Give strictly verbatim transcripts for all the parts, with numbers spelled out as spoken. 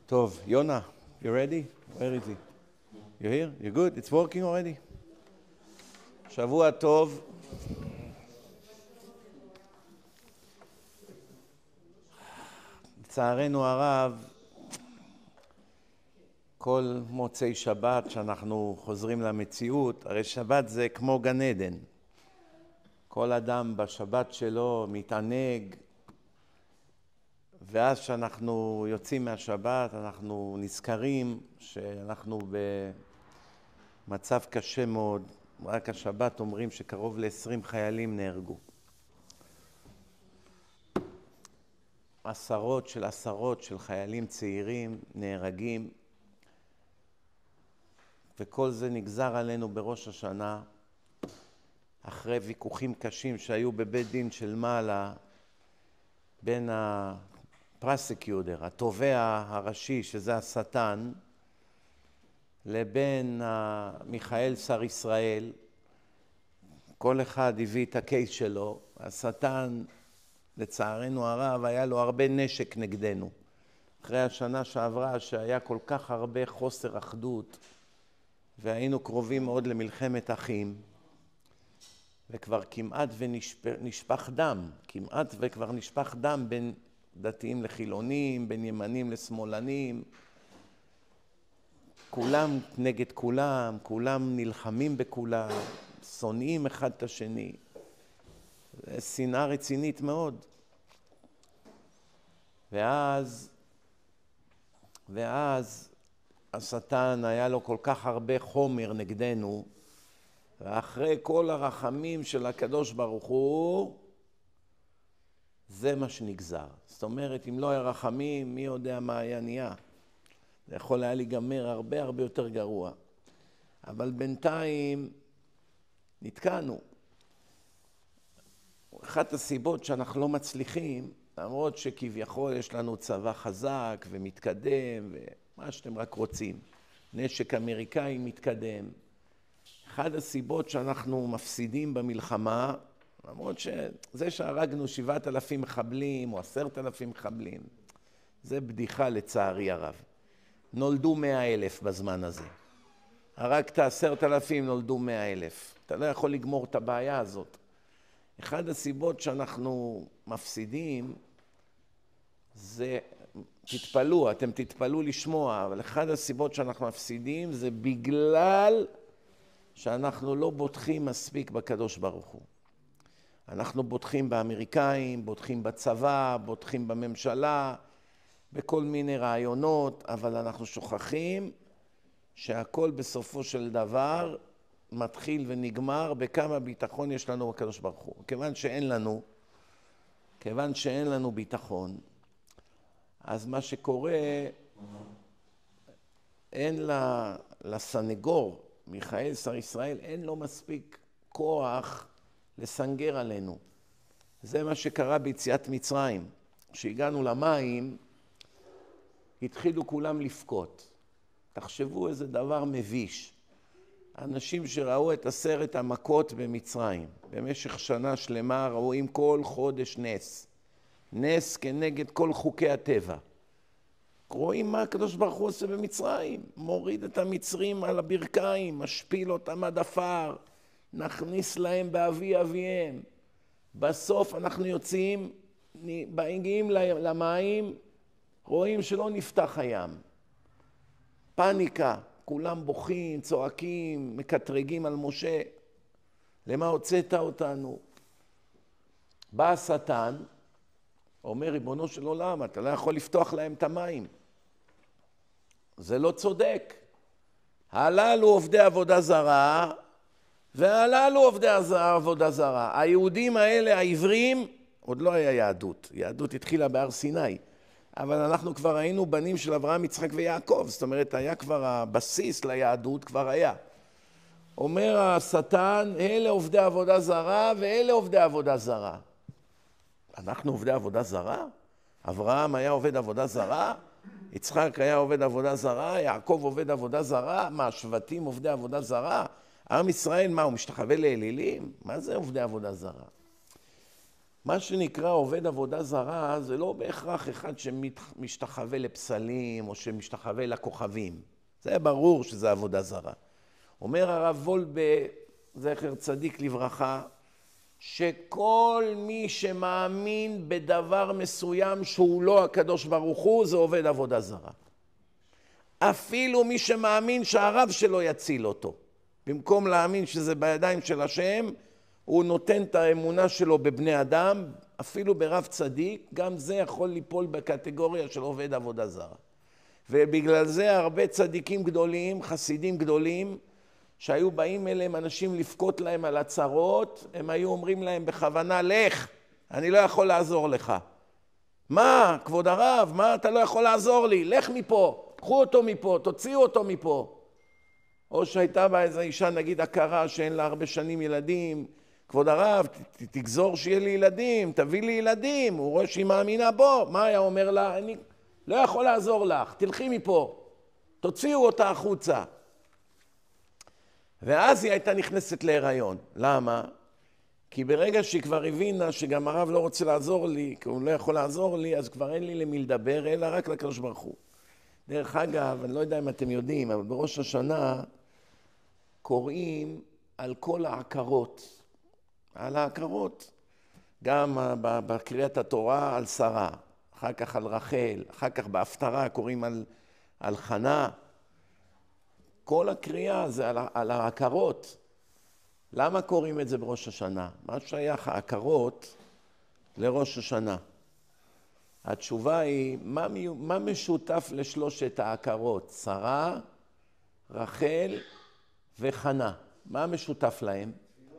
טוב, יונה, you ready? Where is he? You here? You good? It's working already? שבוע טוב. לצערנו הרב, כל מוצאי שבת שאנחנו חוזרים למציאות, הרי שבת זה כמו גן עדן. כל אדם בשבת שלו מתענג, ואז שאנחנו יוצאים מהשבת, אנחנו נזכרים שאנחנו במצב קשה מאוד. רק השבת אומרים שקרוב ל-עשרים חיילים נהרגו. עשרות של עשרות של חיילים צעירים נהרגים, וכל זה נגזר עלינו בראש השנה, אחרי ויכוחים קשים שהיו בבית דין של מעלה, בין הפרסקיודר, התובע הראשי, שזה השטן, לבין מיכאל שר ישראל. כל אחד הביא את הקייס שלו. השטן, לצערנו הרב, היה לו הרבה נשק נגדנו. אחרי השנה שעברה, שהיה כל כך הרבה חוסר אחדות, והיינו קרובים מאוד למלחמת אחים, וכבר כמעט ונשפך דם, כמעט וכבר נשפך דם בין דתיים לחילונים, בין ימנים לשמאלנים, כולם נגד כולם, כולם נלחמים בכולם, שונאים אחד את השני. זה שנאה רצינית מאוד. ואז, ואז השטן היה לו כל כך הרבה חומר נגדנו, ואחרי כל הרחמים של הקדוש ברוך הוא, זה מה שנגזר. זאת אומרת, אם לא היה רחמים, מי יודע מה היה נהיה. זה יכול היה להיגמר הרבה הרבה יותר גרוע. אבל בינתיים נתקענו. אחת הסיבות שאנחנו לא מצליחים, למרות שכביכול יש לנו צבא חזק ומתקדם, ומה שאתם רק רוצים, נשק אמריקאי מתקדם, אחד הסיבות שאנחנו מפסידים במלחמה, למרות שזה שהרגנו שבעת אלפים מחבלים או עשרת אלפים מחבלים, זה בדיחה לצערי הרב. נולדו מאה אלף בזמן הזה. הרגת עשרת אלפים, נולדו מאה אלף. אתה לא יכול לגמור את הבעיה הזאת. אחד הסיבות שאנחנו מפסידים, זה, תתפלו, אתם תתפלו לשמוע, אבל אחד הסיבות שאנחנו מפסידים זה בגלל שאנחנו לא בוטחים מספיק בקדוש ברוך הוא. אנחנו בוטחים באמריקאים, בוטחים בצבא, בוטחים בממשלה, בכל מיני רעיונות, אבל אנחנו שוכחים שהכל בסופו של דבר מתחיל ונגמר בכמה ביטחון יש לנו בקדוש ברוך הוא. כיוון שאין לנו, כיוון שאין לנו ביטחון, אז מה שקורה, אין לה, לסנגור, מיכאל שר ישראל, אין לו מספיק כוח לסנגר עלינו. זה מה שקרה ביציאת מצרים. כשהגענו למים, התחילו כולם לפקות. תחשבו איזה דבר מביש. אנשים שראו את עשרת המכות במצרים, במשך שנה שלמה רואים כל חודש נס. נס כנגד כל חוקי הטבע. רואים מה הקדוש ברוך הוא עושה במצרים. מוריד את המצרים על הברכיים, משפיל אותם עד עפר, נכניס להם באבי אביהם. בסוף אנחנו יוצאים, מגיעים למים, רואים שלא נפתח הים. פניקה, כולם בוכים, צועקים, מקטרגים על משה. למה הוצאת אותנו? בא השטן, אומר, ריבונו של עולם, אתה לא יכול לפתוח להם את המים. זה לא צודק. הללו עובדי עבודה זרה, והללו עובדי עבודה זרה. היהודים האלה, העברים, עוד לא היה יהדות. יהדות התחילה בהר סיני. אבל אנחנו כבר היינו בנים של אברהם, יצחק ויעקב. זאת אומרת, היה כבר הבסיס ליהדות, כבר היה. אומר השטן, אלה עובדי עבודה זרה, ואלה עובדי עבודה זרה. אנחנו עובדי עבודה זרה? אברהם היה עובד עבודה זרה? יצחק היה עובד עבודה זרה? יעקב עובד עבודה זרה? מה, השבטים עובדי עבודה זרה? עם ישראל, מה, הוא משתחווה לאלילים? מה זה עובדי עבודה זרה? מה שנקרא עובד עבודה זרה, זה לא בהכרח אחד שמשתחווה לפסלים או שמשתחווה לכוכבים. זה ברור שזה עבודה זרה. אומר הרב וולבה, זכר צדיק לברכה, שכל מי שמאמין בדבר מסוים שהוא לא הקדוש ברוך הוא, זה עובד עבודה זרה. אפילו מי שמאמין שהרב שלו יציל אותו. במקום להאמין שזה בידיים של השם, הוא נותן את האמונה שלו בבני אדם, אפילו ברב צדיק, גם זה יכול ליפול בקטגוריה של עובד עבודה זרה. ובגלל זה הרבה צדיקים גדולים, חסידים גדולים, שהיו באים אליהם אנשים לפקות להם על הצרות, הם היו אומרים להם בכוונה, לך, אני לא יכול לעזור לך. מה, כבוד הרב, מה אתה לא יכול לעזור לי? לך מפה, קחו אותו מפה, תוציאו אותו מפה. או שהייתה בה איזו אישה, נגיד, הכרה שאין לה הרבה שנים ילדים, כבוד הרב, ת, תגזור שיהיה לי ילדים, תביא לי ילדים, הוא רואה שהיא מאמינה בו. מה היה אומר לה? אני לא יכול לעזור לך, תלכי מפה, תוציאו אותה החוצה. ואז היא הייתה נכנסת להיריון. למה? כי ברגע שהיא כבר הבינה שגם הרב לא רוצה לעזור לי, כי הוא לא יכול לעזור לי, אז כבר אין לי למי לדבר, אלא רק לקדוש ברוך הוא. דרך אגב, אני לא יודע אם אתם יודעים, אבל בראש השנה קוראים על כל העקרות. על העקרות. גם בקריאת התורה על שרה, אחר כך על רחל, אחר כך בהפטרה קוראים על, על חנה. כל הקריאה זה על, על העקרות. למה קוראים את זה בראש השנה? מה שייך העקרות לראש השנה? התשובה היא, מה, מה משותף לשלושת העקרות? שרה, רחל וחנה. מה משותף להם?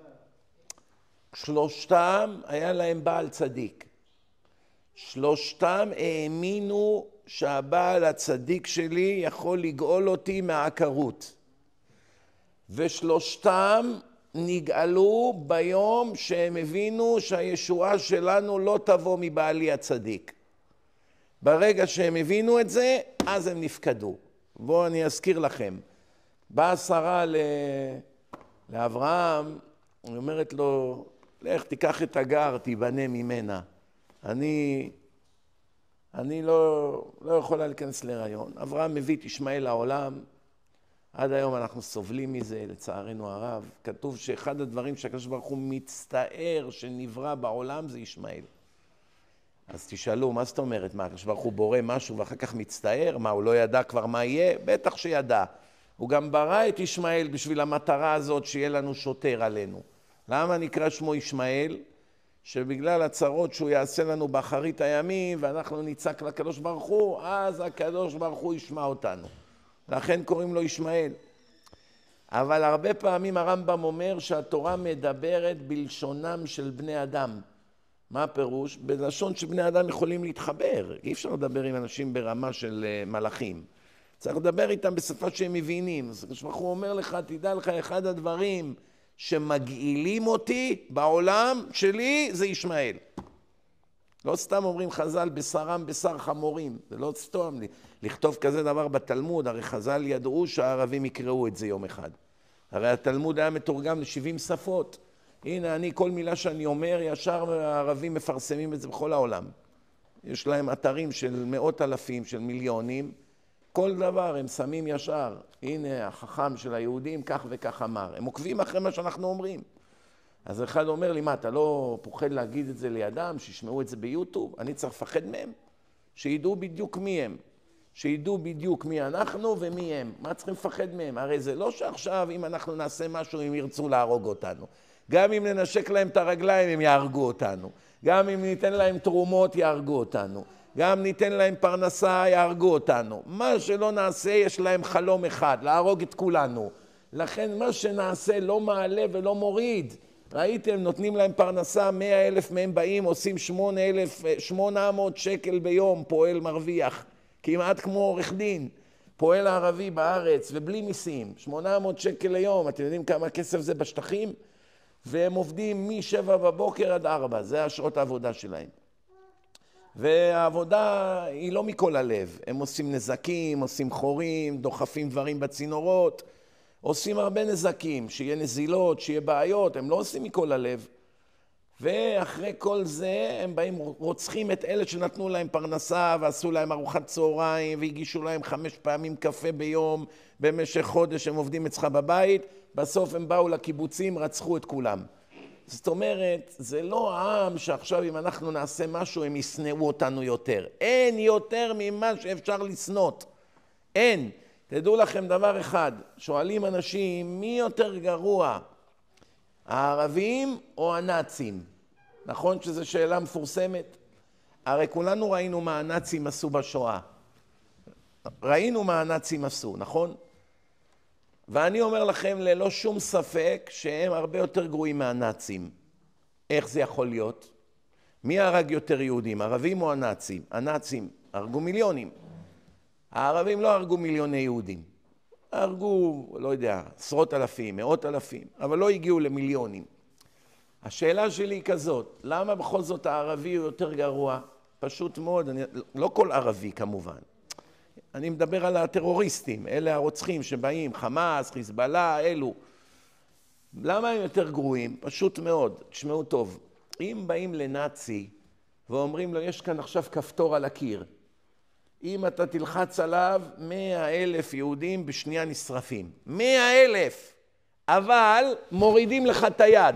שלושתם היה להם בעל צדיק. שלושתם האמינו שהבעל הצדיק שלי יכול לגאול אותי מהעקרות. ושלושתם נגאלו ביום שהם הבינו שהישועה שלנו לא תבוא מבעלי הצדיק. ברגע שהם הבינו את זה, אז הם נפקדו. בואו אני אזכיר לכם. באה שרה ל... לאברהם, היא אומרת לו, לך תיקח את הגר, תיבנה ממנה. אני, אני לא, לא יכולה להיכנס להיריון. אברהם מביא את ישמעאל לעולם. עד היום אנחנו סובלים מזה, לצערנו הרב. כתוב שאחד הדברים שהקדוש ברוך הוא מצטער שנברא בעולם זה ישמעאל. אז תשאלו, מה זאת אומרת? מה, הקדוש ברוך הוא בורא משהו ואחר כך מצטער? מה, הוא לא ידע כבר מה יהיה? בטח שידע. הוא גם ברא את ישמעאל בשביל המטרה הזאת שיהיה לנו שוטר עלינו. למה נקרא שמו ישמעאל? שבגלל הצרות שהוא יעשה לנו באחרית הימים ואנחנו ניצק לקדוש ברוך הוא, אז הקדוש ברוך הוא ישמע אותנו. לכן קוראים לו ישמעאל. אבל הרבה פעמים הרמב"ם אומר שהתורה מדברת בלשונם של בני אדם. מה הפירוש? בלשון שבני אדם יכולים להתחבר. אי אפשר לדבר עם אנשים ברמה של מלאכים. צריך לדבר איתם בשפה שהם מבינים. אז הקדוש ברוך הוא אומר לך, תדע לך, אחד הדברים שמגעילים אותי בעולם שלי זה ישמעאל. לא סתם אומרים חז"ל, בשרם בשר חמורים. זה לא סתום לי. לכתוב כזה דבר בתלמוד, הרי חז"ל ידעו שהערבים יקראו את זה יום אחד. הרי התלמוד היה מתורגם ל-שבעים שפות. הנה, אני, כל מילה שאני אומר, ישר הערבים מפרסמים את זה בכל העולם. יש להם אתרים של מאות אלפים, של מיליונים. כל דבר הם שמים ישר. הנה, החכם של היהודים, כך וכך אמר. הם עוקבים אחרי מה שאנחנו אומרים. אז אחד אומר לי, מה, אתה לא פוחד להגיד את זה לידם, שישמעו את זה ביוטיוב? אני צריך לפחד מהם. שידעו בדיוק מי הם. שידעו בדיוק מי אנחנו ומי הם. מה צריכים לפחד מהם? הרי זה לא שעכשיו אם אנחנו נעשה משהו, הם ירצו להרוג אותנו. גם אם ננשק להם את הרגליים, הם יהרגו אותנו. גם אם ניתן להם תרומות, יהרגו אותנו. גם ניתן להם פרנסה, יהרגו אותנו. מה שלא נעשה, יש להם חלום אחד, להרוג את כולנו. לכן מה שנעשה לא מעלה ולא מוריד. ראיתם, נותנים להם פרנסה, מאה אלף מהם באים, עושים שמונה אלף, שמונה מאות שקל ביום, פועל מרוויח. כמעט כמו עורך דין. פועל הערבי בארץ ובלי מיסים. שמונה מאות שקל ליום, אתם יודעים כמה כסף זה בשטחים? והם עובדים משבע בבוקר עד ארבע, זה השעות העבודה שלהם. והעבודה היא לא מכל הלב. הם עושים נזקים, עושים חורים, דוחפים דברים בצינורות, עושים הרבה נזקים, שיהיה נזילות, שיהיה בעיות, הם לא עושים מכל הלב. ואחרי כל זה הם באים רוצחים את אלה שנתנו להם פרנסה ועשו להם ארוחת צהריים והגישו להם חמש פעמים קפה ביום במשך חודש, הם עובדים אצלך בבית, בסוף הם באו לקיבוצים, רצחו את כולם. זאת אומרת, זה לא העם שעכשיו אם אנחנו נעשה משהו הם ישנאו אותנו יותר. אין יותר ממה שאפשר לסנות. אין. תדעו לכם דבר אחד, שואלים אנשים מי יותר גרוע, הערבים או הנאצים? נכון שזו שאלה מפורסמת? הרי כולנו ראינו מה הנאצים עשו בשואה. ראינו מה הנאצים עשו, נכון? ואני אומר לכם ללא שום ספק שהם הרבה יותר גרועים מהנאצים. איך זה יכול להיות? מי הרג יותר יהודים, ערבים או הנאצים? הנאצים הרגו מיליונים. הערבים לא הרגו מיליוני יהודים. הרגו, לא יודע, עשרות אלפים, מאות אלפים, אבל לא הגיעו למיליונים. השאלה שלי היא כזאת, למה בכל זאת הערבי הוא יותר גרוע? פשוט מאוד, אני, לא כל ערבי כמובן. אני מדבר על הטרוריסטים, אלה הרוצחים שבאים, חמאס, חיזבאללה, אלו. למה הם יותר גרועים? פשוט מאוד, תשמעו טוב. אם באים לנאצי ואומרים לו, יש כאן עכשיו כפתור על הקיר, אם אתה תלחץ עליו, מאה אלף יהודים בשנייה נשרפים. מאה אלף! אבל מורידים לך את היד.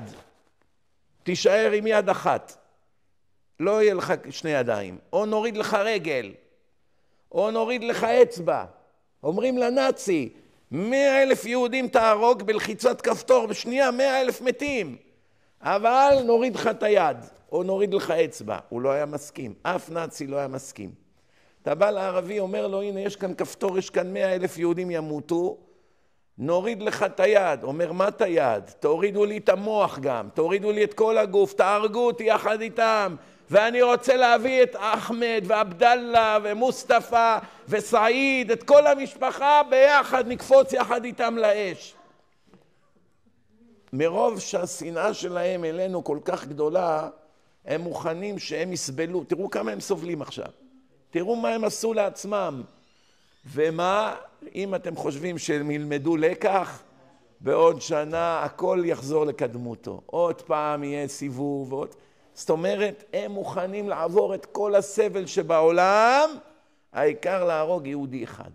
תישאר עם יד אחת. לא יהיה לך שני ידיים. או נוריד לך רגל. או נוריד לך אצבע. אומרים לנאצי, מאה אלף יהודים תהרוג בלחיצת כפתור בשנייה, מאה אלף מתים. אבל נוריד לך את היד. או נוריד לך אצבע. הוא לא היה מסכים. אף נאצי לא היה מסכים. אתה בא לערבי, אומר לו, הנה, יש כאן כפתור, יש כאן מאה אלף יהודים ימותו, נוריד לך את היד. אומר, מה את היד? תורידו לי את המוח גם, תורידו לי את כל הגוף, תהרגו אותי יחד איתם, ואני רוצה להביא את אחמד ועבדאללה ומוסטפא וסעיד, את כל המשפחה ביחד, נקפוץ יחד איתם לאש. מרוב שהשנאה שלהם אלינו כל כך גדולה, הם מוכנים שהם יסבלו. תראו כמה הם סובלים עכשיו. תראו מה הם עשו לעצמם. ומה, אם אתם חושבים שהם ילמדו לקח, בעוד שנה הכל יחזור לקדמותו. עוד פעם יהיה סיבוב. עוד... זאת אומרת, הם מוכנים לעבור את כל הסבל שבעולם, העיקר להרוג יהודי אחד.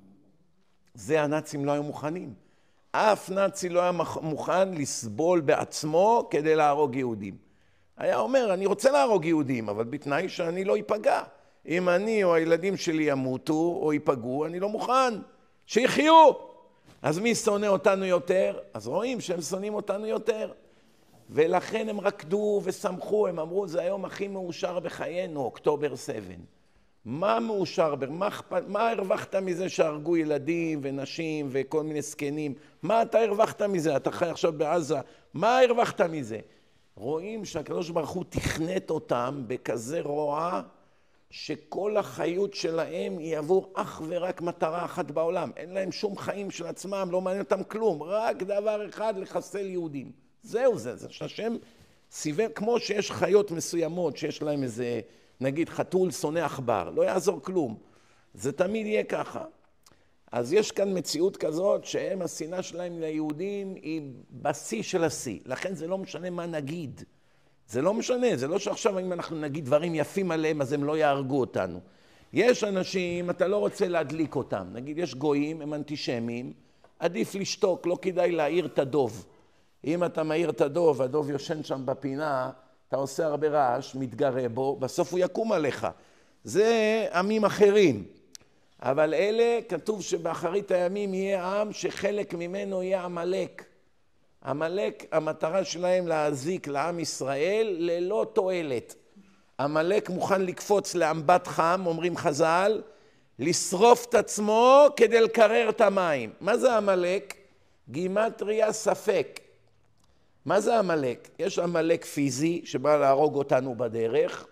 זה הנאצים לא היו מוכנים. אף נאצי לא היה מוכן לסבול בעצמו כדי להרוג יהודים. היה אומר, אני רוצה להרוג יהודים, אבל בתנאי שאני לא ייפגע. אם אני או הילדים שלי ימותו או ייפגעו, אני לא מוכן. שיחיו. אז מי שונא אותנו יותר? אז רואים שהם שונאים אותנו יותר. ולכן הם רקדו ושמחו, הם אמרו, זה היום הכי מאושר בחיינו, אוקטובר שבע. מה מאושר? מה, מה הרווחת מזה שהרגו ילדים ונשים וכל מיני סקנים? מה אתה הרווחת מזה? אתה חי עכשיו בעזה. מה הרווחת מזה? רואים שהקדוש ברוך הוא תכנת אותם בכזה רוע, שכל החיות שלהם היא עבור אך ורק מטרה אחת בעולם. אין להם שום חיים של עצמם, לא מעניין אותם כלום. רק דבר אחד, לחסל יהודים. זהו זה, זה שהשם סיבר, כמו שיש חיות מסוימות, שיש להם איזה, נגיד, חתול שונא עכבר, לא יעזור כלום. זה תמיד יהיה ככה. אז יש כאן מציאות כזאת, שהם, השנאה שלהם ליהודים היא בשיא של השיא. לכן זה לא משנה מה נגיד. זה לא משנה, זה לא שעכשיו אם אנחנו נגיד דברים יפים עליהם, אז הם לא יהרגו אותנו. יש אנשים, אתה לא רוצה להדליק אותם. נגיד, יש גויים, הם אנטישמים, עדיף לשתוק, לא כדאי להעיר את הדוב. אם אתה מעיר את הדוב, הדוב יושן שם בפינה, אתה עושה הרבה רעש, מתגרה בו, בסוף הוא יקום עליך. זה עמים אחרים. אבל אלה, כתוב שבאחרית הימים יהיה עם שחלק ממנו יהיה עמלק. עמלק, המטרה שלהם להזיק לעם ישראל ללא תועלת. עמלק מוכן לקפוץ לאמבט חם, אומרים חז"ל, לשרוף את עצמו כדי לקרר את המים. מה זה עמלק? גימטריה ספק. מה זה עמלק? יש עמלק פיזי שבא להרוג אותנו בדרך,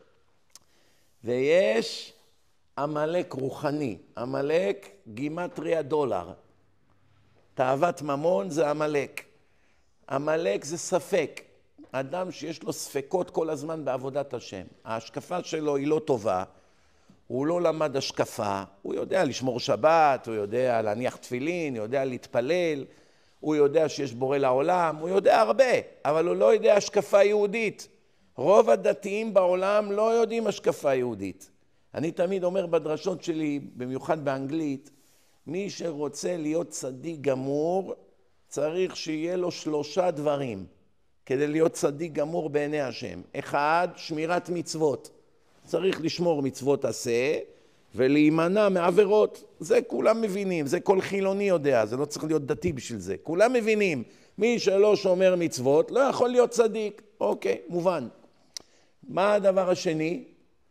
ויש עמלק רוחני. עמלק גימטריה דולר. תאוות ממון זה עמלק. עמלק זה ספק. אדם שיש לו ספקות כל הזמן בעבודת השם. ההשקפה שלו היא לא טובה. הוא לא למד השקפה. הוא יודע לשמור שבת, הוא יודע להניח תפילין, הוא יודע להתפלל, הוא יודע שיש בורא לעולם, הוא יודע הרבה, אבל הוא לא יודע השקפה יהודית. רוב הדתיים בעולם לא יודעים השקפה יהודית. אני תמיד אומר בדרשות שלי, במיוחד באנגלית, מי שרוצה להיות צדיק גמור, צריך שיהיה לו שלושה דברים כדי להיות צדיק גמור בעיני השם. אחד, שמירת מצוות. צריך לשמור מצוות עשה ולהימנע מעבירות. זה כולם מבינים, זה כל חילוני יודע, זה לא צריך להיות דתי בשביל זה. כולם מבינים, מי שלא שומר מצוות לא יכול להיות צדיק. אוקיי, מובן. מה הדבר השני?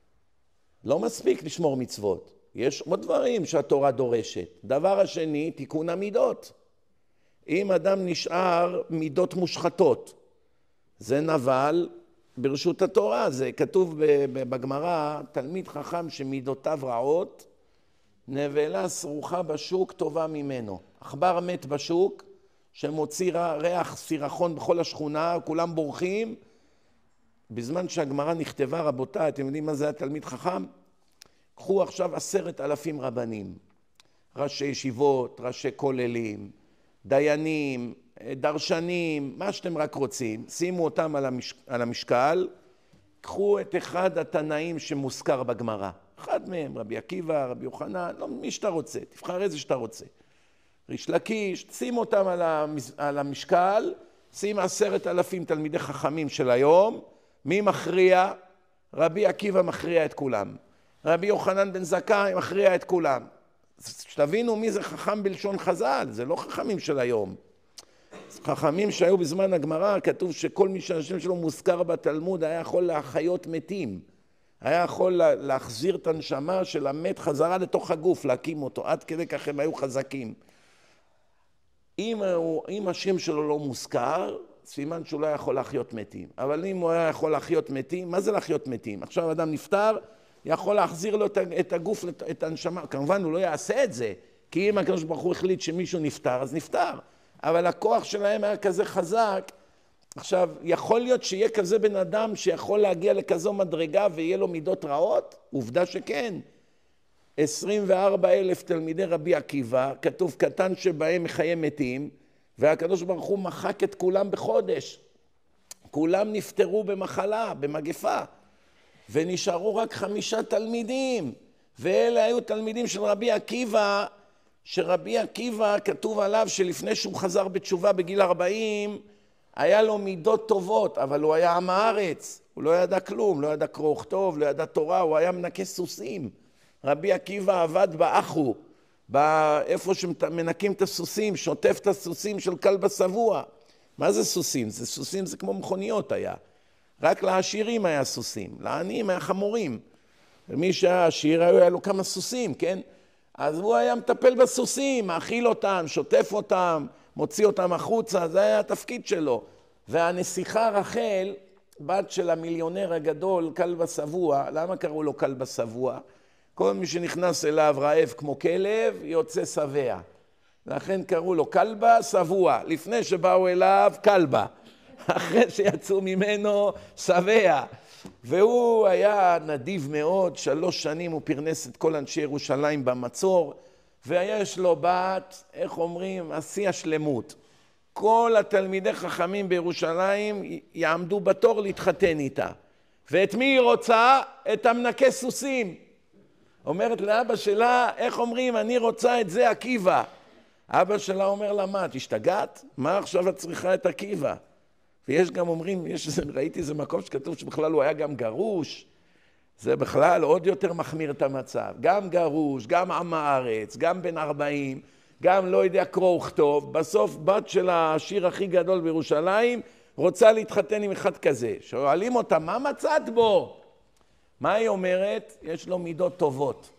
לא מספיק לשמור מצוות. יש עוד דברים שהתורה דורשת. דבר השני, תיקון המידות. אם אדם נשאר מידות מושחתות, זה נבל ברשות התורה. זה כתוב בגמרא, תלמיד חכם שמידותיו רעות, נבלה סרוחה בשוק טובה ממנו. עכבר מת בשוק, שמוציא ריח סירחון בכל השכונה, כולם בורחים. בזמן שהגמרא נכתבה, רבותיי, אתם יודעים מה זה התלמיד חכם? קחו עכשיו עשרת אלפים רבנים, ראשי ישיבות, ראשי כוללים, דיינים, דרשנים, מה שאתם רק רוצים, שימו אותם על, המש... על המשקל, קחו את אחד התנאים שמוזכר בגמרא, אחד מהם, רבי עקיבא, רבי יוחנן, לא מי שאתה רוצה, תבחר איזה שאתה רוצה. ריש לקיש, שים אותם על, המש... על המשקל, שים עשרת אלפים תלמידי חכמים של היום, מי מכריע? רבי עקיבא מכריע את כולם. רבי יוחנן בן זכאי מכריע את כולם. שתבינו מי זה חכם בלשון חז"ל, זה לא חכמים של היום. חכמים שהיו בזמן הגמרא, כתוב שכל מי שהשם שלו מוזכר בתלמוד היה יכול להחיות מתים. היה יכול להחזיר את הנשמה של המת חזרה לתוך הגוף, להקים אותו. עד כדי כך הם היו חזקים. אם, הוא, אם השם שלו לא מוזכר, סימן שהוא לא יכול להחיות מתים. אבל אם הוא היה יכול להחיות מתים, מה זה להחיות מתים? עכשיו אדם נפטר, יכול להחזיר לו את הגוף, את הנשמה. כמובן הוא לא יעשה את זה, כי אם הקדוש ברוך הוא החליט שמישהו נפטר, אז נפטר. אבל הכוח שלהם היה כזה חזק. עכשיו, יכול להיות שיהיה כזה בן אדם שיכול להגיע לכזו מדרגה ויהיה לו מידות רעות? עובדה שכן. עשרים וארבעה אלף תלמידי רבי עקיבא, כתוב קטן שבהם מחיי מתים, והקדוש ברוך הוא מחק את כולם בחודש. כולם נפטרו במחלה, במגפה. ונשארו רק חמישה תלמידים, ואלה היו תלמידים של רבי עקיבא, שרבי עקיבא כתוב עליו שלפני שהוא חזר בתשובה בגיל ארבעים, היה לו מידות טובות, אבל הוא היה עם הארץ, הוא לא ידע כלום, לא ידע קרוא וכתוב, לא ידע תורה, הוא היה מנקה סוסים. רבי עקיבא עבד באחו, איפה שמנקים את הסוסים, שוטף את הסוסים של כלב שבוע. מה זה סוסים? זה סוסים, זה כמו מכוניות היה. רק לעשירים היה סוסים, לעניים היה חמורים. ומי שהיה עשיר היה לו כמה סוסים, כן? אז הוא היה מטפל בסוסים, מאכיל אותם, שוטף אותם, מוציא אותם החוצה, זה היה התפקיד שלו. והנסיכה רחל, בת של המיליונר הגדול, כלב שבוע, למה קראו לו כלב שבוע? כל מי שנכנס אליו רעב כמו כלב, יוצא שבע. לכן קראו לו כלבה שבוע, לפני שבאו אליו כלבה. אחרי שיצאו ממנו שבע. והוא היה נדיב מאוד, שלוש שנים הוא פרנס את כל אנשי ירושלים במצור, ויש לו בת, איך אומרים, עשי השלמות. כל התלמידי חכמים בירושלים יעמדו בתור להתחתן איתה. ואת מי היא רוצה? את המנקה סוסים. אומרת לאבא שלה, איך אומרים, אני רוצה את זה עקיבא. אבא שלה אומר לה, מה, את השתגעת? מה עכשיו את צריכה את עקיבא? ויש גם אומרים, יש, ראיתי איזה מקום שכתוב שבכלל הוא היה גם גרוש, זה בכלל עוד יותר מחמיר את המצב. גם גרוש, גם עם הארץ, גם בן ארבעים, גם לא יודע קרוא וכתוב, בסוף בת של השיר הכי גדול בירושלים רוצה להתחתן עם אחד כזה. שואלים אותה, מה מצאת בו? מה היא אומרת? יש לו מידות טובות.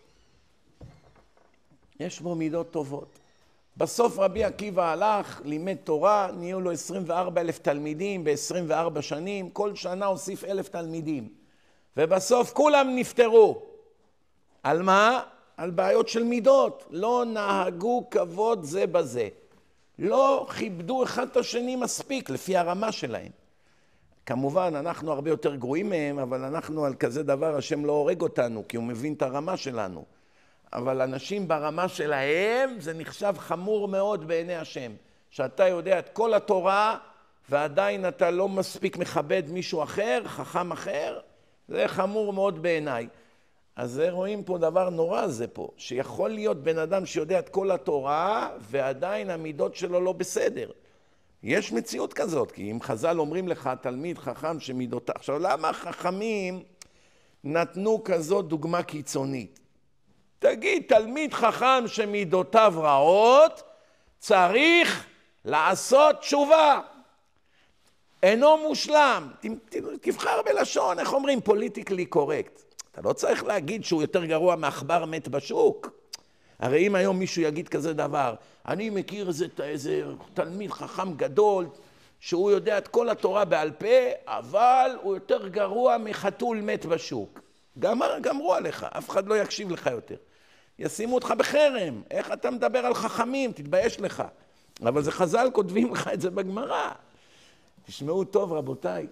יש בו מידות טובות. בסוף רבי עקיבא הלך, לימד תורה, נהיו לו עשרים וארבעה אלף תלמידים ב-עשרים וארבע שנים, כל שנה הוסיף אלף תלמידים. ובסוף כולם נפטרו. על מה? על בעיות של מידות. לא נהגו כבוד זה בזה. לא כיבדו אחד את השני מספיק, לפי הרמה שלהם. כמובן, אנחנו הרבה יותר גרועים מהם, אבל אנחנו על כזה דבר, השם לא הורג אותנו, כי הוא מבין את הרמה שלנו. אבל אנשים ברמה שלהם, זה נחשב חמור מאוד בעיני השם. שאתה יודע את כל התורה, ועדיין אתה לא מספיק מכבד מישהו אחר, חכם אחר, זה חמור מאוד בעיניי. אז רואים פה דבר נורא זה פה, שיכול להיות בן אדם שיודע את כל התורה, ועדיין המידות שלו לא בסדר. יש מציאות כזאת, כי אם חז"ל אומרים לך, תלמיד חכם שמידותיו... עכשיו, למה החכמים נתנו כזאת דוגמה קיצונית? תגיד, תלמיד חכם שמידותיו רעות, צריך לעשות תשובה. אינו מושלם. תבחר בלשון, איך אומרים? פוליטיקלי קורקט. אתה לא צריך להגיד שהוא יותר גרוע מעכבר מת בשוק. הרי אם היום מישהו יגיד כזה דבר, אני מכיר איזה, איזה תלמיד חכם גדול, שהוא יודע את כל התורה בעל פה, אבל הוא יותר גרוע מחתול מת בשוק. גמר, גמרו עליך, אף אחד לא יקשיב לך יותר. ישימו אותך בחרם, איך אתה מדבר על חכמים, תתבייש לך. אבל זה חז"ל כותבים לך את זה בגמרא. תשמעו טוב רבותיי.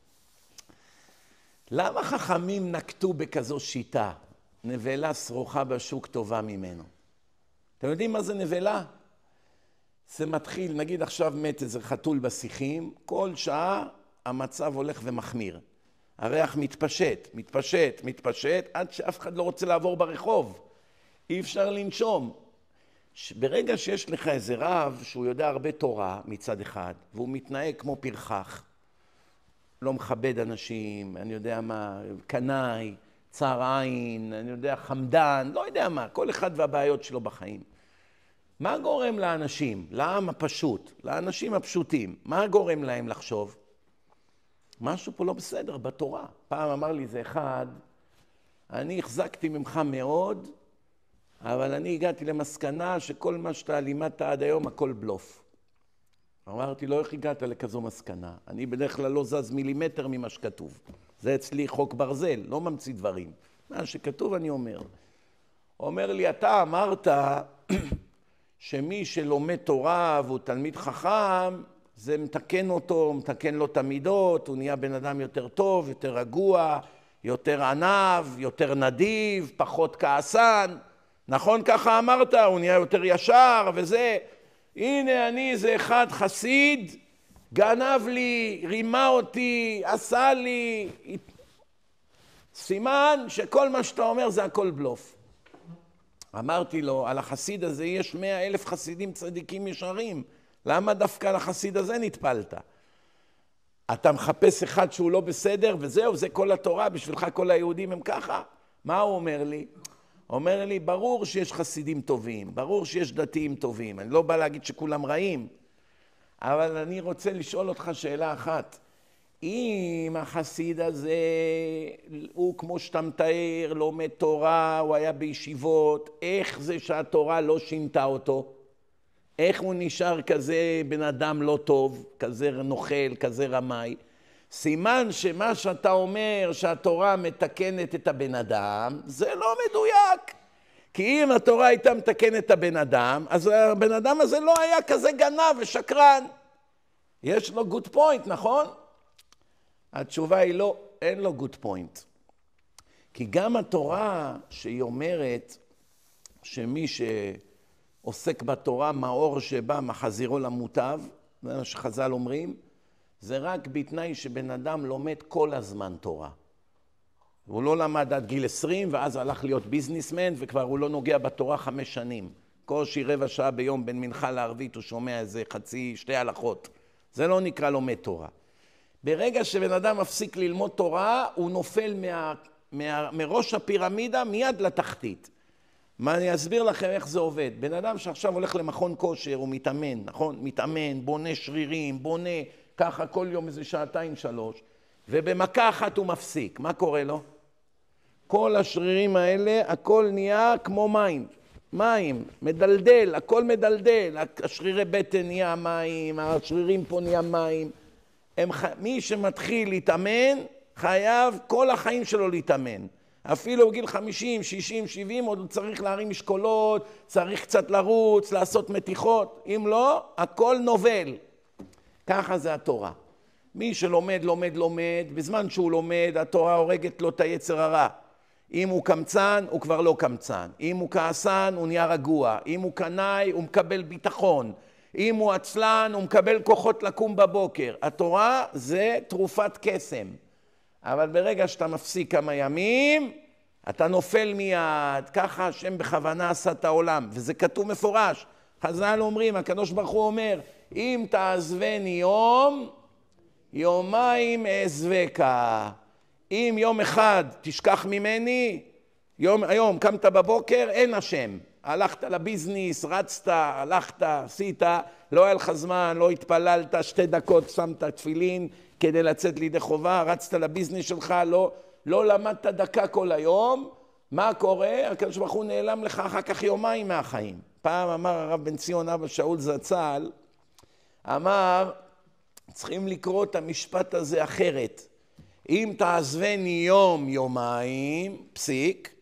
למה חכמים נקטו בכזו שיטה? נבלה שרוחה בשוק טובה ממנו. אתם יודעים מה זה נבלה? זה מתחיל, נגיד עכשיו מת איזה חתול בשיחים, כל שעה המצב הולך ומחמיר. הריח מתפשט, מתפשט, מתפשט, עד שאף אחד לא רוצה לעבור ברחוב. אי אפשר לנשום. ברגע שיש לך איזה רב שהוא יודע הרבה תורה מצד אחד, והוא מתנהג כמו פרחח, לא מכבד אנשים, אני יודע מה, קנאי, צער עין, אני יודע, חמדן, לא יודע מה, כל אחד והבעיות שלו בחיים. מה גורם לאנשים, לעם הפשוט, לאנשים הפשוטים, מה גורם להם לחשוב? משהו פה לא בסדר בתורה. פעם אמר לי זה אחד, אני החזקתי ממך מאוד, אבל אני הגעתי למסקנה שכל מה שאתה לימדת עד היום הכל בלוף. אמרתי לו, איך הגעת לכזו מסקנה? אני בדרך כלל לא זז מילימטר ממה שכתוב. זה אצלי חוק ברזל, לא ממציא דברים. מה שכתוב אני אומר. אומר לי, אתה אמרת שמי שלומד תורה והוא תלמיד חכם, זה מתקן אותו, מתקן לו את המידות, הוא נהיה בן אדם יותר טוב, יותר רגוע, יותר ענב, יותר נדיב, פחות כעסן. נכון ככה אמרת, הוא נהיה יותר ישר וזה. הנה אני זה אחד חסיד, גנב לי, רימה אותי, עשה לי. סימן שכל מה שאתה אומר זה הכל בלוף. אמרתי לו, על החסיד הזה יש מאה אלף חסידים צדיקים ישרים. למה דווקא על החסיד הזה נטפלת? אתה מחפש אחד שהוא לא בסדר וזהו, זה כל התורה, בשבילך כל היהודים הם ככה? מה הוא אומר לי? אומר לי, ברור שיש חסידים טובים, ברור שיש דתיים טובים. אני לא בא להגיד שכולם רעים, אבל אני רוצה לשאול אותך שאלה אחת. אם החסיד הזה, הוא כמו שאתה מתאר, לומד תורה, הוא היה בישיבות, איך זה שהתורה לא שינתה אותו? איך הוא נשאר כזה בן אדם לא טוב, כזה נוכל, כזה רמאי? סימן שמה שאתה אומר שהתורה מתקנת את הבן אדם, זה לא מדויק. כי אם התורה הייתה מתקנת את הבן אדם, אז הבן אדם הזה לא היה כזה גנב ושקרן. יש לו גוד פוינט, נכון? התשובה היא לא, אין לו גוד פוינט. כי גם התורה שהיא אומרת שמי שעוסק בתורה, מאור שבא מחזירו למוטב, זה מה שחז"ל אומרים, זה רק בתנאי שבן אדם לומד כל הזמן תורה. הוא לא למד עד גיל עשרים ואז הלך להיות ביזניסמן וכבר הוא לא נוגע בתורה חמש שנים. קושי רבע שעה ביום בין מנחה לערבית הוא שומע איזה חצי, שתי הלכות. זה לא נקרא לומד תורה. ברגע שבן אדם מפסיק ללמוד תורה, הוא נופל מה, מה, מראש הפירמידה מיד לתחתית. מה אני אסביר לכם איך זה עובד. בן אדם שעכשיו הולך למכון כושר, הוא מתאמן, נכון? מתאמן, בונה שרירים, בונה ככה כל יום איזה שעתיים שלוש, ובמכה אחת הוא מפסיק. מה קורה לו? כל השרירים האלה, הכל נהיה כמו מים. מים, מדלדל, הכל מדלדל. השרירי בטן נהיה מים, השרירים פה נהיה מים. הם, מי שמתחיל להתאמן, חייב כל החיים שלו להתאמן. אפילו בגיל חמישים, שישים, שבעים, עוד הוא צריך להרים משקולות, צריך קצת לרוץ, לעשות מתיחות. אם לא, הכל נובל. ככה זה התורה. מי שלומד, לומד, לומד, בזמן שהוא לומד, התורה הורגת לו את היצר הרע. אם הוא קמצן, הוא כבר לא קמצן. אם הוא כעסן, הוא נהיה רגוע. אם הוא קנאי, הוא מקבל ביטחון. אם הוא עצלן, הוא מקבל כוחות לקום בבוקר. התורה זה תרופת קסם. אבל ברגע שאתה מפסיק כמה ימים, אתה נופל מיד. ככה השם בכוונה עשה את העולם. וזה כתוב מפורש. חז"ל אומרים, הקדוש ברוך הוא אומר, אם תעזבני יום, יומיים אעזבך. אם יום אחד תשכח ממני, יום, היום קמת בבוקר, אין השם. הלכת לביזניס, רצת, הלכת, עשית, לא היה לך זמן, לא התפללת, שתי דקות שמת תפילין כדי לצאת לידי חובה, רצת לביזניס שלך, לא, לא למדת דקה כל היום. מה קורה? הקדוש ברוך הוא נעלם לך אחר כך יומיים מהחיים. פעם אמר הרב בן ציון אבא שאול זצ"ל, אמר, צריכים לקרוא את המשפט הזה אחרת. אם תעזבני יום, יומיים, פסיק,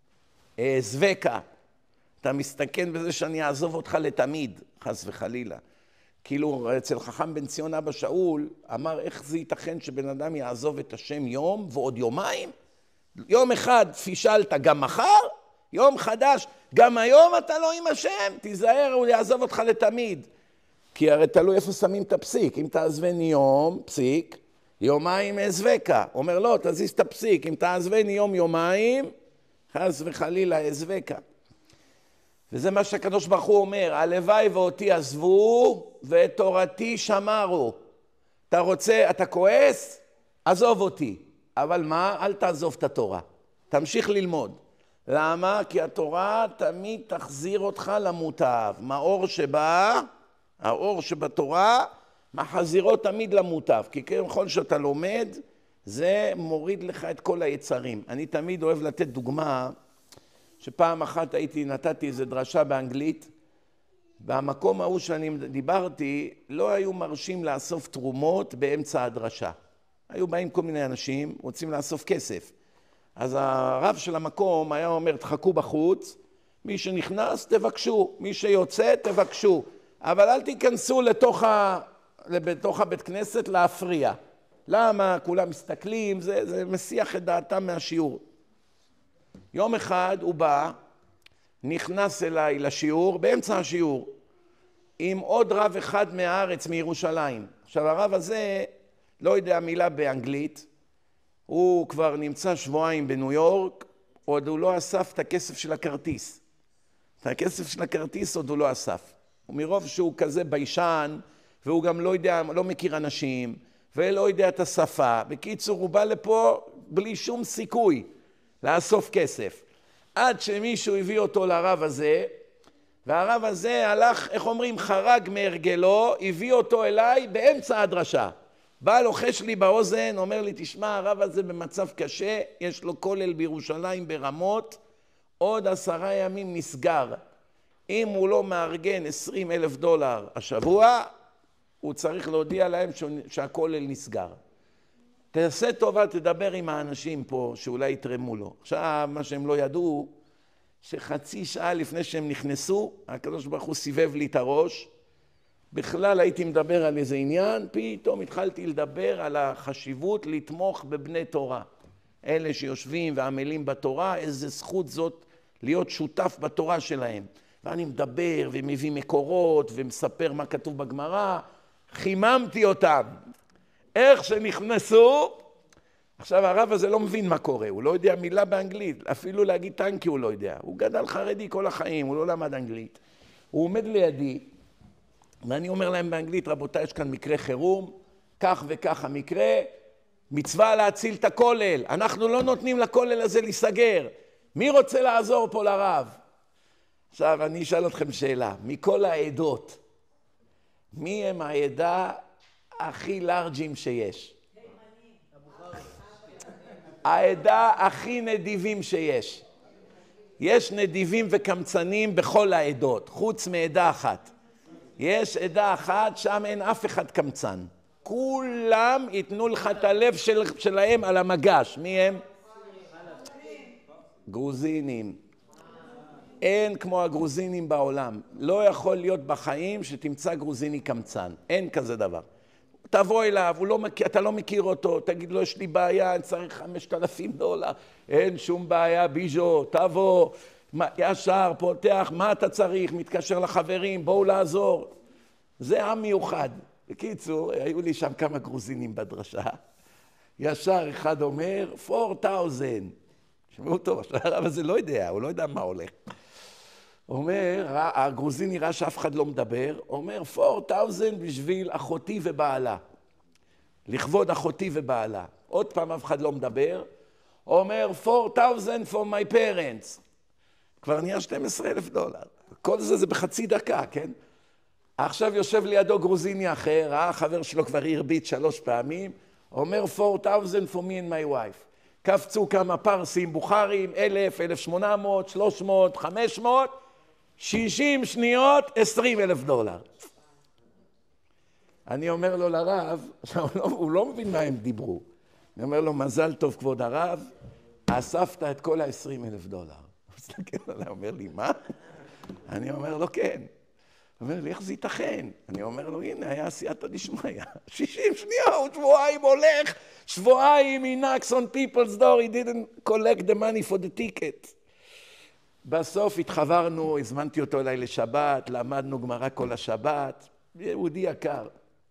אעזבך. אתה מסתכן בזה שאני אעזוב אותך לתמיד, חס וחלילה. כאילו אצל חכם בן ציון אבא שאול, אמר איך זה ייתכן שבן אדם יעזוב את השם יום ועוד יומיים? יום אחד פישלת גם מחר, יום חדש, גם היום אתה לא עם השם, תיזהר, הוא יעזוב אותך לתמיד. כי הרי תלוי איפה שמים את הפסיק. אם תעזבני יום, פסיק, יומיים אעזבך. אומר לא, תזיז את הפסיק. אם תעזבני יום, יומיים, חס וחלילה אעזבך. וזה מה שהקדוש ברוך הוא אומר, הלוואי ואותי עזבו ואת תורתי שמרו. אתה רוצה, אתה כועס? עזוב אותי. אבל מה? אל תעזוב את התורה. תמשיך ללמוד. למה? כי התורה תמיד תחזיר אותך למוטב. מאור שבא, האור שבתורה, מחזירו תמיד למוטב. כי ככל שאתה לומד, זה מוריד לך את כל היצרים. אני תמיד אוהב לתת דוגמה, שפעם אחת הייתי, נתתי איזו דרשה באנגלית, והמקום ההוא שאני דיברתי, לא היו מרשים לאסוף תרומות באמצע הדרשה. היו באים כל מיני אנשים, רוצים לאסוף כסף. אז הרב של המקום היה אומר, תחכו בחוץ, מי שנכנס תבקשו, מי שיוצא תבקשו, אבל אל תיכנסו לתוך, ה... לתוך הבית כנסת להפריע. למה? כולם מסתכלים, זה, זה מסיח את דעתם מהשיעור. יום אחד הוא בא, נכנס אליי לשיעור, באמצע השיעור, עם עוד רב אחד מהארץ, מירושלים. עכשיו הרב הזה לא יודע מילה באנגלית, הוא כבר נמצא שבועיים בניו יורק, עוד הוא לא אסף את הכסף של הכרטיס. את הכסף של הכרטיס עוד הוא לא אסף. ומרוב שהוא כזה ביישן, והוא גם לא יודע, לא מכיר אנשים, ולא יודע את השפה. בקיצור, הוא בא לפה בלי שום סיכוי לאסוף כסף. עד שמישהו הביא אותו לרב הזה, והרב הזה הלך, איך אומרים, חרג מהרגלו, הביא אותו אליי באמצע הדרשה. בא לוחש לי באוזן, אומר לי, תשמע, הרב הזה במצב קשה, יש לו כולל בירושלים ברמות, עוד עשרה ימים נסגר. אם הוא לא מארגן עשרים אלף דולר השבוע, הוא צריך להודיע להם שהכולל נסגר. תעשה טובה, תדבר עם האנשים פה, שאולי יתרמו לו. עכשיו, מה שהם לא ידעו, שחצי שעה לפני שהם נכנסו, הקדוש ברוך הוא סיבב לי את הראש, בכלל הייתי מדבר על איזה עניין, פתאום התחלתי לדבר על החשיבות לתמוך בבני תורה. אלה שיושבים ועמלים בתורה, איזה זכות זאת להיות שותף בתורה שלהם. ואני מדבר ומביא מקורות ומספר מה כתוב בגמרא, חיממתי אותם. איך שנכנסו, עכשיו הרב הזה לא מבין מה קורה, הוא לא יודע מילה באנגלית, אפילו להגיד טנקי הוא לא יודע. הוא גדל חרדי כל החיים, הוא לא למד אנגלית. הוא עומד לידי, ואני אומר להם באנגלית, רבותיי, יש כאן מקרה חירום, כך וכך המקרה, מצווה להציל את הכולל, אנחנו לא נותנים לכולל הזה להיסגר. מי רוצה לעזור פה לרב? עכשיו אני אשאל אתכם שאלה, מכל העדות, מי הם העדה הכי לארג'ים שיש? העדה הכי נדיבים שיש. יש נדיבים וקמצנים בכל העדות, חוץ מעדה אחת. יש עדה אחת, שם אין אף אחד קמצן. כולם ייתנו לך את הלב של, שלהם על המגש. מי הם? גרוזינים. אין כמו הגרוזינים בעולם. לא יכול להיות בחיים שתמצא גרוזיני קמצן. אין כזה דבר. תבוא אליו, הוא לא מכיר, אתה לא מכיר אותו, תגיד לו, יש לי בעיה, אני צריך חמשת אלפים דולר. אין שום בעיה, ביז'ו, תבוא. ישר, פותח, מה אתה צריך? מתקשר לחברים, בואו לעזור. זה עם מיוחד. בקיצור, היו לי שם כמה גרוזינים בדרשה. ישר אחד אומר, four thousand. שמעו טוב, הרב הזה לא יודע, הוא לא יודע מה הולך. אומר, הגרוזיני ראה שאף אחד לא מדבר, אומר, four thousand בשביל אחותי ובעלה. לכבוד אחותי ובעלה. עוד פעם אף אחד לא מדבר. אומר, four thousand for my parents. כבר נהיה שנים עשר אלף דולר. כל זה זה בחצי דקה, כן? עכשיו יושב לידו גרוזיני אחר, ראה חבר שלו כבר הרביץ שלוש פעמים, אומר four thousand for me and my wife. קפצו כמה פרסים, בוכרים, אלף, אלף שמונה מאות, שלוש מאות, חמש מאות, שישים שניות, עשרים אלף דולר. אני אומר לו לרב, הוא לא מבין מה הם דיברו. אני אומר לו, מזל טוב כבוד הרב, אספת את כל ה-עשרים אלף דולר. הוא מסתכל עליי, אומר לי, מה? אני אומר לו, כן. הוא אומר לי, איך זה ייתכן? אני אומר לו, הנה, היה עשייתא דשמיא. שישים שניות, שבועיים הולך, שבועיים, he knocks on people's door, he didn't collect the money for the ticket. בסוף התחברנו, הזמנתי אותו אליי לשבת, למדנו גמרא כל השבת, יהודי יקר.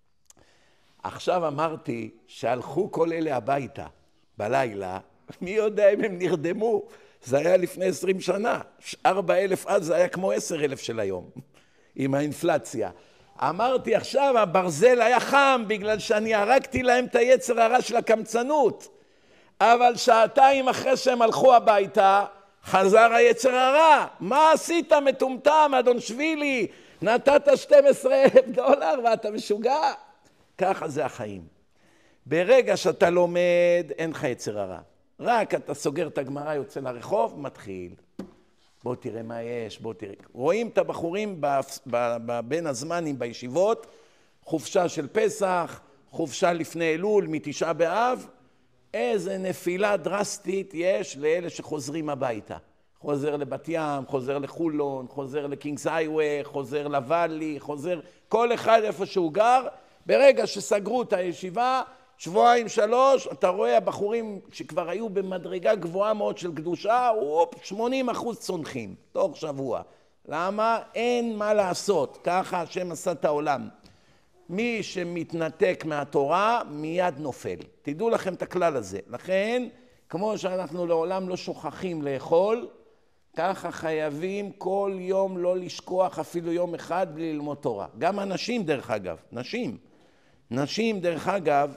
עכשיו אמרתי שהלכו כל אלה הביתה בלילה, מי יודע אם הם נרדמו, זה היה לפני עשרים שנה, ארבע אלף אז זה היה כמו עשר אלף של היום, עם האינפלציה. אמרתי עכשיו הברזל היה חם בגלל שאני הרגתי להם את היצר הרע של הקמצנות, אבל שעתיים אחרי שהם הלכו הביתה, חזר היצר הרע. מה עשית מטומטם אדון שבילי? נתת שנים עשר אלף דולר ואתה משוגע? ככה זה החיים. ברגע שאתה לומד, אין לך יצר הרע. רק אתה סוגר את הגמרא, יוצא לרחוב, מתחיל. בוא תראה מה יש, בוא תראה. רואים את הבחורים בין הזמנים בישיבות, חופשה של פסח, חופשה לפני אלול, מתשעה באב, איזה נפילה דרסטית יש לאלה שחוזרים הביתה. חוזר לבת ים, חוזר לחולון, חוזר לקינגס היווי, חוזר לוואלי, חוזר כל אחד איפה שהוא גר. ברגע שסגרו את הישיבה, שבועיים שלוש, אתה רואה הבחורים שכבר היו במדרגה גבוהה מאוד של קדושה, אופ, שמונים אחוז צונחים, תוך שבוע. למה? אין מה לעשות, ככה השם עשה את העולם. מי שמתנתק מהתורה מיד נופל. תדעו לכם את הכלל הזה. לכן, כמו שאנחנו לעולם לא שוכחים לאכול, ככה חייבים כל יום לא לשכוח אפילו יום אחד בלי ללמוד תורה. גם אנשים דרך אגב, נשים. נשים דרך אגב,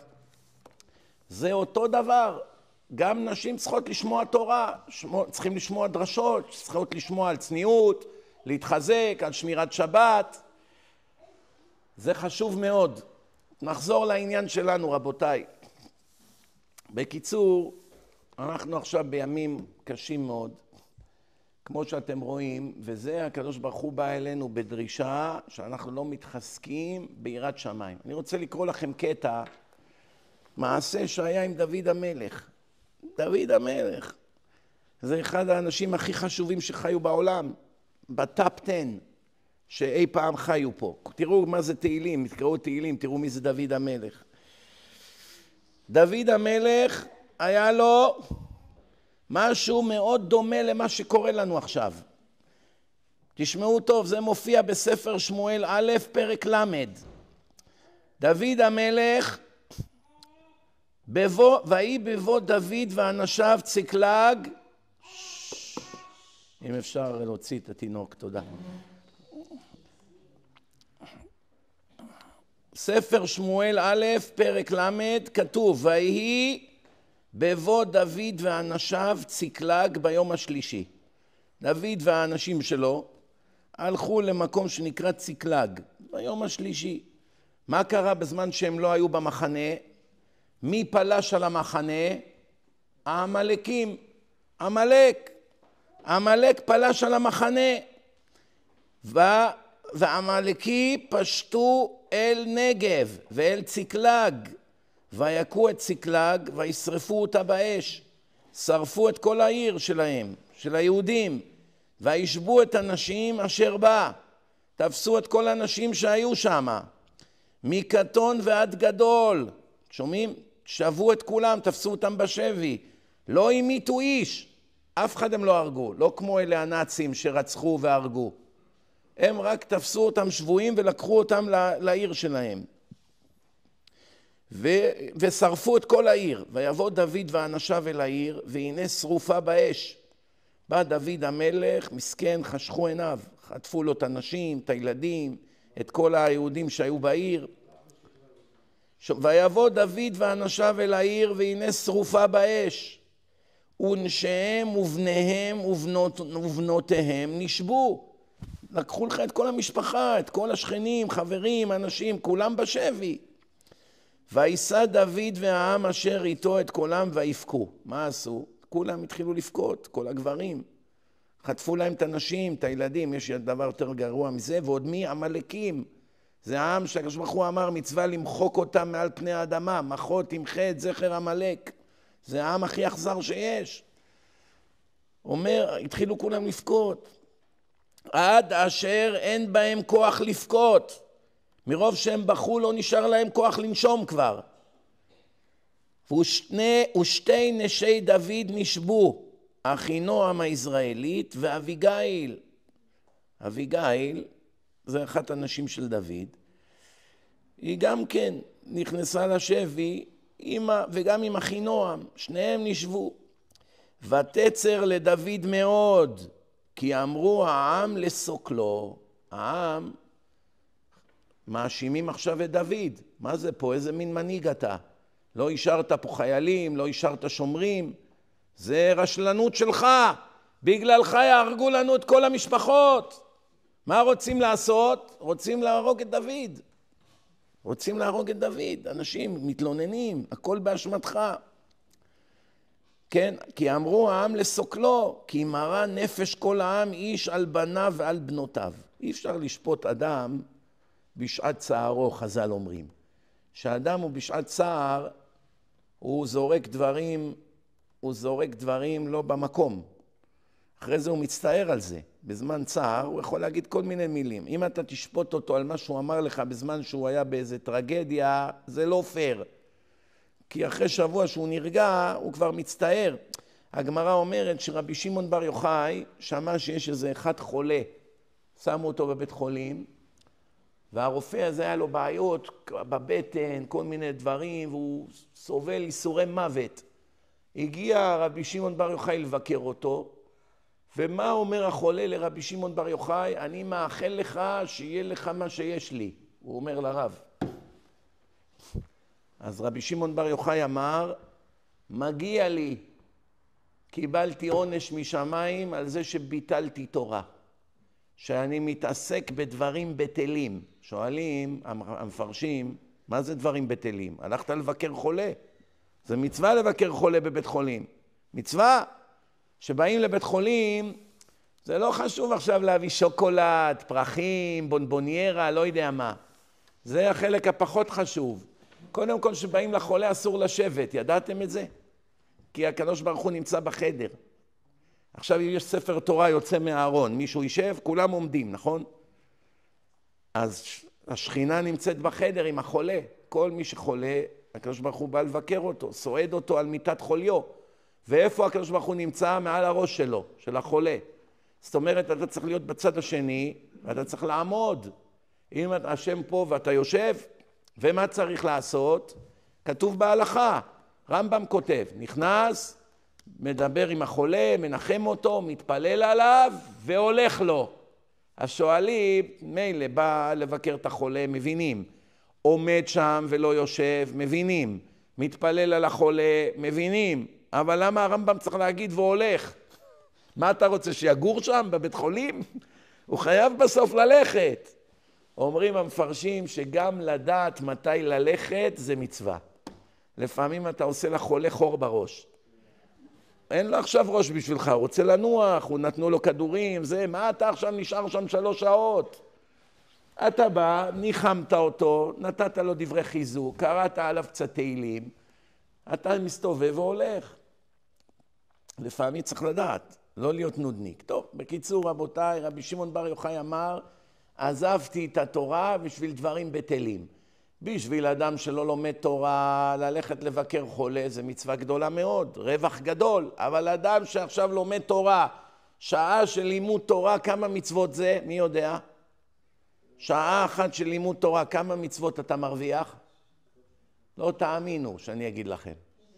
זה אותו דבר. גם נשים צריכות לשמוע תורה, צריכים לשמוע דרשות, צריכות לשמוע על צניעות, להתחזק, על שמירת שבת. זה חשוב מאוד. נחזור לעניין שלנו, רבותיי. בקיצור, אנחנו עכשיו בימים קשים מאוד, כמו שאתם רואים, וזה הקדוש ברוך הוא בא אלינו בדרישה שאנחנו לא מתחזקים ביראת שמיים. אני רוצה לקרוא לכם קטע, מעשה שהיה עם דוד המלך. דוד המלך, זה אחד האנשים הכי חשובים שחיו בעולם, בטאפ עשר. שאי פעם חיו פה. תראו מה זה תהילים, תקראו תהילים, תראו מי זה דוד המלך. דוד המלך היה לו משהו מאוד דומה למה שקורה לנו עכשיו. תשמעו טוב, זה מופיע בספר שמואל א' פרק למד. דוד המלך, בבוא, ויהי בבוא דוד ואנשיו צקלג, אם אפשר להוציא את התינוק, תודה. ספר שמואל א' פרק למד כתוב, ויהי בבוא דוד ואנשיו צקלג ביום השלישי. דוד והאנשים שלו הלכו למקום שנקרא צקלג ביום השלישי. מה קרה בזמן שהם לא היו במחנה? מי פלש על המחנה? העמלקים. עמלק. עמלק פלש על המחנה. ו... והעמלקי פשטו אל נגב ואל צקלג, ויכו את צקלג וישרפו אותה באש. שרפו את כל העיר שלהם, של היהודים, וישבו את הנשים אשר בה. תפסו את כל הנשים שהיו שם, מקטון ועד גדול. שומעים? שבו את כולם, תפסו אותם בשבי. לא המיתו איש, אף אחד הם לא הרגו, לא כמו אלה הנאצים שרצחו והרגו. הם רק תפסו אותם שבויים ולקחו אותם לעיר שלהם. ו- ושרפו את כל העיר. ויבוא דוד ואנשיו אל העיר, והנה שרופה באש. בא דוד המלך, מסכן, חשכו עיניו, חטפו לו את הנשים, את הילדים, את כל היהודים שהיו בעיר. ויבוא דוד ואנשיו אל העיר, והנה שרופה באש. ונשיהם ובניהם ובנות, ובנותיהם נשבו. לקחו לך את כל המשפחה, את כל השכנים, חברים, אנשים, כולם בשבי. וישא דוד והעם אשר איתו את קולם ויבכו. מה עשו? כולם התחילו לבכות, כל הגברים. חטפו להם את הנשים, את הילדים, יש דבר יותר גרוע מזה, ועוד מי? עמלקים. זה העם שהקדוש ברוך הוא אמר מצווה למחוק אותם מעל פני האדמה, מחות תמחה את זכר עמלק. זה העם הכי אכזר שיש. אומר, התחילו כולם לבכות. עד אשר אין בהם כוח לבכות. מרוב שהם בכו לא נשאר להם כוח לנשום כבר. ושני, ושתי נשי דוד נשבו, אחינועם היזרעאלית ואביגיל. אביגיל זה אחת הנשים של דוד. היא גם כן נכנסה לשבי אימא, וגם עם אחינועם, שניהם נשבו. ותצר לדוד מאוד, כי אמרו העם לסוקלו. העם מאשימים עכשיו את דוד. מה זה פה? איזה מין מנהיג אתה? לא השארת פה חיילים, לא השארת שומרים. זה רשלנות שלך. בגללך יהרגו לנו את כל המשפחות. מה רוצים לעשות? רוצים להרוג את דוד. רוצים להרוג את דוד. אנשים מתלוננים, הכל באשמתך. כן, כי אמרו העם לסוקלו, כי מרה נפש כל העם איש על בניו ועל בנותיו. אי אפשר לשפוט אדם בשעת צערו, חז"ל אומרים. שהאדם הוא בשעת צער, הוא זורק דברים, הוא זורק דברים לא במקום. אחרי זה הוא מצטער על זה. בזמן צער הוא יכול להגיד כל מיני מילים. אם אתה תשפוט אותו על מה שהוא אמר לך בזמן שהוא היה באיזה טרגדיה, זה לא פייר. כי אחרי שבוע שהוא נרגע, הוא כבר מצטער. הגמרא אומרת שרבי שמעון בר יוחאי שמע שיש איזה אחד חולה. שמו אותו בבית חולים, והרופא הזה היה לו בעיות בבטן, כל מיני דברים, והוא סובל איסורי מוות. הגיע רבי שמעון בר יוחאי לבקר אותו, ומה אומר החולה לרבי שמעון בר יוחאי? אני מאחל לך שיהיה לך מה שיש לי. הוא אומר לרב. אז רבי שמעון בר יוחאי אמר, מגיע לי, קיבלתי עונש משמיים על זה שביטלתי תורה. שאני מתעסק בדברים בטלים. שואלים, המפרשים, מה זה דברים בטלים? הלכת לבקר חולה. זה מצווה לבקר חולה בבית חולים. מצווה שבאים לבית חולים, זה לא חשוב עכשיו להביא שוקולד, פרחים, בונבוניירה, לא יודע מה. זה החלק הפחות חשוב. קודם כל שבאים לחולה אסור לשבת, ידעתם את זה? כי הקדוש ברוך הוא נמצא בחדר. עכשיו יש ספר תורה יוצא מהארון, מישהו יישב, כולם עומדים, נכון? אז השכינה נמצאת בחדר עם החולה. כל מי שחולה, הקדוש ברוך הוא בא לבקר אותו, סועד אותו על מיטת חוליו. ואיפה הקדוש ברוך הוא נמצא? מעל הראש שלו, של החולה. זאת אומרת, אתה צריך להיות בצד השני, ואתה צריך לעמוד. אם השם פה ואתה יושב, ומה צריך לעשות? כתוב בהלכה, רמב"ם כותב, נכנס, מדבר עם החולה, מנחם אותו, מתפלל עליו, והולך לו. השואלים, מילא, בא לבקר את החולה, מבינים. עומד שם ולא יושב, מבינים. מתפלל על החולה, מבינים. אבל למה הרמב"ם צריך להגיד והולך? מה אתה רוצה, שיגור שם בבית חולים? הוא חייב בסוף ללכת. אומרים המפרשים שגם לדעת מתי ללכת זה מצווה. לפעמים אתה עושה לחולה חור בראש. אין לו עכשיו ראש בשבילך, הוא רוצה לנוח, הוא נתנו לו כדורים, זה, מה אתה עכשיו נשאר שם שלוש שעות? אתה בא, ניחמת אותו, נתת לו דברי חיזוק, קראת עליו קצת תהילים, אתה מסתובב והולך. לפעמים צריך לדעת, לא להיות נודניק. טוב, בקיצור רבותיי, רבי שמעון בר יוחאי אמר, עזבתי את התורה בשביל דברים בטלים. בשביל אדם שלא לומד תורה, ללכת לבקר חולה, זה מצווה גדולה מאוד, רווח גדול. אבל אדם שעכשיו לומד תורה, שעה של לימוד תורה, כמה מצוות זה? מי יודע? שעה אחת של לימוד תורה, כמה מצוות אתה מרוויח? לא תאמינו שאני אגיד לכם.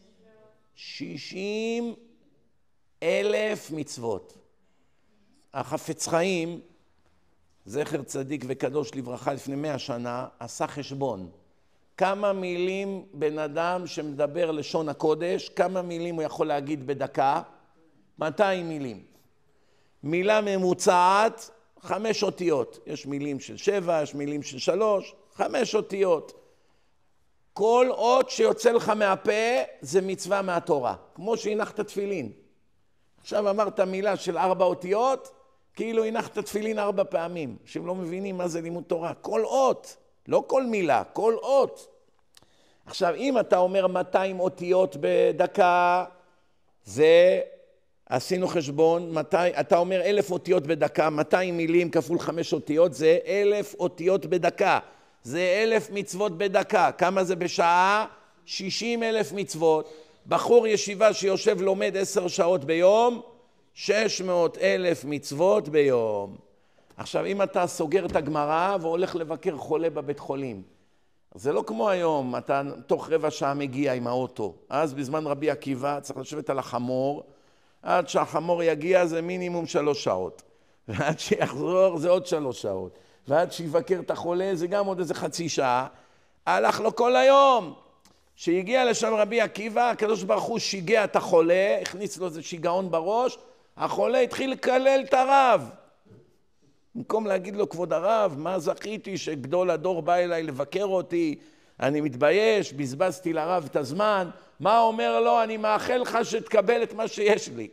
שישים אלף מצוות. החפץ חיים, זכר צדיק וקדוש לברכה, לפני מאה שנה, עשה חשבון. כמה מילים בן אדם שמדבר לשון הקודש, כמה מילים הוא יכול להגיד בדקה? מאתיים מילים. מילה ממוצעת, חמש אותיות. יש מילים של שבע, יש מילים של שלוש, חמש אותיות. כל אות שיוצא לך מהפה זה מצווה מהתורה, כמו שהנחת תפילין. עכשיו אמרת מילה של ארבע אותיות, כאילו הנחת תפילין ארבע פעמים. שהם לא מבינים מה זה לימוד תורה. כל אות, לא כל מילה, כל אות. עכשיו, אם אתה אומר מאתיים אותיות בדקה, זה, עשינו חשבון, מאתיים, אתה אומר אלף אותיות בדקה, מאתיים מילים כפול חמש אותיות, זה אלף אותיות בדקה. זה אלף מצוות בדקה. כמה זה בשעה? שישים אלף מצוות. בחור ישיבה שיושב לומד עשר שעות ביום, שש מאות אלף מצוות ביום. עכשיו, אם אתה סוגר את הגמרא והולך לבקר חולה בבית חולים, זה לא כמו היום, אתה תוך רבע שעה מגיע עם האוטו. אז בזמן רבי עקיבא צריך לשבת על החמור, עד שהחמור יגיע זה מינימום שלוש שעות. ועד שיחזור זה עוד שלוש שעות. ועד שיבקר את החולה זה גם עוד איזה חצי שעה. הלך לו כל היום. שהגיע לשם רבי עקיבא, הקדוש ברוך הוא שיגע את החולה, הכניס לו איזה שיגעון בראש, החולה התחיל לקלל את הרב. במקום להגיד לו, כבוד הרב, מה זכיתי שגדול הדור בא אליי לבקר אותי, אני מתבייש, בזבזתי לרב את הזמן, מה אומר לו? אני מאחל לך שתקבל את מה שיש לי.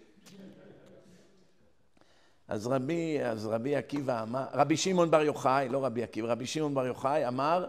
אז רבי, אז רבי עקיבא אמר, רבי שמעון בר יוחאי, לא רבי עקיבא, רבי שמעון בר יוחאי אמר,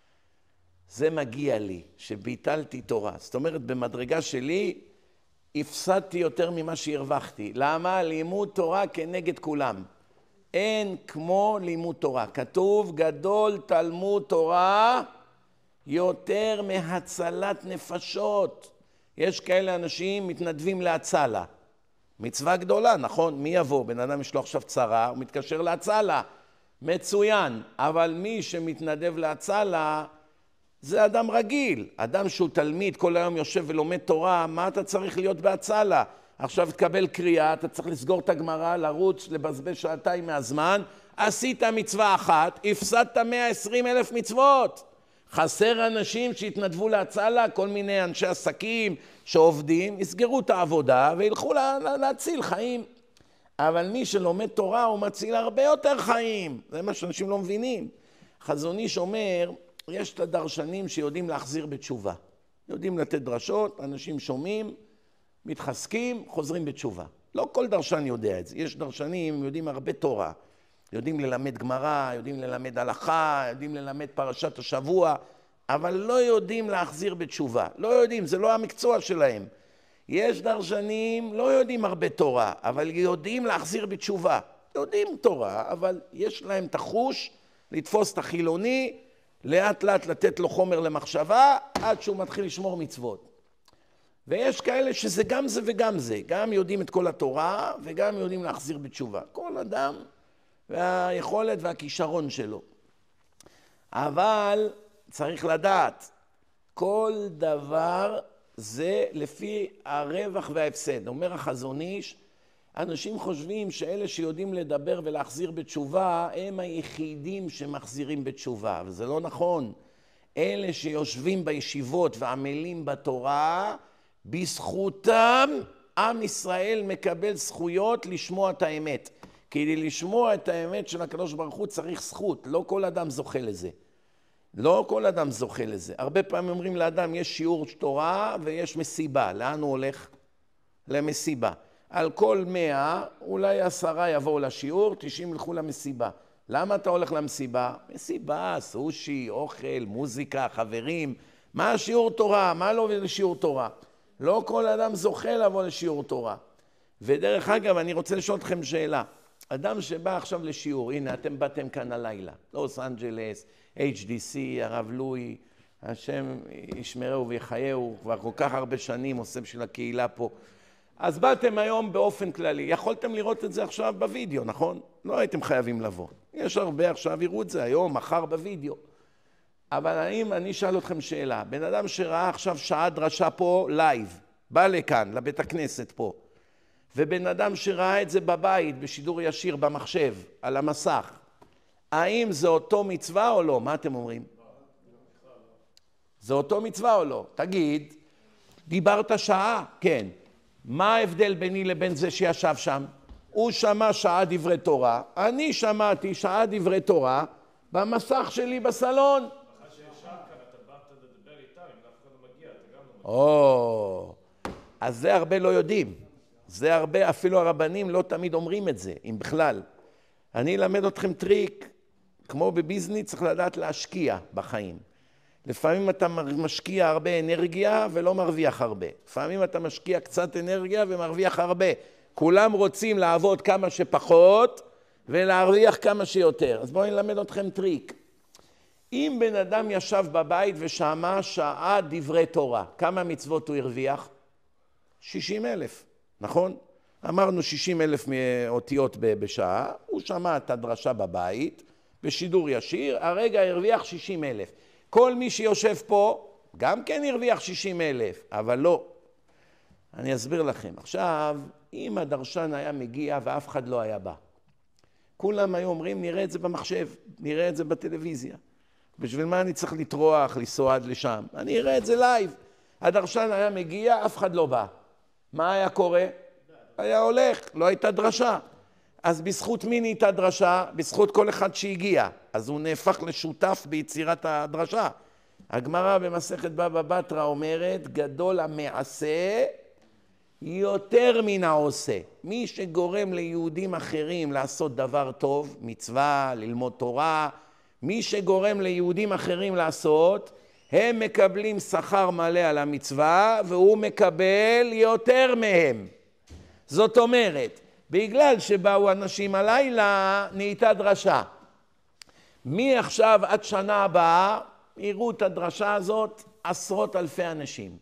זה מגיע לי, שביטלתי תורה. זאת אומרת, במדרגה שלי, הפסדתי יותר ממה שהרווחתי. למה? לימוד תורה כנגד כולם. אין כמו לימוד תורה. כתוב, גדול תלמוד תורה יותר מהצלת נפשות. יש כאלה אנשים מתנדבים להצלה. מצווה גדולה, נכון? מי יבוא? בן אדם יש לו עכשיו צרה, הוא מתקשר להצלה. מצוין. אבל מי שמתנדב להצלה, זה אדם רגיל. אדם שהוא תלמיד, כל היום יושב ולומד תורה, מה אתה צריך להיות בהצלה? עכשיו תקבל קריאה, אתה צריך לסגור את הגמרא, לרוץ, לבזבז שעתיים מהזמן, עשית מצווה אחת, הפסדת מאה ועשרים אלף מצוות. חסר אנשים שהתנדבו להצלה, כל מיני אנשי עסקים שעובדים, יסגרו את העבודה וילכו לה, לה, להציל חיים. אבל מי שלומד תורה הוא מציל הרבה יותר חיים. זה מה שאנשים לא מבינים. חזון איש אומר, יש את הדרשנים שיודעים להחזיר בתשובה. יודעים לתת דרשות, אנשים שומעים, מתחזקים, חוזרים בתשובה. לא כל דרשן יודע את זה. יש דרשנים, יודעים הרבה תורה. יודעים ללמד גמרא, יודעים ללמד הלכה, יודעים ללמד פרשת השבוע, אבל לא יודעים להחזיר בתשובה. לא יודעים, זה לא המקצוע שלהם. יש דרשנים, לא יודעים הרבה תורה, אבל יודעים להחזיר בתשובה. יודעים תורה, אבל יש להם את החוש לתפוס את החילוני, לאט לאט לתת לו חומר למחשבה, עד שהוא מתחיל לשמור מצוות. ויש כאלה שזה גם זה וגם זה, גם יודעים את כל התורה וגם יודעים להחזיר בתשובה. כל אדם והיכולת והכישרון שלו. אבל צריך לדעת, כל דבר זה לפי הרווח וההפסד. אומר החזון איש, אנשים חושבים שאלה שיודעים לדבר ולהחזיר בתשובה, הם היחידים שמחזירים בתשובה, וזה לא נכון. אלה שיושבים בישיבות ועמלים בתורה, בזכותם עם ישראל מקבל זכויות לשמוע את האמת. כדי לשמוע את האמת של הקדוש ברוך הוא צריך זכות, לא כל אדם זוכה לזה. לא כל אדם זוכה לזה. הרבה פעמים אומרים לאדם, יש שיעור תורה ויש מסיבה. לאן הוא הולך? למסיבה. על כל מאה, אולי עשרה יבואו לשיעור, תשעים ילכו למסיבה. למה אתה הולך למסיבה? מסיבה, סושי, אוכל, מוזיקה, חברים. מה השיעור תורה? מה לא לשיעור תורה? לא כל אדם זוכה לבוא לשיעור תורה. ודרך אגב, אני רוצה לשאול אתכם שאלה. אדם שבא עכשיו לשיעור, הנה, אתם באתם כאן הלילה, לוס אנג'לס, אייץ' די סי, הרב לואי, השם ישמרהו ויחייהו, כבר כל כך הרבה שנים עושה בשביל הקהילה פה. אז באתם היום באופן כללי, יכולתם לראות את זה עכשיו בווידאו, נכון? לא הייתם חייבים לבוא. יש הרבה עכשיו, יראו את זה היום, מחר בווידאו. אבל האם אני אשאל אתכם שאלה, בן אדם שראה עכשיו שעה דרשה פה לייב, בא לכאן, לבית הכנסת פה, ובן אדם שראה את זה בבית, בשידור ישיר, במחשב, על המסך, האם זה אותו מצווה או לא? מה אתם אומרים? זה אותו מצווה או לא? תגיד, דיברת שעה? כן. מה ההבדל ביני לבין זה שישב שם? הוא שמע שעה דברי תורה, אני שמעתי שעה דברי תורה במסך שלי בסלון. אחרי שישב כאן, אתה באת לדבר איתם, אם אף אחד לא מגיע, אתה גם לא מגיע. או, אז זה הרבה לא יודעים. זה הרבה, אפילו הרבנים לא תמיד אומרים את זה, אם בכלל. אני אלמד אתכם טריק, כמו בביזנס, צריך לדעת להשקיע בחיים. לפעמים אתה משקיע הרבה אנרגיה ולא מרוויח הרבה. לפעמים אתה משקיע קצת אנרגיה ומרוויח הרבה. כולם רוצים לעבוד כמה שפחות ולהרוויח כמה שיותר. אז בואו נלמד אתכם טריק. אם בן אדם ישב בבית ושמע שעה דברי תורה, כמה מצוות הוא הרוויח? שישים אלף, נכון? אמרנו שישים אלף אותיות בשעה, הוא שמע את הדרשה בבית, בשידור ישיר, הרגע הרוויח שישים אלף. כל מי שיושב פה גם כן הרוויח שישים אלף, אבל לא. אני אסביר לכם. עכשיו, אם הדרשן היה מגיע ואף אחד לא היה בא, כולם היו אומרים, נראה את זה במחשב, נראה את זה בטלוויזיה. בשביל מה אני צריך לטרוח, לנסוע עד לשם? אני אראה את זה לייב. הדרשן היה מגיע, אף אחד לא בא. מה היה קורה? היה הולך, לא הייתה דרשה. אז בזכות מי נהייתה דרשה? בזכות כל אחד שהגיע. אז הוא נהפך לשותף ביצירת הדרשה. הגמרא במסכת בבא בתרא אומרת, גדול המעשה יותר מן העושה. מי שגורם ליהודים אחרים לעשות דבר טוב, מצווה, ללמוד תורה, מי שגורם ליהודים אחרים לעשות, הם מקבלים שכר מלא על המצווה, והוא מקבל יותר מהם. זאת אומרת, בגלל שבאו אנשים הלילה, נהייתה דרשה. מי עכשיו עד שנה הבאה, יראו את הדרשה הזאת עשרות אלפי אנשים.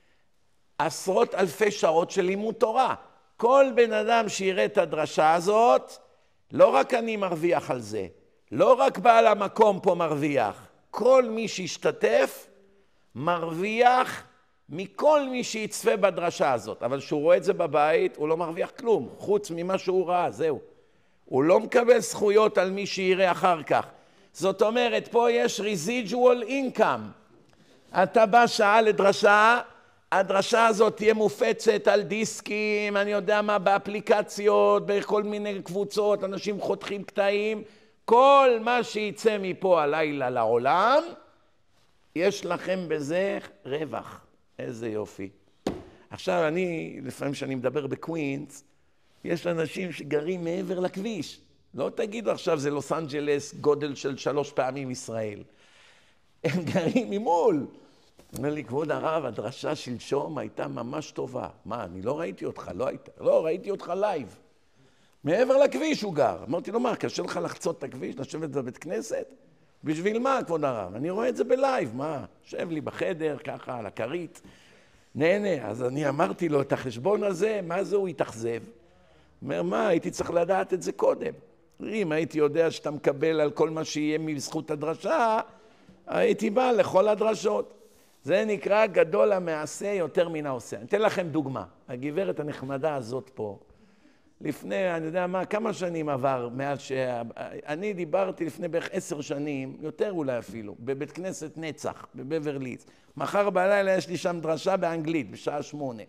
עשרות אלפי שעות של לימוד תורה. כל בן אדם שיראה את הדרשה הזאת, לא רק אני מרוויח על זה, לא רק בעל המקום פה מרוויח, כל מי שישתתף מרוויח מכל מי שיצפה בדרשה הזאת. אבל כשהוא רואה את זה בבית, הוא לא מרוויח כלום, חוץ ממה שהוא ראה, זהו. הוא לא מקבל זכויות על מי שיראה אחר כך. זאת אומרת, פה יש residual income. אתה בא שעה לדרשה, הדרשה הזאת תהיה מופצת על דיסקים, אני יודע מה, באפליקציות, בכל מיני קבוצות, אנשים חותכים קטעים. כל מה שיצא מפה הלילה לעולם, יש לכם בזה רווח. איזה יופי. עכשיו אני, לפעמים שאני מדבר בקווינס, יש אנשים שגרים מעבר לכביש. לא תגידו עכשיו זה לוס אנג'לס, גודל של שלוש פעמים ישראל. הם גרים ממול. אומר לי, כבוד הרב, הדרשה שלשום הייתה ממש טובה. מה, אני לא ראיתי אותך, לא היית, לא, ראיתי אותך לייב. מעבר לכביש הוא גר. אמרתי לו, מה, קשה לך לחצות את הכביש, לשבת בבית כנסת? בשביל מה, כבוד הרב? אני רואה את זה בלייב, מה? שב לי בחדר, ככה, על הכרית. נהנה, אז אני אמרתי לו את החשבון הזה, מה זה הוא התאכזב? אומר, מה, הייתי צריך לדעת את זה קודם. אם הייתי יודע שאתה מקבל על כל מה שיהיה מזכות הדרשה, הייתי בא לכל הדרשות. זה נקרא גדול המעשה יותר מן העושה. אני אתן לכם דוגמה. הגברת הנחמדה הזאת פה, לפני, אני יודע מה, כמה שנים עבר מאז ש... אני דיברתי לפני בערך עשר שנים, יותר אולי אפילו, בבית כנסת נצח, בבברליץ. מחר בלילה יש לי שם דרשה באנגלית, בשעה שמונה.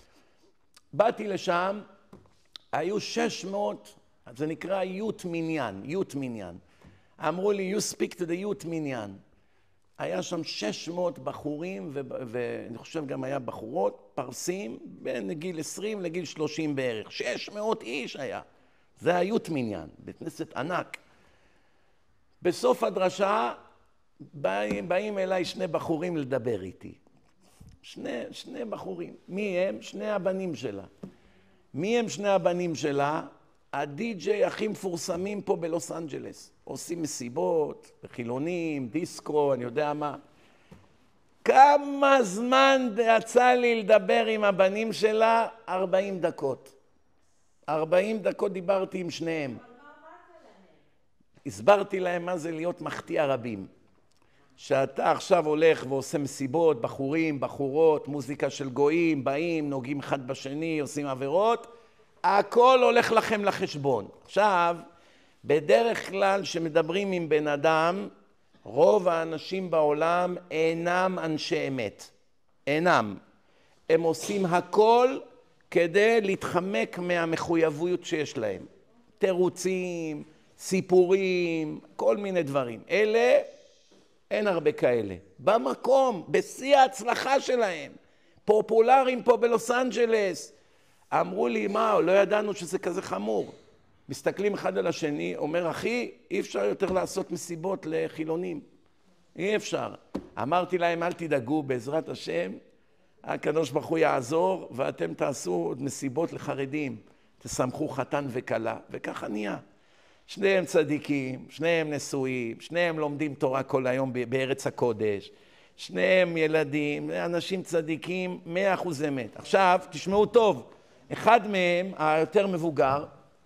באתי לשם, היו שש מאות, זה נקרא יוט מניין, יוט מניין. אמרו לי, you speak to the youth מניין. היה שם שש מאות בחורים, ואני חושב גם היה בחורות, פרסים, בין גיל עשרים לגיל שלושים בערך. שש מאות איש היה. זה היוט מניין, בית כנסת ענק. בסוף הדרשה, באים, באים אליי שני בחורים לדבר איתי. שני, שני בחורים. מי הם? שני הבנים שלה. מי הם שני הבנים שלה? הדי-ג'יי הכי מפורסמים פה בלוס אנג'לס. עושים מסיבות, חילונים, דיסקו, אני יודע מה. כמה זמן יצא לי לדבר עם הבנים שלה? ארבעים דקות. ארבעים דקות דיברתי עם שניהם. אבל מה אמרת להם? הסברתי להם מה זה להיות מחטיא רבים. שאתה עכשיו הולך ועושה מסיבות, בחורים, בחורות, מוזיקה של גויים, באים, נוגעים אחד בשני, עושים עבירות, הכל הולך לכם לחשבון. עכשיו, בדרך כלל שמדברים עם בן אדם, רוב האנשים בעולם אינם אנשי אמת. אינם. הם עושים הכל כדי להתחמק מהמחויבות שיש להם. תירוצים, סיפורים, כל מיני דברים. אלה, אין הרבה כאלה. במקום, בשיא ההצלחה שלהם. פופולריים פה בלוס אנג'לס. אמרו לי, מה, לא ידענו שזה כזה חמור. מסתכלים אחד על השני, אומר, אחי, אי אפשר יותר לעשות מסיבות לחילונים. אי אפשר. אמרתי להם, אל תדאגו, בעזרת השם, הקדוש ברוך הוא יעזור, ואתם תעשו עוד מסיבות לחרדים. תסמכו חתן וכלה, וככה נהיה. שניהם צדיקים, שניהם נשואים, שניהם לומדים תורה כל היום בארץ הקודש, שניהם ילדים, אנשים צדיקים, מאה אחוז אמת. עכשיו, תשמעו טוב, אחד מהם, היותר מבוגר,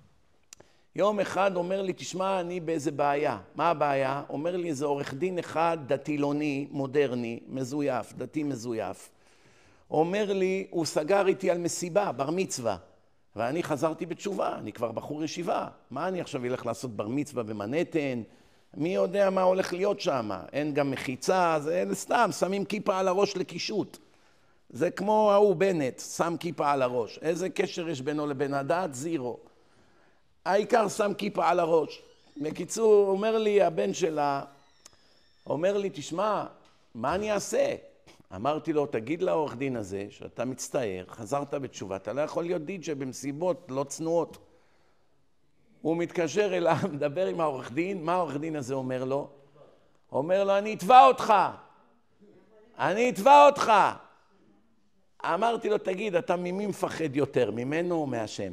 יום אחד אומר לי, תשמע, אני באיזה בעיה. מה הבעיה? אומר לי, זה עורך דין אחד, דתילוני, מודרני, מזויף, דתי מזויף. אומר לי, הוא סגר איתי על מסיבה, בר מצווה. ואני חזרתי בתשובה, אני כבר בחור ישיבה. מה אני עכשיו אלך לעשות בר מצווה במנהטן? מי יודע מה הולך להיות שם? אין גם מחיצה, זה סתם, שמים כיפה על הראש לקישוט. זה כמו ההוא בנט, שם כיפה על הראש. איזה קשר יש בינו לבין הדת? זירו. העיקר שם כיפה על הראש. בקיצור, אומר לי הבן שלה, אומר לי, תשמע, מה אני אעשה? אמרתי לו, תגיד לעורך דין הזה שאתה מצטער, חזרת בתשובה, אתה לא יכול להיות די-ג'יי במסיבות לא צנועות. הוא מתקשר אליו, מדבר עם העורך דין, מה העורך דין הזה אומר לו? אומר לו, אני אתבע אותך, אני אתבע אותך. אמרתי לו, תגיד, אתה ממי מפחד יותר, ממנו או מהשם?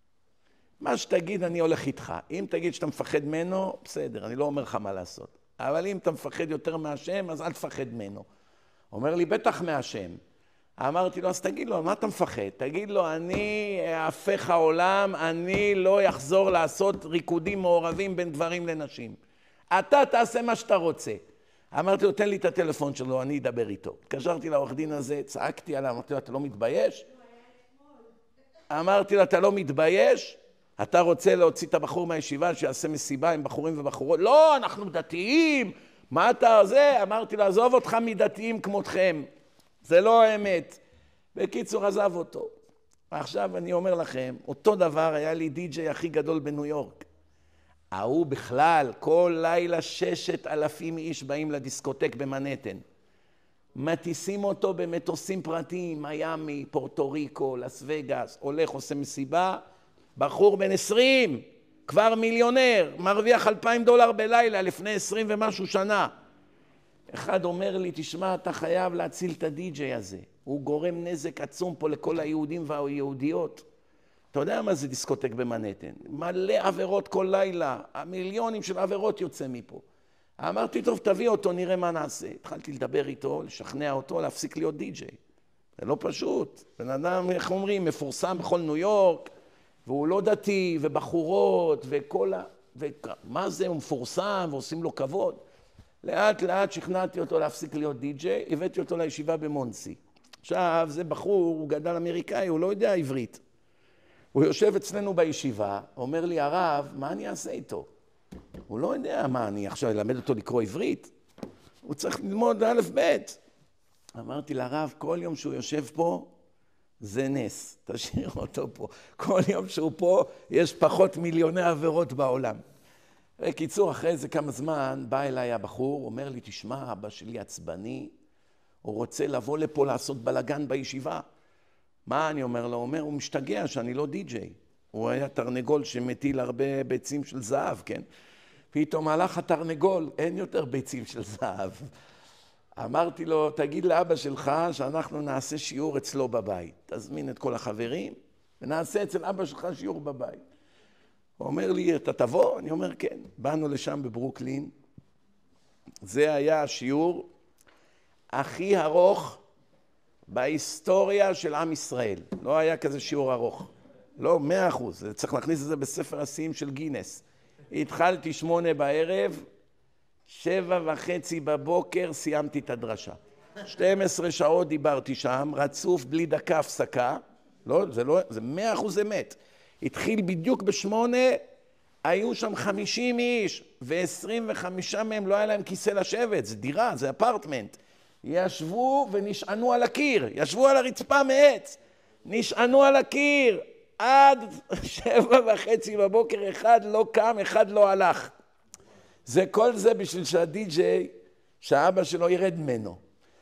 מה שתגיד, אני הולך איתך. אם תגיד שאתה מפחד ממנו, בסדר, אני לא אומר לך מה לעשות. אבל אם אתה מפחד יותר מהשם, אז אל תפחד ממנו. אומר לי, בטח מהשם. אמרתי לו, אז תגיד לו, מה אתה מפחד? תגיד לו, אני אהפך העולם, אני לא יחזור לעשות ריקודים מעורבים בין גברים לנשים. אתה תעשה מה שאתה רוצה. אמרתי לו, תן לי את הטלפון שלו, אני אדבר איתו. התקשרתי לעורך דין הזה, צעקתי עליו, אמרתי לו, אתה לא מתבייש? אמרתי לו, אתה לא מתבייש? אתה רוצה להוציא את הבחור מהישיבה שיעשה מסיבה עם בחורים ובחורות? לא, אנחנו דתיים. מה אתה זה? אמרתי לו, עזוב אותך מדתיים כמותכם. זה לא האמת. בקיצור, עזב אותו. עכשיו אני אומר לכם, אותו דבר היה לי די-ג'יי הכי גדול בניו יורק. ההוא בכלל, כל לילה ששת אלפים איש באים לדיסקוטק במנהטן. מטיסים אותו במטוסים פרטיים, מיאמי, פורטו ריקו, לס וגאס, הולך, עושה מסיבה, בחור בן עשרים, כבר מיליונר, מרוויח אלפיים דולר בלילה לפני עשרים ומשהו שנה. אחד אומר לי, תשמע, אתה חייב להציל את הדי-ג'יי הזה. הוא גורם נזק עצום פה לכל היהודים והיהודיות. אתה יודע מה זה דיסקוטק במנהטן? מלא עבירות כל לילה, המיליונים של עבירות יוצא מפה. אמרתי, טוב, תביא אותו, נראה מה נעשה. התחלתי לדבר איתו, לשכנע אותו, להפסיק להיות די-ג'יי. זה לא פשוט. בן אדם, איך אומרים, מפורסם בכל ניו יורק, והוא לא דתי, ובחורות, וכל ה... ומה זה, הוא מפורסם, ועושים לו כבוד. לאט לאט שכנעתי אותו להפסיק להיות די-ג'יי, הבאתי אותו לישיבה במונסי. עכשיו, זה בחור, הוא גדל אמריקאי, הוא לא יודע עברית. הוא יושב אצלנו בישיבה, אומר לי, הרב, מה אני אעשה איתו? הוא לא יודע מה, אני עכשיו אלמד אותו לקרוא עברית. הוא צריך ללמוד א' ב'. אמרתי לרב, כל יום שהוא יושב פה, זה נס. תשאיר אותו פה. כל יום שהוא פה, יש פחות מיליוני עבירות בעולם. בקיצור, אחרי זה כמה זמן, בא אליי הבחור, אומר לי, תשמע, אבא שלי עצבני, הוא רוצה לבוא לפה לעשות בלגן בישיבה. מה אני אומר לו? הוא אומר, הוא משתגע שאני לא די-ג'יי. הוא היה תרנגול שמטיל הרבה ביצים של זהב, כן? פתאום הלך התרנגול, אין יותר ביצים של זהב. אמרתי לו, תגיד לאבא שלך שאנחנו נעשה שיעור אצלו בבית. תזמין את כל החברים ונעשה אצל אבא שלך שיעור בבית. הוא אומר לי, אתה תבוא? אני אומר, כן. באנו לשם בברוקלין. זה היה השיעור הכי ארוך בהיסטוריה של עם ישראל. לא היה כזה שיעור ארוך. לא, מאה אחוז. צריך להכניס את זה בספר השיאים של גינס. התחלתי שמונה בערב, שבע וחצי בבוקר סיימתי את הדרשה. שתים עשרה שעות דיברתי שם, רצוף בלי דקה הפסקה. לא, זה לא, זה מאה אחוז אמת. התחיל בדיוק בשמונה, היו שם חמישים איש, ועשרים וחמישה מהם לא היה להם כיסא לשבת, זה דירה, זה אפרטמנט. ישבו ונשענו על הקיר, ישבו על הרצפה מעץ, נשענו על הקיר, עד שבע וחצי בבוקר, אחד לא קם, אחד לא הלך. זה כל זה בשביל שהדי-ג'יי, שהאבא שלו ירד ממנו.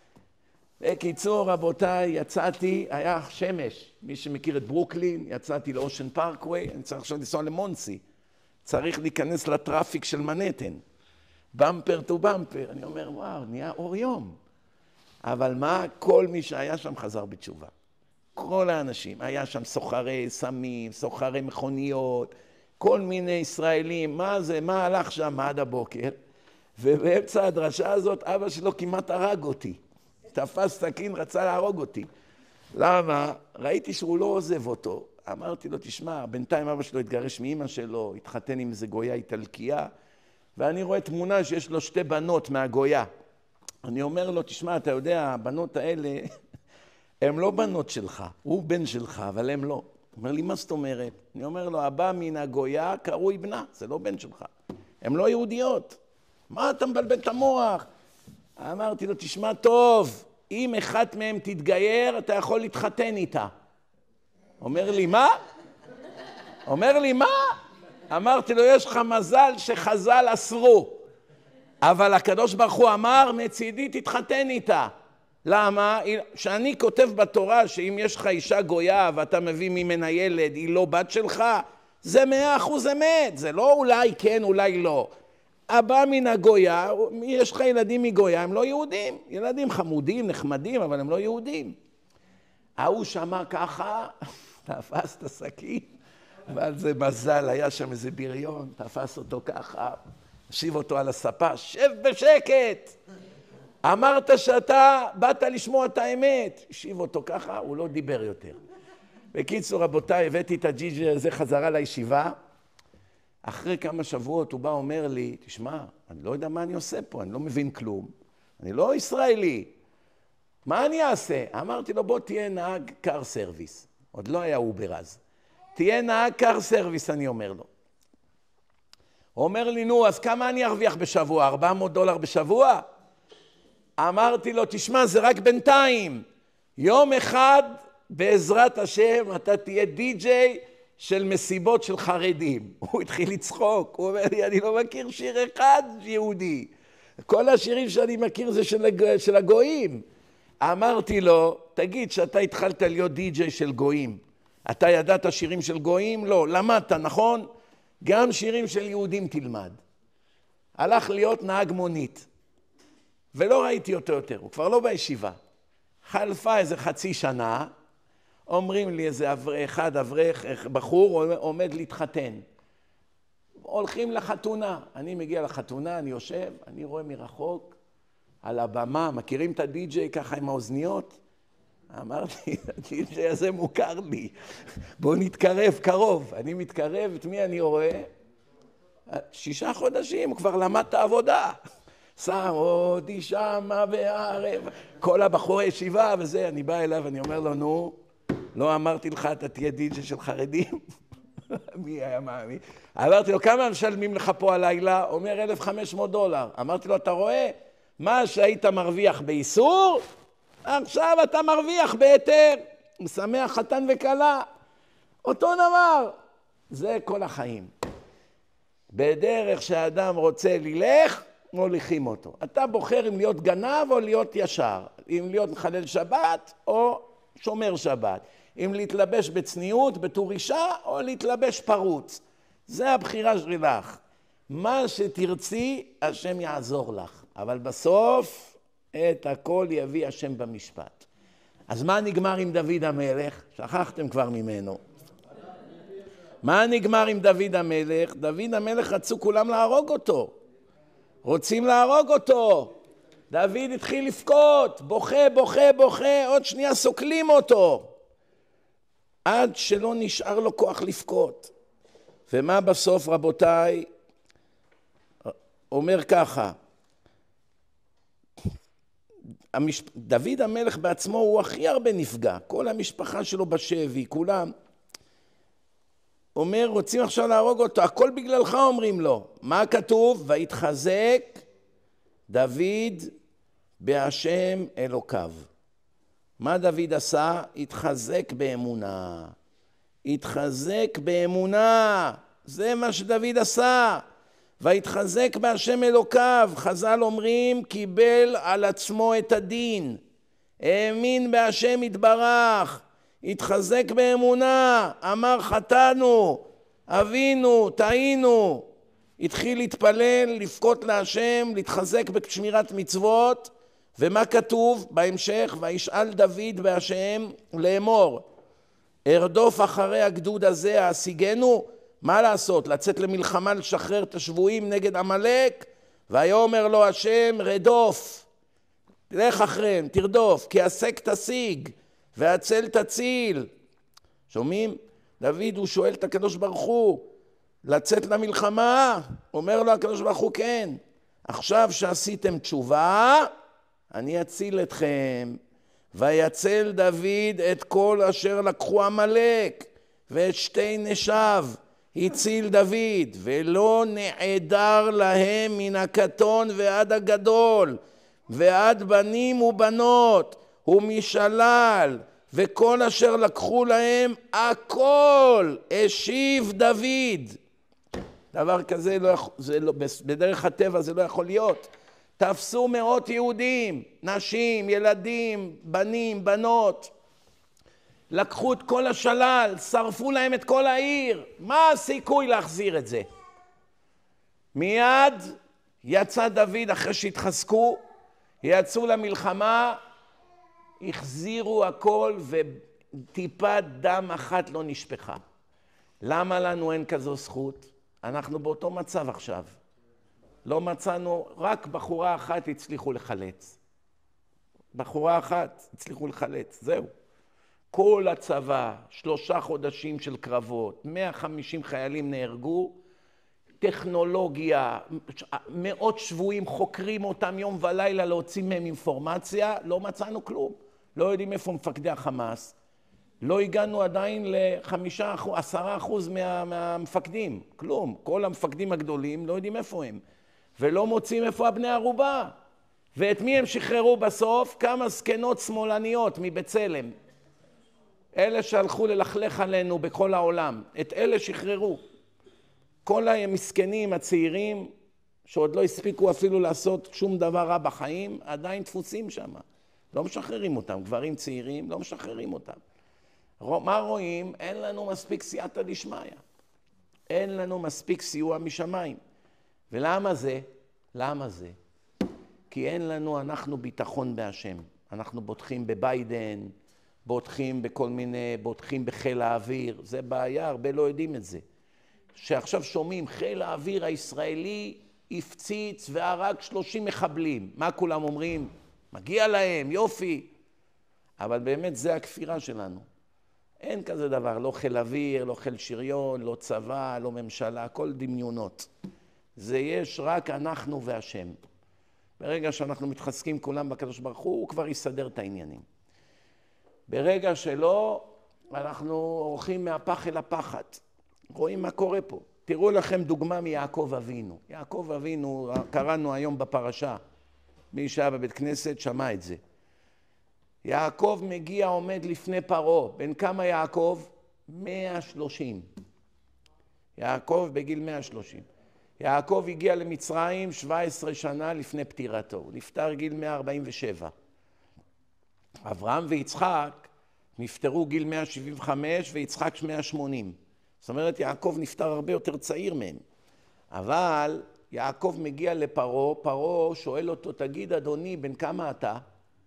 בקיצור, רבותיי, יצאתי, היה שמש, מי שמכיר את ברוקלין, יצאתי לאושן פארקווי, אני צריך עכשיו לנסוע למונסי, צריך להיכנס לטראפיק של מנהטן, במפר טו במפר, אני אומר, וואו, נהיה אור יום. אבל מה, כל מי שהיה שם חזר בתשובה. כל האנשים, היה שם סוחרי סמים, סוחרי מכוניות, כל מיני ישראלים, מה זה, מה הלך שם עד הבוקר, ובאמצע הדרשה הזאת אבא שלו כמעט הרג אותי. תפס סכין, רצה להרוג אותי. למה? ראיתי שהוא לא עוזב אותו. אמרתי לו, תשמע, בינתיים אבא שלו התגרש מאמא שלו, התחתן עם איזה גויה איטלקייה, ואני רואה תמונה שיש לו שתי בנות מהגויה. אני אומר לו, תשמע, אתה יודע, הבנות האלה, הן לא בנות שלך, הוא בן שלך, אבל הן לא. הוא אומר לי, מה זאת אומרת? אני אומר לו, הבא מן הגויה קרוי בנה, זה לא בן שלך. הן לא יהודיות. מה אתה מבלבל את המוח? אמרתי לו, תשמע טוב, אם אחת מהם תתגייר, אתה יכול להתחתן איתה. אומר לי, מה? אומר לי, מה? אמרתי לו, יש לך מזל שחז"ל אסרו. אבל הקדוש ברוך הוא אמר, מצידי תתחתן איתה. למה? שאני כותב בתורה שאם יש לך אישה גויה ואתה מביא ממנה ילד, היא לא בת שלך, זה מאה אחוז אמת. זה לא אולי כן, אולי לא. הבא מן הגויה, יש לך ילדים מגויה, הם לא יהודים. ילדים חמודים, נחמדים, אבל הם לא יהודים. ההוא שמע ככה, תפס את הסכין, ועל זה מזל, היה שם איזה בריון, תפס אותו ככה, השיב אותו על הספה, שב בשקט. אמרת שאתה באת לשמוע את האמת. השיב אותו ככה, הוא לא דיבר יותר. בקיצור, רבותיי, הבאתי את הג'יג'י הזה חזרה לישיבה. אחרי כמה שבועות הוא בא אומר לי, תשמע, אני לא יודע מה אני עושה פה, אני לא מבין כלום. אני לא ישראלי. מה אני אעשה? אמרתי לו, בוא תהיה נהג קאר סרוויס. עוד לא היה אובר אז. תהיה נהג קאר סרוויס, אני אומר לו. הוא אומר לי, נו, אז כמה אני ארוויח בשבוע? ארבע מאות דולר בשבוע? אמרתי לו, תשמע, זה רק בינתיים. יום אחד, בעזרת השם, אתה תהיה די-ג'יי של מסיבות של חרדים. הוא התחיל לצחוק, הוא אומר לי, אני לא מכיר שיר אחד יהודי. כל השירים שאני מכיר זה של, הג... של הגויים. אמרתי לו, תגיד שאתה התחלת להיות די-ג'יי של גויים. אתה ידעת שירים של גויים? לא. למדת, נכון? גם שירים של יהודים תלמד. הלך להיות נהג מונית. ולא ראיתי אותו יותר, הוא כבר לא בישיבה. חלפה איזה חצי שנה, אומרים לי איזה אחד אברך, בחור עומד להתחתן. הולכים לחתונה, אני מגיע לחתונה, אני יושב, אני רואה מרחוק, על הבמה, מכירים את הדי-ג'יי ככה עם האוזניות? אמרתי, הדי-ג'יי הזה מוכר לי, בואו נתקרב קרוב. אני מתקרב, את מי אני רואה? שישה חודשים, הוא כבר למד את העבודה. שם אותי שמה בערב, כל הבחורי ישיבה וזה, אני בא אליו, אני אומר לו, נו, לא אמרתי לך, אתה תהיה די-ג'יי של חרדים? מי היה מאמין? אמרתי לו, כמה משלמים לך פה הלילה? אומר, אלף וחמש מאות דולר. אמרתי לו, אתה רואה? מה שהיית מרוויח באיסור, עכשיו אתה מרוויח בהיתר. משמח חתן וכלה. אותו דבר. זה כל החיים. בדרך שהאדם רוצה ללך, מוליכים אותו. אתה בוחר אם להיות גנב או להיות ישר. אם להיות מחלל שבת או שומר שבת. אם להתלבש בצניעות, בתור אישה, או להתלבש פרוץ. זה הבחירה שלך. מה שתרצי, השם יעזור לך. אבל בסוף, את הכל יביא השם במשפט. אז מה נגמר עם דוד המלך? שכחתם כבר ממנו. מה נגמר עם דוד המלך? דוד המלך רצו כולם להרוג אותו. רוצים להרוג אותו. דוד התחיל לבכות, בוכה, בוכה, בוכה, עוד שנייה סוקלים אותו. עד שלא נשאר לו כוח לבכות. ומה בסוף, רבותיי? אומר ככה, המש... דוד המלך בעצמו הוא הכי הרבה נפגע, כל המשפחה שלו בשבי, כולם. אומר, רוצים עכשיו להרוג אותו, הכל בגללך, אומרים לו. מה כתוב? והתחזק דוד בהשם אלוקיו. מה דוד עשה? התחזק באמונה. התחזק באמונה. זה מה שדוד עשה. והתחזק בהשם אלוקיו. חז"ל אומרים, קיבל על עצמו את הדין. האמין בהשם יתברך. התחזק באמונה. אמר חטאנו, אבינו, טעינו. התחיל להתפלל, לבכות להשם, להתחזק בשמירת מצוות. ומה כתוב בהמשך? וישאל דוד בהשם לאמור, ארדוף אחרי הגדוד הזה, ההשיגנו? מה לעשות? לצאת למלחמה, לשחרר את השבויים נגד עמלק? ויאמר לו השם, רדוף, תלך אחריהם, תרדוף, כי עסק תשיג, והצל תציל. שומעים? דוד הוא שואל את הקדוש ברוך הוא, לצאת למלחמה? אומר לו הקדוש ברוך הוא, כן. עכשיו שעשיתם תשובה, אני אציל אתכם. ויצל דוד את כל אשר לקחו עמלק, ואת שתי נשיו הציל דוד, ולא נעדר להם מן הקטון ועד הגדול, ועד בנים ובנות, ומשלל, וכל אשר לקחו להם, הכל השיב דוד. דבר כזה לא יכול, זה לא, בדרך הטבע זה לא יכול להיות. תפסו מאות יהודים, נשים, ילדים, בנים, בנות, לקחו את כל השלל, שרפו להם את כל העיר. מה הסיכוי להחזיר את זה? מיד יצא דוד אחרי שהתחזקו, יצאו למלחמה, החזירו הכל וטיפת דם אחת לא נשפחה. למה לנו אין כזו זכות? אנחנו באותו מצב עכשיו. לא מצאנו, רק בחורה אחת הצליחו לחלץ. בחורה אחת הצליחו לחלץ, זהו. כל הצבא, שלושה חודשים של קרבות, מאה וחמישים חיילים נהרגו, טכנולוגיה, מאות שבויים חוקרים אותם יום ולילה להוציא מהם אינפורמציה, לא מצאנו כלום. לא יודעים איפה מפקדי החמאס. לא הגענו עדיין לחמישה אחוז, עשרה אחוז מה, מהמפקדים, כלום. כל המפקדים הגדולים לא יודעים איפה הם. ולא מוצאים איפה הבני ערובה. ואת מי הם שחררו בסוף? כמה סקנות שמאלניות מבצלם. אלה שהלכו ללכלך עלינו בכל העולם. את אלה שחררו. כל המסכנים הצעירים, שעוד לא הספיקו אפילו לעשות שום דבר רע בחיים, עדיין תפוסים שם. לא משחררים אותם. גברים צעירים, לא משחררים אותם. מה רואים? אין לנו מספיק סייעתא דשמיא. אין לנו מספיק סיוע משמיים. ולמה זה? למה זה? כי אין לנו, אנחנו ביטחון בהשם. אנחנו בוטחים בביידן, בוטחים בכל מיני, בוטחים בחיל האוויר. זה בעיה, הרבה לא יודעים את זה. שעכשיו שומעים, חיל האוויר הישראלי הפציץ והרג שלושים מחבלים. מה כולם אומרים? מגיע להם, יופי. אבל באמת זה הכפירה שלנו. אין כזה דבר, לא חיל אוויר, לא חיל שריון, לא צבא, לא ממשלה, הכל דמיונות. זה יש רק אנחנו והשם. ברגע שאנחנו מתחזקים כולם בקדוש ברוך הוא, הוא כבר יסדר את העניינים. ברגע שלא, אנחנו הולכים מהפח אל הפחד. רואים מה קורה פה. תראו לכם דוגמה מיעקב אבינו. יעקב אבינו, קראנו היום בפרשה. מי שהיה בבית כנסת שמע את זה. יעקב מגיע, עומד לפני פרעה. בן כמה יעקב? מאה ושלושים. יעקב בגיל מאה ושלושים. יעקב הגיע למצרים שבע עשרה שנה לפני פטירתו. הוא נפטר גיל מאה ארבעים ושבע. אברהם ויצחק נפטרו גיל מאה שבעים וחמש ויצחק מאה שמונים. זאת אומרת, יעקב נפטר הרבה יותר צעיר מהם. אבל יעקב מגיע לפרעה, פרעה שואל אותו, תגיד אדוני, בן כמה אתה?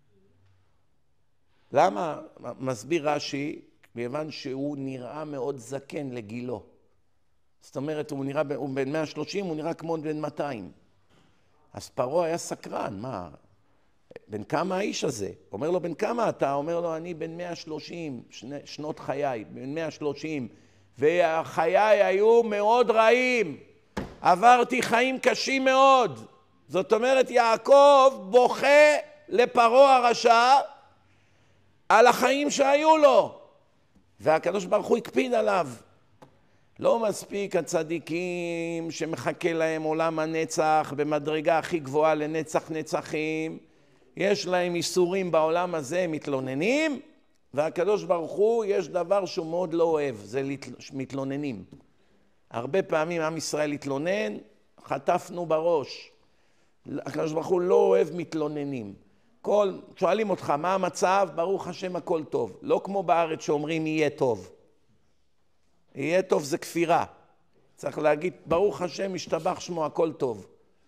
למה? מסביר רש"י, כיוון שהוא נראה מאוד זקן לגילו. זאת אומרת, הוא נראה, הוא בן מאה ושלושים, הוא נראה כמו בן מאתיים. אז פרעה היה סקרן, מה? בן כמה האיש הזה? אומר לו, בן כמה אתה? אומר לו, אני בן מאה ושלושים, שני, שנות חיי, בן מאה ושלושים, וחיי היו מאוד רעים, עברתי חיים קשים מאוד. זאת אומרת, יעקב בוכה לפרעה הרשע על החיים שהיו לו, והקדוש ברוך הוא הקפיד עליו. לא מספיק הצדיקים שמחכה להם עולם הנצח במדרגה הכי גבוהה לנצח נצחים, יש להם איסורים בעולם הזה, מתלוננים, והקדוש ברוך הוא יש דבר שהוא מאוד לא אוהב, זה מתלוננים. הרבה פעמים עם ישראל התלונן, חטפנו בראש. הקדוש ברוך הוא לא אוהב מתלוננים. כל, שואלים אותך מה המצב, ברוך השם הכל טוב. לא כמו בארץ שאומרים יהיה טוב. יהיה טוב זה כפירה. צריך להגיד ברוך השם משתבח שמו הכל טוב.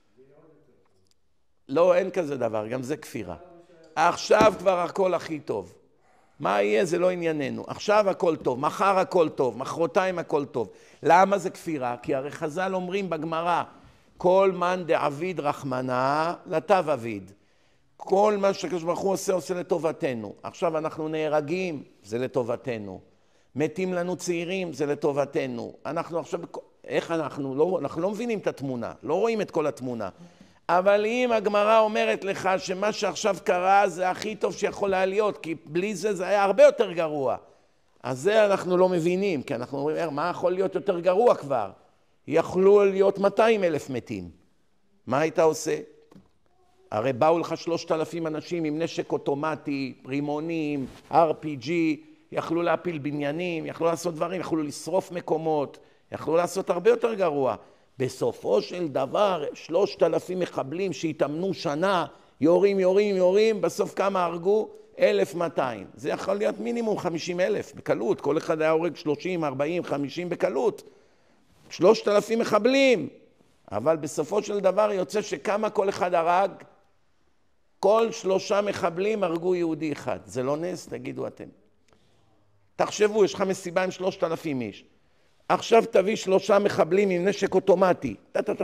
לא, אין כזה דבר, גם זה כפירה. עכשיו כבר הכל הכי טוב. מה יהיה זה לא ענייננו. עכשיו הכל טוב, מחר הכל טוב, מחרתיים הכל טוב. למה זה כפירה? כי הרי חז"ל אומרים בגמרא, כל מן דעביד רחמנא לטב עביד. כל מה שהקדוש ברוך הוא עושה, עושה לטובתנו. עכשיו אנחנו נהרגים, זה לטובתנו. מתים לנו צעירים, זה לטובתנו. אנחנו עכשיו, איך אנחנו? לא, אנחנו לא מבינים את התמונה, לא רואים את כל התמונה. אבל אם הגמרא אומרת לך שמה שעכשיו קרה זה הכי טוב שיכול היה להיות, כי בלי זה זה היה הרבה יותר גרוע. אז זה אנחנו לא מבינים, כי אנחנו אומרים, מה יכול להיות יותר גרוע כבר? יכלו להיות מאתיים אלף מתים. מה היית עושה? הרי באו לך שלושת אלפים אנשים עם נשק אוטומטי, רימונים, אר פי ג'י, יכלו להפיל בניינים, יכלו לעשות דברים, יכלו לשרוף מקומות, יכלו לעשות הרבה יותר גרוע. בסופו של דבר, שלושת אלפים מחבלים שהתאמנו שנה, יורים, יורים, יורים, בסוף כמה הרגו? אלף מאתיים. זה יכול להיות מינימום חמישים אלף, בקלות. כל אחד היה הורג שלושים, ארבעים, חמישים בקלות. שלושת אלפים מחבלים. אבל בסופו של דבר יוצא שכמה כל אחד הרג? כל שלושה מחבלים הרגו יהודי אחד. זה לא נס? תגידו אתם. תחשבו, יש לך מסיבה עם שלושת אלפים איש. עכשיו תביא שלושה מחבלים עם נשק אוטומטי,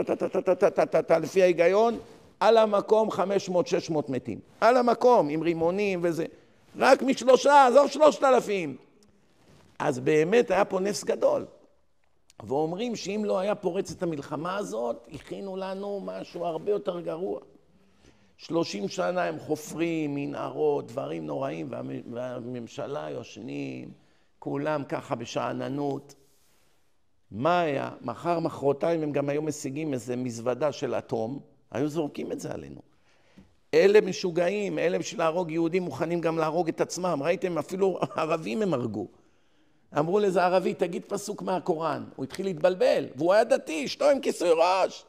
לפי ההיגיון, על המקום חמש מאות שש מאות מתים. על המקום, עם רימונים וזה. רק משלושה, עזוב שלושת אלפים. אז באמת היה פה נס גדול. ואומרים שאם לא היה פורץ את המלחמה הזאת, הכינו לנו משהו הרבה יותר גרוע. שלושים שנה הם חופרים, מנהרות, דברים נוראים, והממשלה יושנים, כולם ככה בשעננות. מה היה? מחר, מחרתיים הם גם היו משיגים איזה מזוודה של אטום, היו זורקים את זה עלינו. אלה משוגעים, אלה בשביל להרוג יהודים מוכנים גם להרוג את עצמם. ראיתם, אפילו ערבים הם הרגו. אמרו לזה ערבי, תגיד פסוק מהקוראן. הוא התחיל להתבלבל, והוא היה דתי, אשתו עם כיסוי ראש.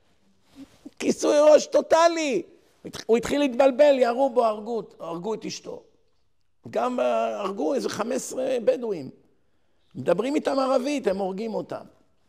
כיסוי ראש טוטלי. הוא התחיל להתבלבל, ירו בו, הרגו, הרגו את אשתו. גם הרגו איזה חמישה עשר בדואים. מדברים איתם ערבית, הם הורגים אותם.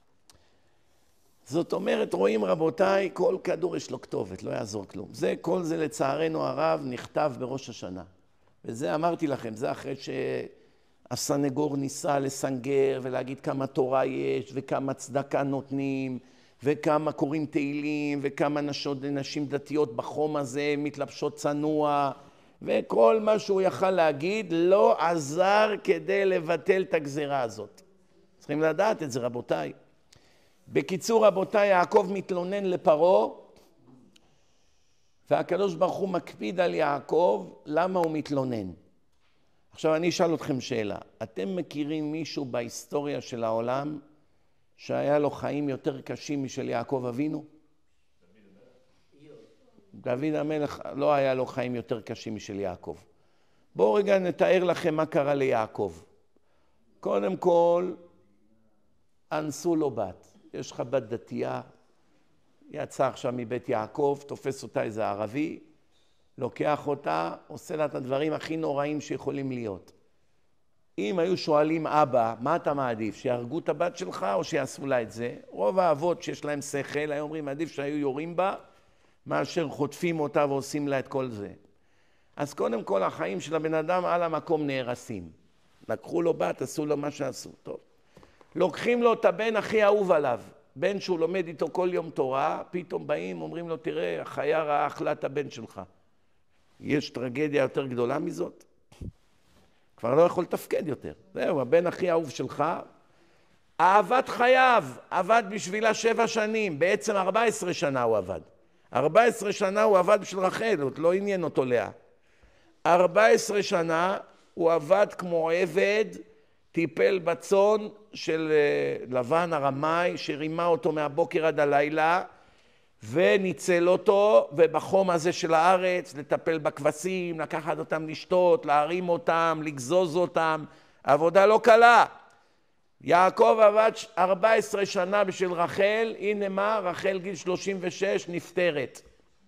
זאת אומרת, רואים רבותיי, כל כדור יש לו כתובת, לא יעזור כלום. זה, כל זה לצערנו הרב נכתב בראש השנה. וזה אמרתי לכם, זה אחרי שהסנגור ניסה לסנגר ולהגיד כמה תורה יש וכמה צדקה נותנים וכמה קוראים תהילים וכמה נשות, נשים דתיות בחום הזה מתלבשות צנוע וכל מה שהוא יכל להגיד לא עזר כדי לבטל את הגזירה הזאת. צריכים לדעת את זה רבותיי. בקיצור רבותיי, יעקב מתלונן לפרעה, והקדוש ברוך הוא מקפיד על יעקב, למה הוא מתלונן? עכשיו אני אשאל אתכם שאלה, אתם מכירים מישהו בהיסטוריה של העולם שהיה לו חיים יותר קשים משל יעקב אבינו? דוד המלך לא היה לו חיים יותר קשים משל יעקב. בואו רגע נתאר לכם מה קרה ליעקב. קודם כל, אנסו לו בת. יש לך בת דתייה, יצא עכשיו מבית יעקב, תופס אותה איזה ערבי, לוקח אותה, עושה לה את הדברים הכי נוראים שיכולים להיות. אם היו שואלים אבא, מה אתה מעדיף? שיהרגו את הבת שלך או שיעשו לה את זה? רוב האבות שיש להם שכל, היו אומרים, עדיף שהיו יורים בה, מאשר חוטפים אותה ועושים לה את כל זה. אז קודם כל החיים של הבן אדם על המקום נהרסים. לקחו לו בת, עשו לו מה שעשו, טוב. לוקחים לו את הבן הכי אהוב עליו, בן שהוא לומד איתו כל יום תורה, פתאום באים, אומרים לו, תראה, החיה רעה אכלה את הבן שלך. יש טרגדיה יותר גדולה מזאת? כבר לא יכול לתפקד יותר. זהו, הבן הכי אהוב שלך, אהבת חייו, עבד בשבילה שבע שנים, בעצם ארבע עשרה שנה הוא עבד. ארבע עשרה שנה הוא עבד בשביל רחל, עוד לא עניין אותו לאה. ארבע עשרה שנה הוא עבד כמו עבד, טיפל בצאן של לבן הרמאי, שרימה אותו מהבוקר עד הלילה, וניצל אותו, ובחום הזה של הארץ, לטפל בכבשים, לקחת אותם לשתות, להרים אותם, לגזוז אותם, עבודה לא קלה. יעקב עבד ארבע עשרה שנה בשביל רחל, הנה מה, רחל גיל שלושים ושש נפטרת.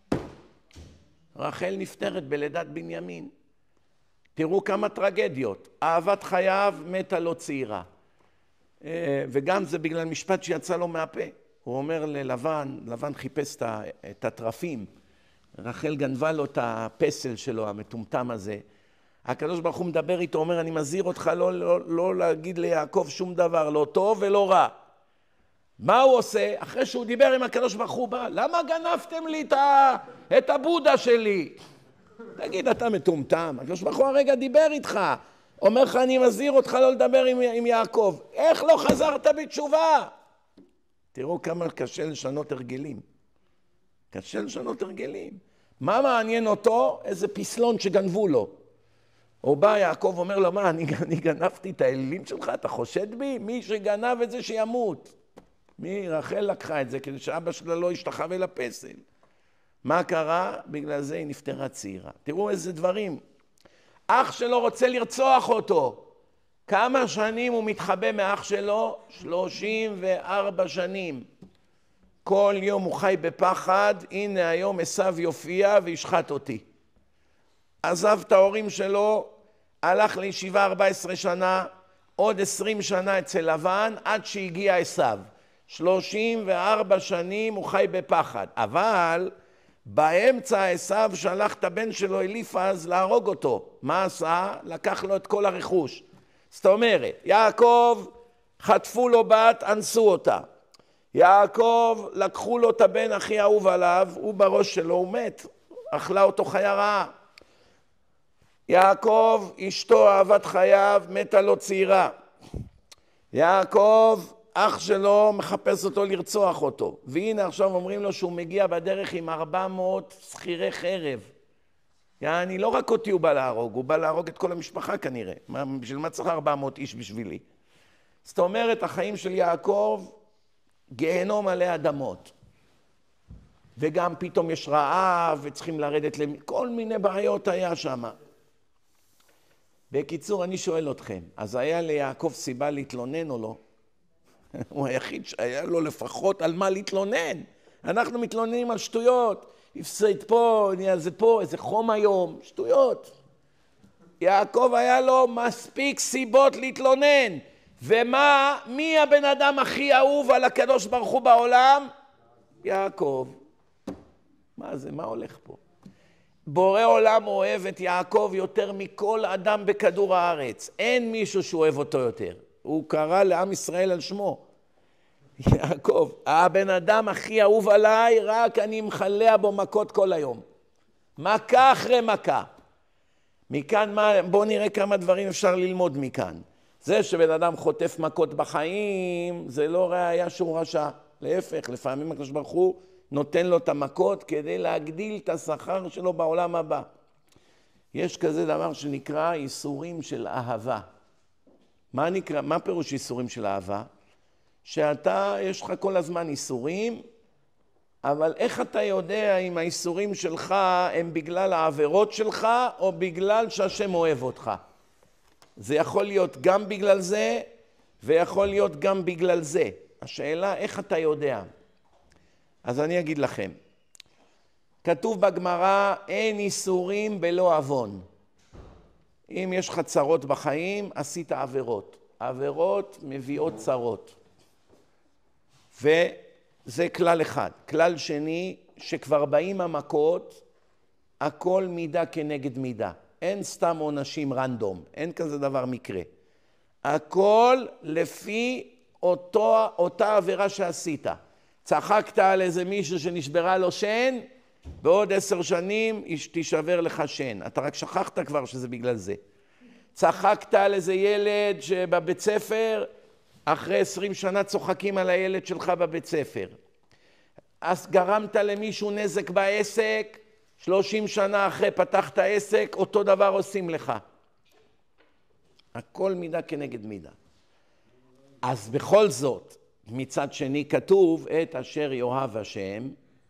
רחל נפטרת בלידת בנימין. תראו כמה טרגדיות. אהבת חייו מתה לו צעירה. וגם זה בגלל משפט שיצא לו מהפה. הוא אומר ללבן, לבן חיפש את הטרפים. רחל גנבה לו את הפסל שלו, המטומטם הזה. הקדוש ברוך הוא מדבר איתו, אומר, אני מזהיר אותך לא, לא, לא להגיד ליעקב שום דבר, לא טוב ולא רע. מה הוא עושה? אחרי שהוא דיבר עם הקדוש ברוך הוא, בא, למה גנבתם לי את, ה... את הבודה שלי? תגיד, אתה מטומטם, הקדוש ברוך הוא הרגע דיבר איתך, אומר לך, אני מזהיר אותך לא לדבר עם, עם יעקב. איך לא חזרת בתשובה? תראו כמה קשה לשנות הרגלים. קשה לשנות הרגלים. מה מעניין אותו? איזה פסלון שגנבו לו. הוא בא, יעקב אומר לו, מה, אני, אני גנבתי את האלילים שלך? אתה חושד בי? מי שגנב את זה שימות. מי? רחל לקחה את זה, כדי שאבא שלה לא ישתחווה לפסל. מה קרה? בגלל זה היא נפטרה צעירה. תראו איזה דברים. אח שלו רוצה לרצוח אותו. כמה שנים הוא מתחבא מאח שלו? שלושים וארבע שנים. כל יום הוא חי בפחד, הנה היום עשיו יופיע וישחט אותי. עזב את ההורים שלו, הלך לישיבה ארבע עשרה שנה, עוד עשרים שנה אצל לבן, עד שהגיע עשיו. שלושים וארבע שנים הוא חי בפחד, אבל באמצע עשיו שלח את הבן שלו אליפז להרוג אותו. מה עשה? לקח לו את כל הרכוש. זאת אומרת, יעקב חטפו לו בת, אנסו אותה. יעקב לקחו לו את הבן הכי אהוב עליו, הוא בראש שלו, הוא מת, אכלה אותו חיה רעה. יעקב, אשתו אהבת חייו, מתה לו צעירה. יעקב, אח שלו מחפש אותו לרצוח אותו. והנה עכשיו אומרים לו שהוא מגיע בדרך עם ארבע מאות שכירי חרב. יעני, לא רק אותי הוא בא להרוג, הוא בא להרוג את כל המשפחה כנראה. מה, בשביל מה צריך ארבע מאות איש בשבילי? זאת אומרת, החיים של יעקב, גיהנום מלא אדמות. וגם פתאום יש רעב וצריכים לרדת לכל מיני בעיות היה שם. בקיצור, אני שואל אתכם, אז היה ליעקב סיבה להתלונן או לא? הוא היחיד שהיה לו לפחות על מה להתלונן. אנחנו מתלוננים על שטויות. הפסד פה, זה פה, איזה חום היום, שטויות. יעקב היה לו מספיק סיבות להתלונן. ומה, מי הבן אדם הכי אהוב על הקדוש ברוך הוא בעולם? יעקב. מה זה, מה הולך פה? בורא עולם אוהב את יעקב יותר מכל אדם בכדור הארץ. אין מישהו שאוהב אותו יותר. הוא קרא לעם ישראל על שמו. יעקב, הבן אדם הכי אהוב עליי, רק אני מחלע בו מכות כל היום. מכה אחרי מכה. מכאן, מה, בואו נראה כמה דברים אפשר ללמוד מכאן. זה שבן אדם חוטף מכות בחיים, זה לא ראיה שהוא רשע. להפך, לפעמים הקדוש ברוך הוא נותן לו את המכות כדי להגדיל את השכר שלו בעולם הבא. יש כזה דבר שנקרא איסורים של אהבה. מה נקרא, מה פירוש איסורים של אהבה? שאתה, יש לך כל הזמן איסורים, אבל איך אתה יודע אם האיסורים שלך הם בגלל העבירות שלך או בגלל שהשם אוהב אותך? זה יכול להיות גם בגלל זה ויכול להיות גם בגלל זה. השאלה איך אתה יודע? אז אני אגיד לכם. כתוב בגמרא, אין איסורים בלא עוון. אם יש לך צרות בחיים, עשית עבירות. עבירות מביאות צרות. וזה כלל אחד. כלל שני, שכבר באים המכות, הכל מידה כנגד מידה. אין סתם עונשים רנדום. אין כזה דבר מקרה. הכל לפי אותו, אותה עבירה שעשית. צחקת על איזה מישהו שנשברה לו שן, בעוד עשר שנים תישבר לך שן. אתה רק שכחת כבר שזה בגלל זה. צחקת על איזה ילד שבבית ספר, אחרי עשרים שנה צוחקים על הילד שלך בבית ספר. אז גרמת למישהו נזק בעסק, שלושים שנה אחרי פתחת עסק, אותו דבר עושים לך. הכל מידה כנגד מידה. אז בכל זאת, מצד שני כתוב, את אשר יאהב השם,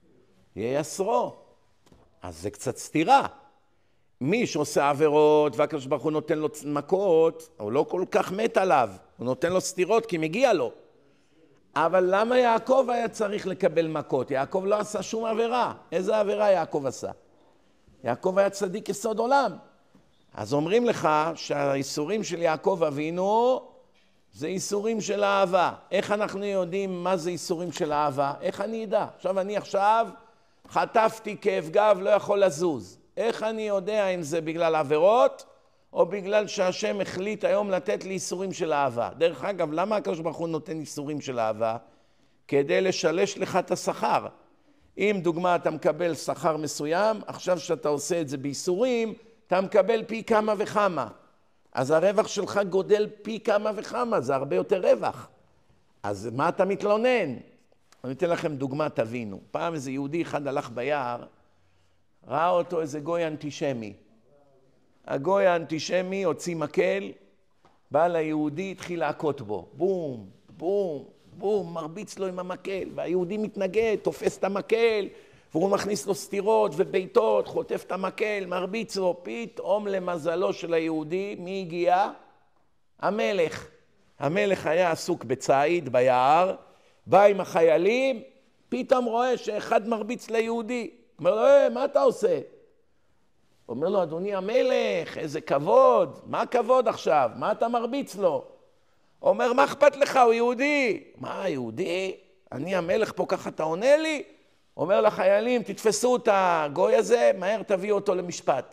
ייסרו. אז זה קצת סתירה. מי שעושה עבירות והקדוש ברוך הוא נותן לו מכות, הוא לא כל כך מת עליו, הוא נותן לו סתירות כי מגיע לו. אבל למה יעקב היה צריך לקבל מכות? יעקב לא עשה שום עבירה. איזה עבירה יעקב עשה? יעקב היה צדיק יסוד עולם. אז אומרים לך שהאיסורים של יעקב אבינו זה איסורים של אהבה. איך אנחנו יודעים מה זה איסורים של אהבה? איך אני יודע? עכשיו אני עכשיו חטפתי כאב גב, לא יכול לזוז. איך אני יודע אם זה בגלל עבירות או בגלל שהשם החליט היום לתת לי איסורים של אהבה? דרך אגב, למה הקדוש ברוך הוא נותן איסורים של אהבה? כדי לשלש לך את השכר. אם דוגמה אתה מקבל שכר מסוים, עכשיו שאתה עושה את זה באיסורים, אתה מקבל פי כמה וכמה. אז הרווח שלך גודל פי כמה וכמה, זה הרבה יותר רווח. אז מה אתה מתלונן? אני אתן לכם דוגמה, תבינו. פעם איזה יהודי אחד הלך ביער, ראה אותו איזה גוי אנטישמי. הגוי האנטישמי הוציא מקל, בא ליהודי, התחיל להכות בו. בום, בום, בום, מרביץ לו עם המקל. והיהודי מתנגד, תופס את המקל, והוא מכניס לו סתירות וביתות, חוטף את המקל, מרביץ לו. פתאום למזלו של היהודי, מי הגיע? המלך. המלך היה עסוק בציד, ביער, בא עם החיילים, פתאום רואה שאחד מרביץ ליהודי. אומר לו, אה, מה אתה עושה? אומר לו, אדוני המלך, איזה כבוד. מה הכבוד עכשיו? מה אתה מרביץ לו? אומר, מה אכפת לך? הוא יהודי. מה, יהודי? אני המלך פה, ככה אתה עונה לי? אומר לחיילים, תתפסו את הגוי הזה, מהר תביאו אותו למשפט.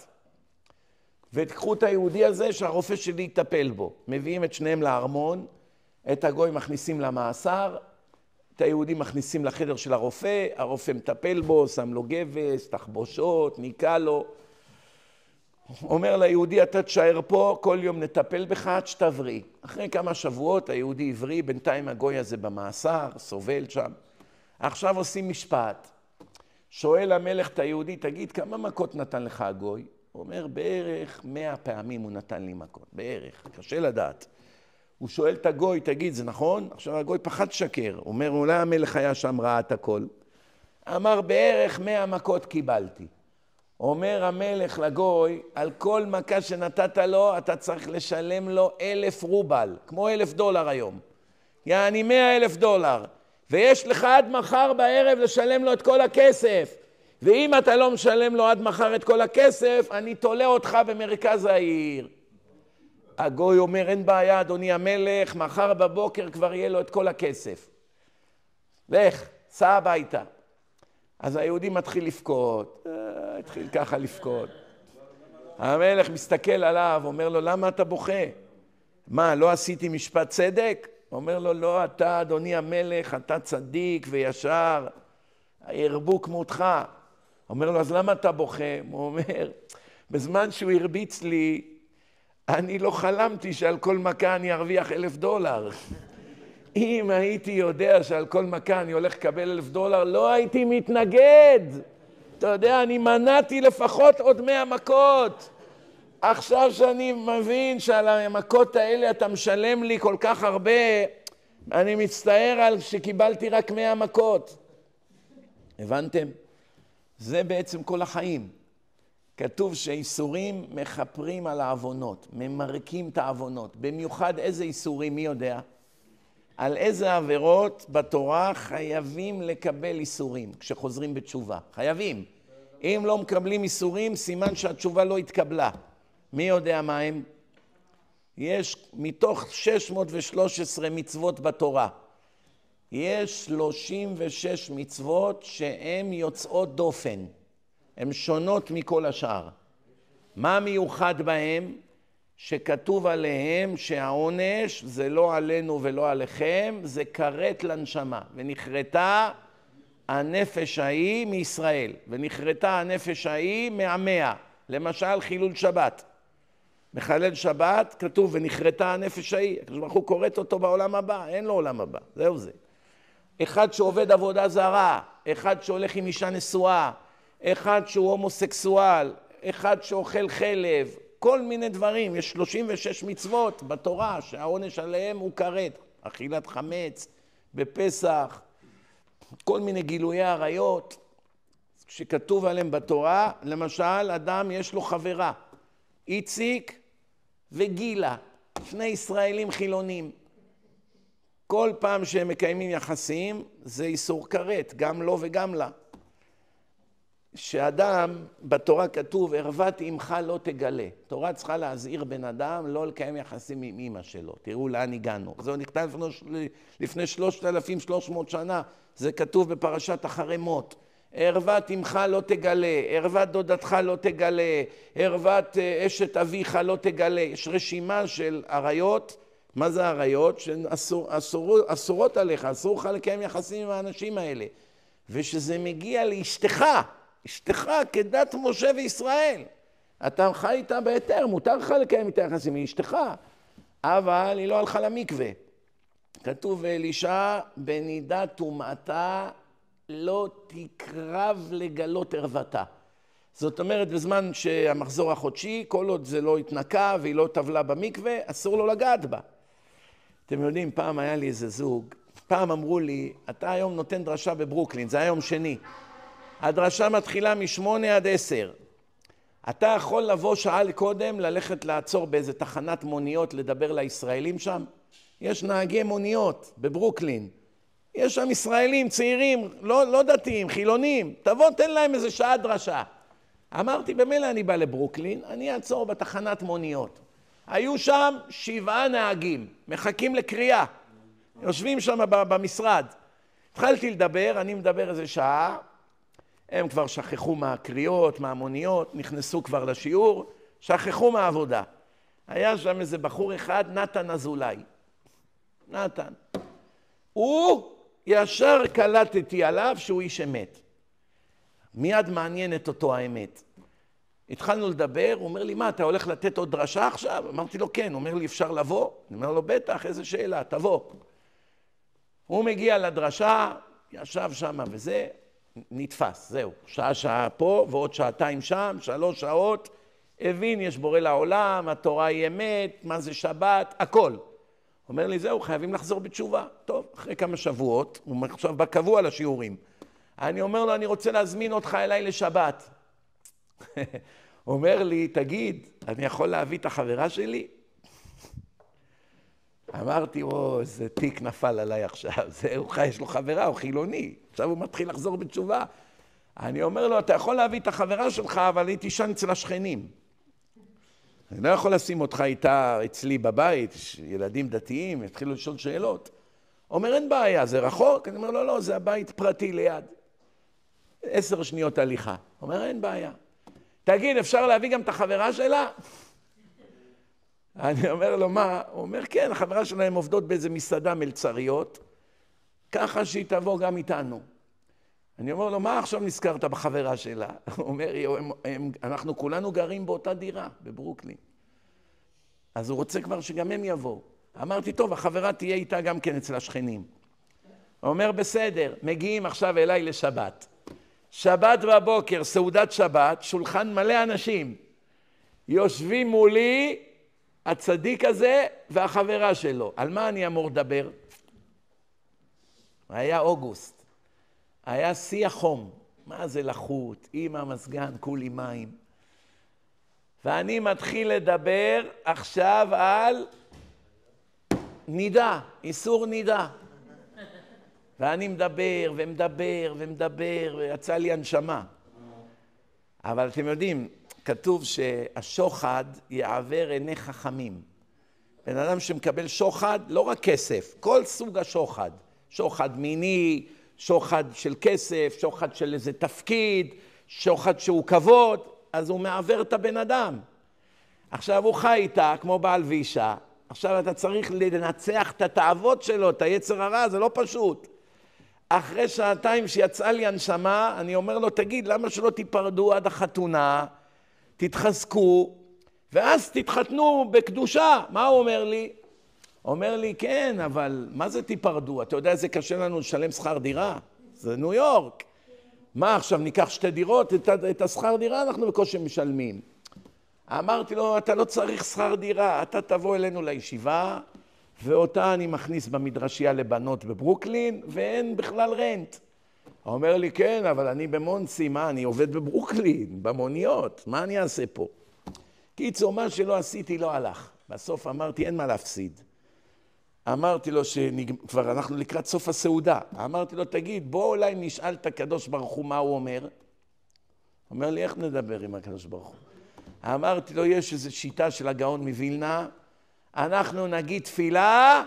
ותקחו את היהודי הזה שהרופא שלי יטפל בו. מביאים את שניהם לארמון, את הגוי מכניסים למאסר, את היהודי מכניסים לחדר של הרופא, הרופא מטפל בו, שם לו גבס, תחבושות, ניקה לו. אומר ליהודי, אתה תשאר פה, כל יום נטפל בך עד שתבריא. אחרי כמה שבועות היהודי עברי, בינתיים הגוי הזה במאסר, סובל שם. עכשיו עושים משפט. שואל המלך את היהודי, תגיד, כמה מכות נתן לך הגוי? הוא אומר, בערך מאה פעמים הוא נתן לי מכות, בערך, קשה לדעת. הוא שואל את הגוי, תגיד, זה נכון? עכשיו הגוי פחד שקר. הוא אומר, אולי המלך היה שם, ראה את הכל. אמר, בערך מאה מכות קיבלתי. אומר המלך לגוי, על כל מכה שנתת לו, אתה צריך לשלם לו אלף רובל, כמו אלף דולר היום. יעני מאה אלף דולר. ויש לך עד מחר בערב לשלם לו את כל הכסף. ואם אתה לא משלם לו עד מחר את כל הכסף, אני תולה אותך במרכז העיר. הגוי אומר, אין בעיה, אדוני המלך, מחר בבוקר כבר יהיה לו את כל הכסף. לך, סע הביתה. אז היהודי מתחיל לבכות, אה, התחיל ככה לבכות. המלך מסתכל עליו, אומר לו, למה אתה בוכה? מה, לא עשיתי משפט צדק? אומר לו, לא, אתה, אדוני המלך, אתה צדיק וישר, ירבו כמותך. אומר לו, אז למה אתה בוכה? הוא אומר, בזמן שהוא הרביץ לי, אני לא חלמתי שעל כל מכה אני ארוויח אלף דולר. אם הייתי יודע שעל כל מכה אני הולך לקבל אלף דולר, לא הייתי מתנגד. אתה יודע, אני מנעתי לפחות עוד מאה מכות. עכשיו שאני מבין שעל המכות האלה אתה משלם לי כל כך הרבה, אני מצטער על שקיבלתי רק מאה מכות. הבנתם? זה בעצם כל החיים. כתוב שאיסורים מחפרים על העוונות, ממרקים את העוונות. במיוחד איזה איסורים, מי יודע? על איזה עבירות בתורה חייבים לקבל איסורים כשחוזרים בתשובה. חייבים. אם לא מקבלים איסורים, סימן שהתשובה לא התקבלה. מי יודע מה הם? יש מתוך שש מאות ושלוש עשרה מצוות בתורה. יש שלושים ושש מצוות שהן יוצאות דופן. הן שונות מכל השאר. מה מיוחד בהם? שכתוב עליהם שהעונש זה לא עלינו ולא עליכם, זה כרת לנשמה. ונכרתה הנפש ההיא מישראל, ונכרתה הנפש ההיא מעמיה. למשל חילול שבת. מחלל שבת כתוב ונכרתה הנפש ההיא. הקדוש ברוך הוא קוראת אותו בעולם הבא, אין לו עולם הבא, זהו זה. אחד שעובד עבודה זרה, אחד שהולך עם אישה נשואה, אחד שהוא הומוסקסואל, אחד שאוכל חלב, כל מיני דברים. יש שלושים ושש מצוות בתורה שהעונש עליהם הוא כרת. אכילת חמץ בפסח, כל מיני גילויי עריות שכתוב עליהם בתורה. למשל, אדם יש לו חברה, איציק וגילה, שני ישראלים חילונים. כל פעם שהם מקיימים יחסים זה איסור כרת, גם לו וגם לה. שאדם, בתורה כתוב, ערוות אמך לא תגלה. תורה צריכה להזהיר בן אדם לא לקיים יחסים עם אמא שלו. תראו לאן הגענו. זה נכתב לפני שלושת אלפים ושלוש מאות שנה, זה כתוב בפרשת אחרי מות. ערוות אמך לא תגלה, ערוות דודתך לא תגלה, ערוות אשת אביך לא תגלה. יש רשימה של עריות. מה זה עריות? שאסורות עליך, אסור לך לקיים יחסים עם האנשים האלה. ושזה מגיע לאשתך, אשתך כדת משה וישראל. אתה חי איתה בהיתר, מותר לך לקיים איתה יחסים עם אשתך, אבל היא לא הלכה למקווה. כתוב אלישע, בנידת טומאתה לא תקרב לגלות ערוותה. זאת אומרת, בזמן שהמחזור החודשי, כל עוד זה לא התנקה והיא לא טבלה במקווה, אסור לו לגעת בה. אתם יודעים, פעם היה לי איזה זוג, פעם אמרו לי, אתה היום נותן דרשה בברוקלין, זה היום שני. הדרשה מתחילה משמונה עד עשר. אתה יכול לבוא שעה קודם, ללכת לעצור באיזה תחנת מוניות, לדבר לישראלים שם. יש נהגי מוניות בברוקלין. יש שם ישראלים, צעירים, לא, לא דתיים, חילונים. תבוא, תן להם איזה שעה דרשה. אמרתי, במילא אני בא לברוקלין, אני אעצור בתחנת מוניות. היו שם שבעה נהגים, מחכים לקריאה. יושבים שם במשרד. התחלתי לדבר, אני מדבר איזה שעה. הם כבר שכחו מהקריאות, מהמוניות, נכנסו כבר לשיעור, שכחו מהעבודה. היה שם איזה בחור אחד, נתן אזולאי. נתן. הוא ישר קלטתי עליו שהוא איש אמת. מיד מעניינת אותו האמת. התחלנו לדבר, הוא אומר לי, מה, אתה הולך לתת עוד דרשה עכשיו? אמרתי לו, כן. הוא אומר לי, אפשר לבוא? אני אומר לו, בטח, איזה שאלה, תבוא. הוא מגיע לדרשה, ישב שם וזה, נתפס, זהו. שעה שעה פה ועוד שעתיים שם, שלוש שעות, הבין, יש בורא לעולם, התורה היא אמת, מה זה שבת, הכל. אומר לי, זהו, חייבים לחזור בתשובה. טוב, אחרי כמה שבועות, הוא עכשיו בקבוע לשיעורים. אני אומר לו, אני רוצה להזמין אותך אליי לשבת. אומר לי, תגיד, אני יכול להביא את החברה שלי? אמרתי, או, איזה תיק נפל עליי עכשיו. זהו, יש לו חברה, הוא חילוני. עכשיו הוא מתחיל לחזור בתשובה. אני אומר לו, אתה יכול להביא את החברה שלך, אבל היא תישן אצל השכנים. אני לא יכול לשים אותך איתה אצלי בבית, ילדים דתיים, התחילו לשאול שאלות. אומר, אין בעיה, זה רחוק? אני אומר, לא, לא, זה הבית פרטי ליד. עשר שניות הליכה. אומר, אין בעיה. תגיד, אפשר להביא גם את החברה שלה? אני אומר לו, מה? הוא אומר, כן, החברה שלהם עובדות באיזה מסעדה מלצריות, ככה שהיא תבוא גם איתנו. אני אומר לו, מה עכשיו נזכרת בחברה שלה? הוא אומר, הם, הם, אנחנו כולנו גרים באותה דירה, בברוקלין. אז הוא רוצה כבר שגם הם יבואו. אמרתי, טוב, החברה תהיה איתה גם כן אצל השכנים. הוא אומר, בסדר, מגיעים עכשיו אליי לשבת. שבת בבוקר, סעודת שבת, שולחן מלא אנשים. יושבים מולי הצדיק הזה והחברה שלו. על מה אני אמור לדבר? היה אוגוסט. היה שיא החום. מה זה לחות? אמא מזגן, כולי מים. ואני מתחיל לדבר עכשיו על נידה, איסור נידה. ואני מדבר ומדבר ומדבר, ויצא לי הנשמה. אבל אתם יודעים, כתוב שהשוחד יעבר עיני חכמים. בן אדם שמקבל שוחד, לא רק כסף, כל סוג השוחד. שוחד מיני, שוחד של כסף, שוחד של איזה תפקיד, שוחד שהוא כבוד, אז הוא מעבר את הבן אדם. עכשיו הוא חי איתה, כמו בעל ואישה. עכשיו אתה צריך לנצח את התאוות שלו, את היצר הרע, זה לא פשוט. אחרי שעתיים שיצאה לי הנשמה, אני אומר לו, תגיד, למה שלא תיפרדו עד החתונה, תתחזקו, ואז תתחתנו בקדושה? מה הוא אומר לי? אומר לי, כן, אבל מה זה תיפרדו? אתה יודע, זה קשה לנו לשלם שכר דירה. זה ניו יורק. מה, עכשיו ניקח שתי דירות? את, את השכר דירה אנחנו בקושי משלמים. אמרתי לו, אתה לא צריך שכר דירה, אתה תבוא אלינו לישיבה, ואותה אני מכניס במדרשייה לבנות בברוקלין, ואין בכלל רנט. הוא אומר לי, כן, אבל אני במונסי, מה, אני עובד בברוקלין, במוניות, מה אני אעשה פה? קיצור, מה שלא עשיתי לא הלך. בסוף אמרתי, אין מה להפסיד. אמרתי לו שכבר אנחנו לקראת סוף הסעודה. אמרתי לו, תגיד, בוא אולי נשאל את הקדוש ברוך הוא מה הוא אומר. הוא אומר לי, איך נדבר עם הקדוש ברוך הוא? אמרתי לו, יש איזו שיטה של הגאון מווילנה, אנחנו נגיד תפילה,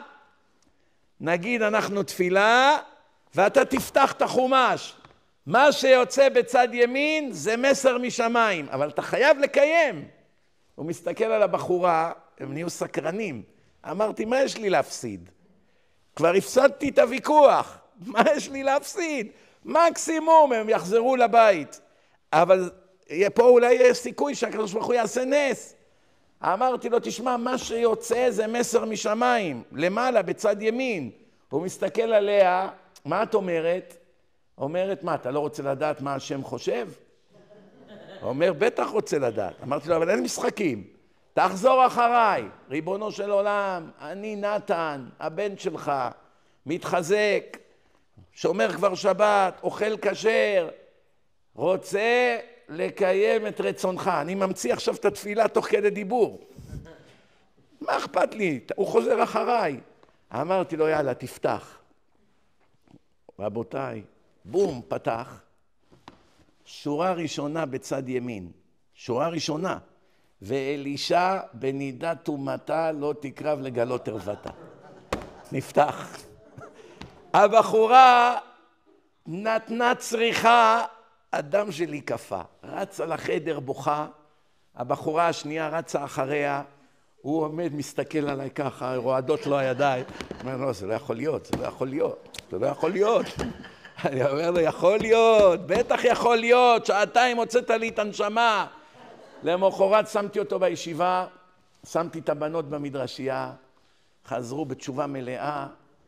נגיד אנחנו תפילה, ואתה תפתח את החומש. מה שיוצא בצד ימין זה מסר משמיים, אבל אתה חייב לקיים. הוא מסתכל על הבחורה, הם נהיו סקרנים. אמרתי, מה יש לי להפסיד? כבר הפסדתי את הוויכוח, מה יש לי להפסיד? מקסימום הם יחזרו לבית, אבל פה אולי יש סיכוי שהקדוש ברוך הוא יעשה נס. אמרתי לו, תשמע, מה שיוצא זה מסר משמיים, למעלה, בצד ימין. הוא מסתכל עליה, מה את אומרת? אומרת, מה, אתה לא רוצה לדעת מה השם חושב? הוא אומר, בטח רוצה לדעת. אמרתי לו, אבל אין משחקים. תחזור אחריי, ריבונו של עולם, אני נתן, הבן שלך, מתחזק, שומר כבר שבת, אוכל כשר, רוצה לקיים את רצונך. אני ממציא עכשיו את התפילה תוך כדי דיבור. מה אכפת לי? הוא חוזר אחריי. אמרתי לו, יאללה, תפתח. רבותיי, בום, פתח. שורה ראשונה בצד ימין. שורה ראשונה. ואלישע בנידת טומאתה לא תקרב לגלות ערוותה. נפתח. הבחורה נתנה צריכה, הדם שלי קפה. רצה לחדר בוכה, הבחורה השנייה רצה אחריה, הוא עומד מסתכל עליי ככה, רועדות לו הידיים. הוא אומר, לא, זה לא יכול להיות, זה לא יכול להיות, זה לא יכול להיות. אני אומר לו, יכול להיות, בטח יכול להיות, שעתיים הוצאת לי את הנשמה. למחרת שמתי אותו בישיבה, שמתי את הבנות במדרשייה, חזרו בתשובה מלאה.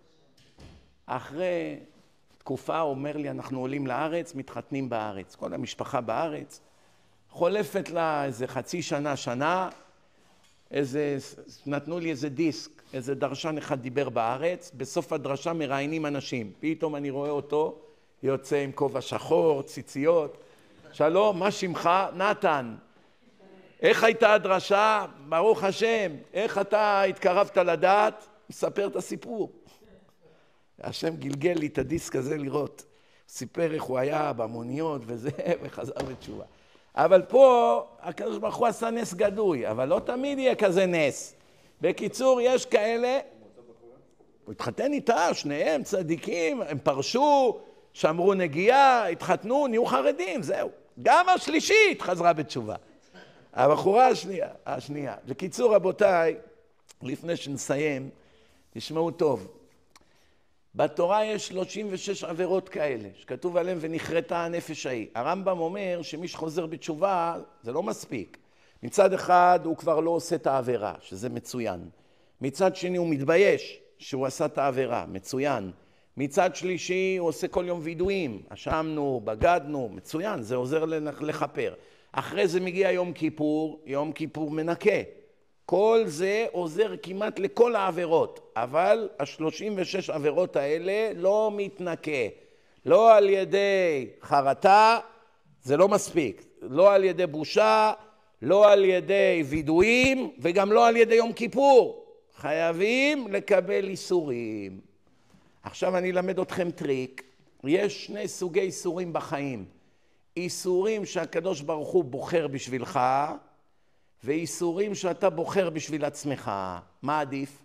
אחרי תקופה אומר לי, אנחנו עולים לארץ, מתחתנים בארץ. כל המשפחה בארץ. חולפת לה איזה חצי שנה, שנה, איזה, נתנו לי איזה דיסק, איזה דרשן אחד דיבר בארץ, בסוף הדרשה מראיינים אנשים. פתאום אני רואה אותו, יוצא עם כובע שחור, ציציות. שלום, מה שמך? נתן. איך הייתה הדרשה? ברוך השם. איך אתה התקרבת לדעת? מספר את הסיפור. השם גלגל לי את הדיסק הזה לראות. סיפר איך הוא היה במוניות וזה, וחזר בתשובה. אבל פה הקדוש ברוך הוא עשה נס גדוי, אבל לא תמיד יהיה כזה נס. בקיצור, יש כאלה, הוא התחתן איתה, שניהם צדיקים, הם פרשו, שמרו נגיעה, התחתנו, נהיו חרדים, זהו. גם השלישית חזרה בתשובה. הבחורה השנייה, השנייה. בקיצור, רבותיי, לפני שנסיים, תשמעו טוב. בתורה יש שלושים ושש עבירות כאלה, שכתוב עליהם ונחרטה הנפש ההיא. הרמב"ם אומר שמי שחוזר בתשובה, זה לא מספיק. מצד אחד הוא כבר לא עושה את העבירה, שזה מצוין. מצד שני הוא מתבייש שהוא עשה את העבירה, מצוין. מצד שלישי הוא עושה כל יום וידויים, אשמנו, בגדנו, מצוין, זה עוזר לכפר. אחרי זה מגיע יום כיפור, יום כיפור מנקה. כל זה עוזר כמעט לכל העבירות, אבל השלושים ושש עבירות האלה לא מתנקה. לא על ידי חרטה, זה לא מספיק. לא על ידי בושה, לא על ידי וידויים, וגם לא על ידי יום כיפור. חייבים לקבל איסורים. עכשיו אני אלמד אתכם טריק. יש שני סוגי איסורים בחיים. איסורים שהקדוש ברוך הוא בוחר בשבילך, ואיסורים שאתה בוחר בשביל עצמך. מה עדיף?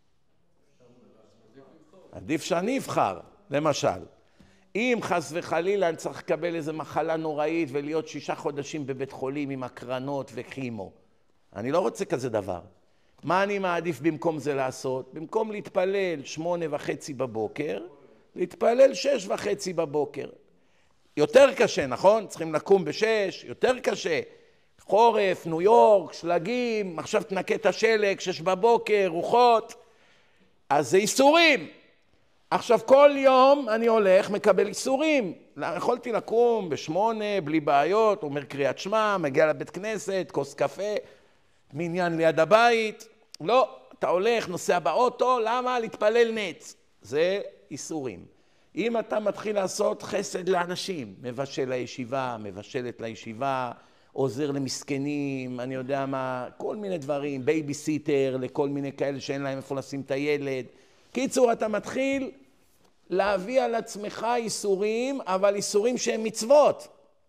עדיף שאני אבחר, למשל. אם חס וחלילה אני צריך לקבל איזו מחלה נוראית ולהיות שישה חודשים בבית חולים עם הקרנות וכימו. אני לא רוצה כזה דבר. מה אני מעדיף במקום זה לעשות? במקום להתפלל שמונה וחצי בבוקר, להתפלל שש וחצי בבוקר. יותר קשה, נכון? צריכים לקום בשש, יותר קשה. חורף, ניו יורק, שלגים, עכשיו תנקה את השלג, שש בבוקר, רוחות. אז זה איסורים. עכשיו כל יום אני הולך, מקבל איסורים. יכולתי לקום בשמונה, בלי בעיות, אומר קריאת שמע, מגיע לבית כנסת, כוס קפה, מניין ליד הבית. לא, אתה הולך, נוסע באוטו, למה? להתפלל נץ. זה איסורים. אם אתה מתחיל לעשות חסד לאנשים, מבשל לישיבה, מבשלת לישיבה, עוזר למסכנים, אני יודע מה, כל מיני דברים, בייביסיטר, לכל מיני כאלה שאין להם איפה לשים את הילד. קיצור, אתה מתחיל להביא על עצמך איסורים, אבל איסורים שהם מצוות.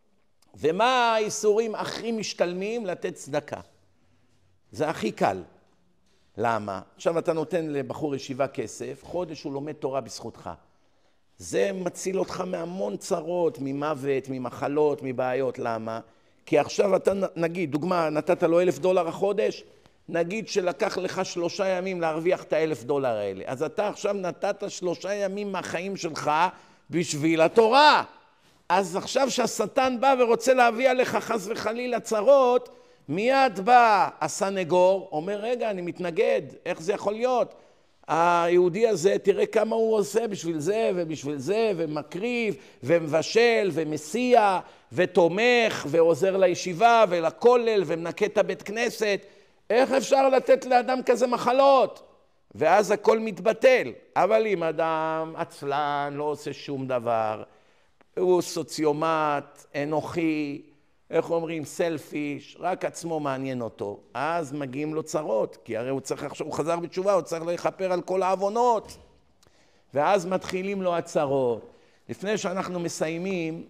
ומה האיסורים הכי משתלמים? לתת צדקה. זה הכי קל. למה? עכשיו אתה נותן לבחור ישיבה כסף, חודש הוא לומד תורה בזכותך. זה מציל אותך מהמון צרות, ממוות, ממחלות, מבעיות. למה? כי עכשיו אתה, נגיד, דוגמה, נתת לו אלף דולר החודש, נגיד שלקח לך שלושה ימים להרוויח את האלף דולר האלה. אז אתה עכשיו נתת שלושה ימים מהחיים שלך בשביל התורה. אז עכשיו שהשטן בא ורוצה להביא עליך חס וחלילה צרות, מיד בא הסנגור, אומר, רגע, אני מתנגד, איך זה יכול להיות? היהודי הזה, תראה כמה הוא עושה בשביל זה ובשביל זה, ומקריב, ומבשל, ומסיע, ותומך, ועוזר לישיבה, ולכולל, ומנקה את הבית כנסת. איך אפשר לתת לאדם כזה מחלות? ואז הכל מתבטל. אבל אם אדם עצלן, לא עושה שום דבר, הוא סוציומט, אנוכי, איך אומרים, סלפיש, רק עצמו מעניין אותו, אז מגיעים לו צרות, כי הרי הוא צריך, עכשיו הוא חזר בתשובה, הוא צריך לכפר על כל העוונות, ואז מתחילים לו הצרות. לפני שאנחנו מסיימים,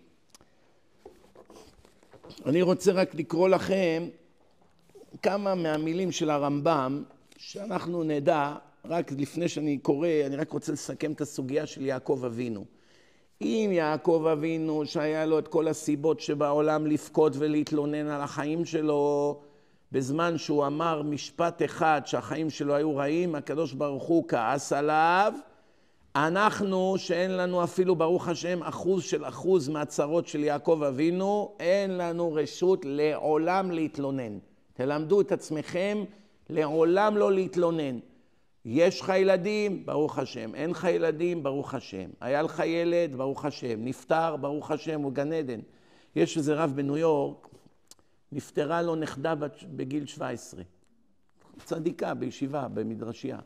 אני רוצה רק לקרוא לכם כמה מהמילים של הרמב"ם, שאנחנו נדע, רק לפני שאני קורא, אני רק רוצה לסכם את הסוגיה של יעקב אבינו. אם יעקב אבינו שהיה לו את כל הסיבות שבעולם לפקוד ולהתלונן על החיים שלו, בזמן שהוא אמר משפט אחד שהחיים שלו היו רעים, הקדוש ברוך הוא כעס עליו. אנחנו שאין לנו אפילו ברוך השם אחוז של אחוז מהצרות של יעקב אבינו, אין לנו רשות לעולם להתלונן. תלמדו את עצמכם לעולם לא להתלונן. יש לך ילדים, ברוך השם. אין לך ילדים, ברוך השם. היה לך ילד, ברוך השם. נפטר, ברוך השם, הוא גן עדן. יש איזה רב בניו יורק, נפטרה לו נכדה בגיל שבע עשרה. צדיקה בישיבה, במדרשייה.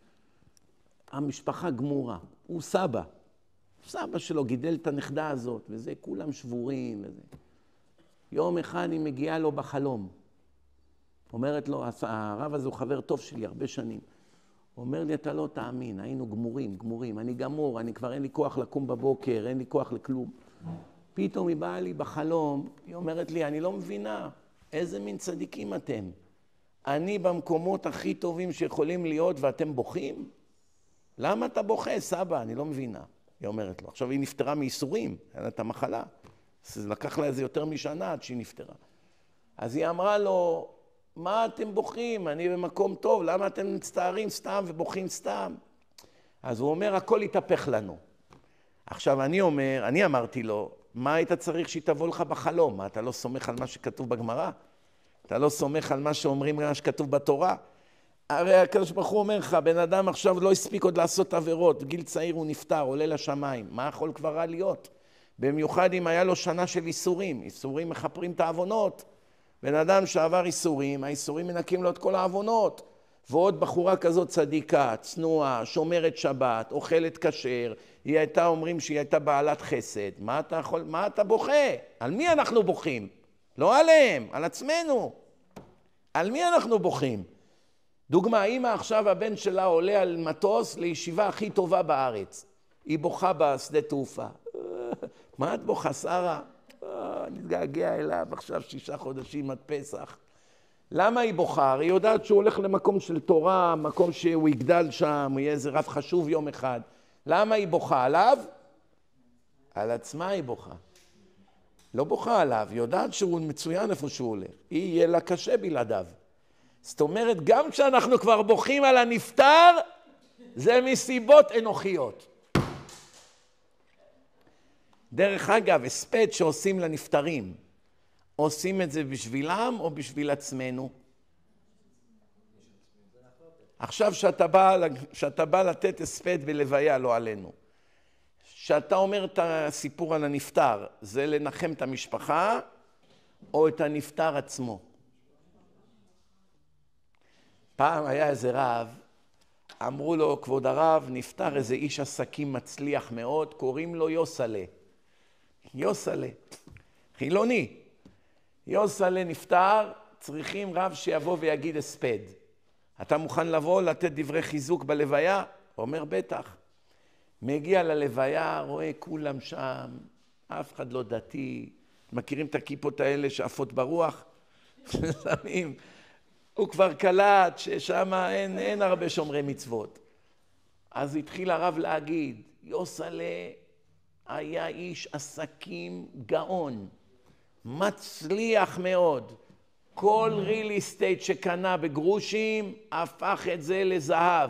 המשפחה גמורה. הוא סבא. סבא שלו גידל את הנכדה הזאת, וזה כולם שבורים. וזה. יום אחד היא מגיעה לו בחלום. אומרת לו, הרב הזה הוא חבר טוב שלי הרבה שנים. הוא אומר לי, אתה לא תאמין, היינו גמורים, גמורים, אני גמור, אני כבר אין לי כוח לקום בבוקר, אין לי כוח לכלום. פתאום היא באה לי בחלום, היא אומרת לי, אני לא מבינה, איזה מין צדיקים אתם? אני במקומות הכי טובים שיכולים להיות ואתם בוכים? למה אתה בוכה, סבא? אני לא מבינה. היא אומרת לו. עכשיו היא נפטרה מייסורים, היה לה את המחלה. זה לקח לה איזה יותר משנה עד שהיא נפטרה. אז היא אמרה לו, מה אתם בוכים? אני במקום טוב, למה אתם מצטערים סתם ובוכים סתם? אז הוא אומר, הכל יתהפך לנו. עכשיו אני אומר, אני אמרתי לו, מה היית צריך שהיא תבוא לך בחלום? מה, אתה לא סומך על מה שכתוב בגמרא? אתה לא סומך על מה שאומרים, מה שכתוב בתורה? הרי הקדוש ברוך הוא אומר לך, בן אדם עכשיו לא הספיק עוד לעשות עבירות, גיל צעיר הוא נפטר, עולה לשמיים, מה יכול כבר רע להיות? במיוחד אם היה לו שנה של איסורים, איסורים מחפרים את העוונות. בן אדם שעבר איסורים, האיסורים מנקים לו את כל העוונות. ועוד בחורה כזאת צדיקה, צנועה, שומרת שבת, אוכלת כשר, היא הייתה, אומרים שהיא הייתה בעלת חסד. מה אתה יכול, מה אתה בוכה? על מי אנחנו בוכים? לא עליהם, על עצמנו. על מי אנחנו בוכים? דוגמה, אמא עכשיו הבן שלה עולה על מטוס לישיבה הכי טובה בארץ. היא בוכה בשדה תעופה. מה את בוכה, שרה? נתגעגע אליו עכשיו שישה חודשים עד פסח. למה היא בוכה? היא יודעת שהוא הולך למקום של תורה, מקום שהוא יגדל שם, הוא יהיה איזה רב חשוב יום אחד. למה היא בוכה? עליו? על עצמה היא בוכה. לא בוכה עליו, היא יודעת שהוא מצוין איפה שהוא הולך. היא יהיה לה קשה בלעדיו. זאת אומרת, גם כשאנחנו כבר בוכים על הנפטר, זה מסיבות אנוכיות. דרך אגב, הספד שעושים לנפטרים, עושים את זה בשבילם או בשביל עצמנו? עכשיו שאתה בא, שאתה בא לתת הספד בלוויה, לא עלינו. שאתה אומר את הסיפור על הנפטר, זה לנחם את המשפחה או את הנפטר עצמו? פעם היה איזה רב, אמרו לו, כבוד הרב, נפטר איזה איש עסקים מצליח מאוד, קוראים לו יוסלה. יוסלה, חילוני. יוסלה נפטר, צריכים רב שיבוא ויגיד הספד. אתה מוכן לבוא לתת דברי חיזוק בלוויה? אומר בטח. מגיע ללוויה, רואה כולם שם, אף אחד לא דתי. מכירים את הכיפות האלה שעפות ברוח? שמים. הוא כבר קלט ששם אין, אין הרבה שומרי מצוות. אז התחיל הרב להגיד, יוסלה היה איש עסקים גאון, מצליח מאוד. כל ריל אסטייט שקנה בגרושים, הפך את זה לזהב.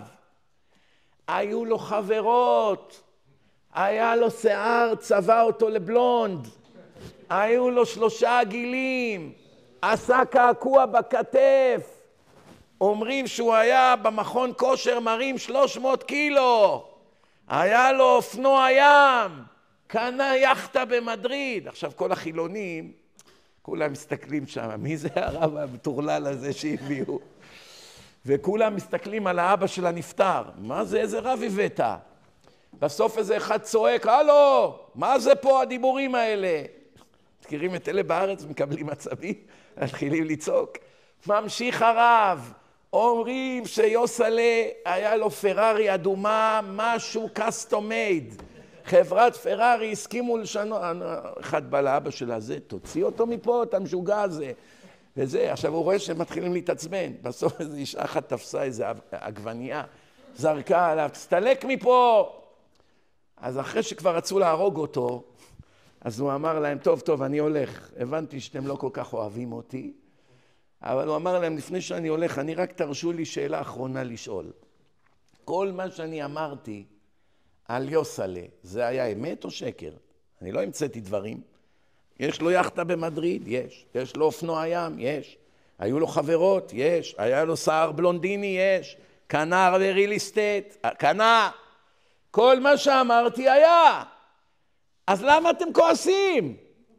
היו לו חברות, היה לו שיער, צבע אותו לבלונד. היו לו שלושה גילים, עשה קעקוע בכתף. אומרים שהוא היה במכון כושר מרים שלוש מאות קילו. היה לו אופנוע ים, קנה יחטה במדריד. עכשיו כל החילונים, כולם מסתכלים שם, מי זה הרב המטורלל הזה שהביאו? וכולם מסתכלים על האבא של הנפטר. מה זה, איזה רב הבאת? בסוף איזה אחד צועק, הלו, מה זה פה הדיבורים האלה? מכירים את אלה בארץ, מקבלים עצבים, מתחילים לצעוק. ממשיך הרב, אומרים שיוסלה היה לו פרארי אדומה, משהו קסטום מייד. חברת פרארי הסכימו לשנות, אחד בא לאבא שלה, זה, תוציא אותו מפה, אתה משוגע הזה. וזה, עכשיו הוא רואה שהם מתחילים להתעצבן. בסוף איזו אישה אחת תפסה איזו עגבנייה, זרקה עליו, תסתלק מפה. אז אחרי שכבר רצו להרוג אותו, אז הוא אמר להם, טוב, טוב, אני הולך. הבנתי שאתם לא כל כך אוהבים אותי, אבל הוא אמר להם, לפני שאני הולך, אני רק תרשו לי שאלה אחרונה לשאול. כל מה שאני אמרתי על יוסלה, זה היה אמת או שקר? אני לא המצאתי דברים. יש לו יחטה במדריד? יש. יש לו אופנוע ים? יש. היו לו חברות? יש. היה לו שיער בלונדיני? יש. קנה הרבה ריל אסטייט? קנה. כל מה שאמרתי היה. אז למה אתם כועסים?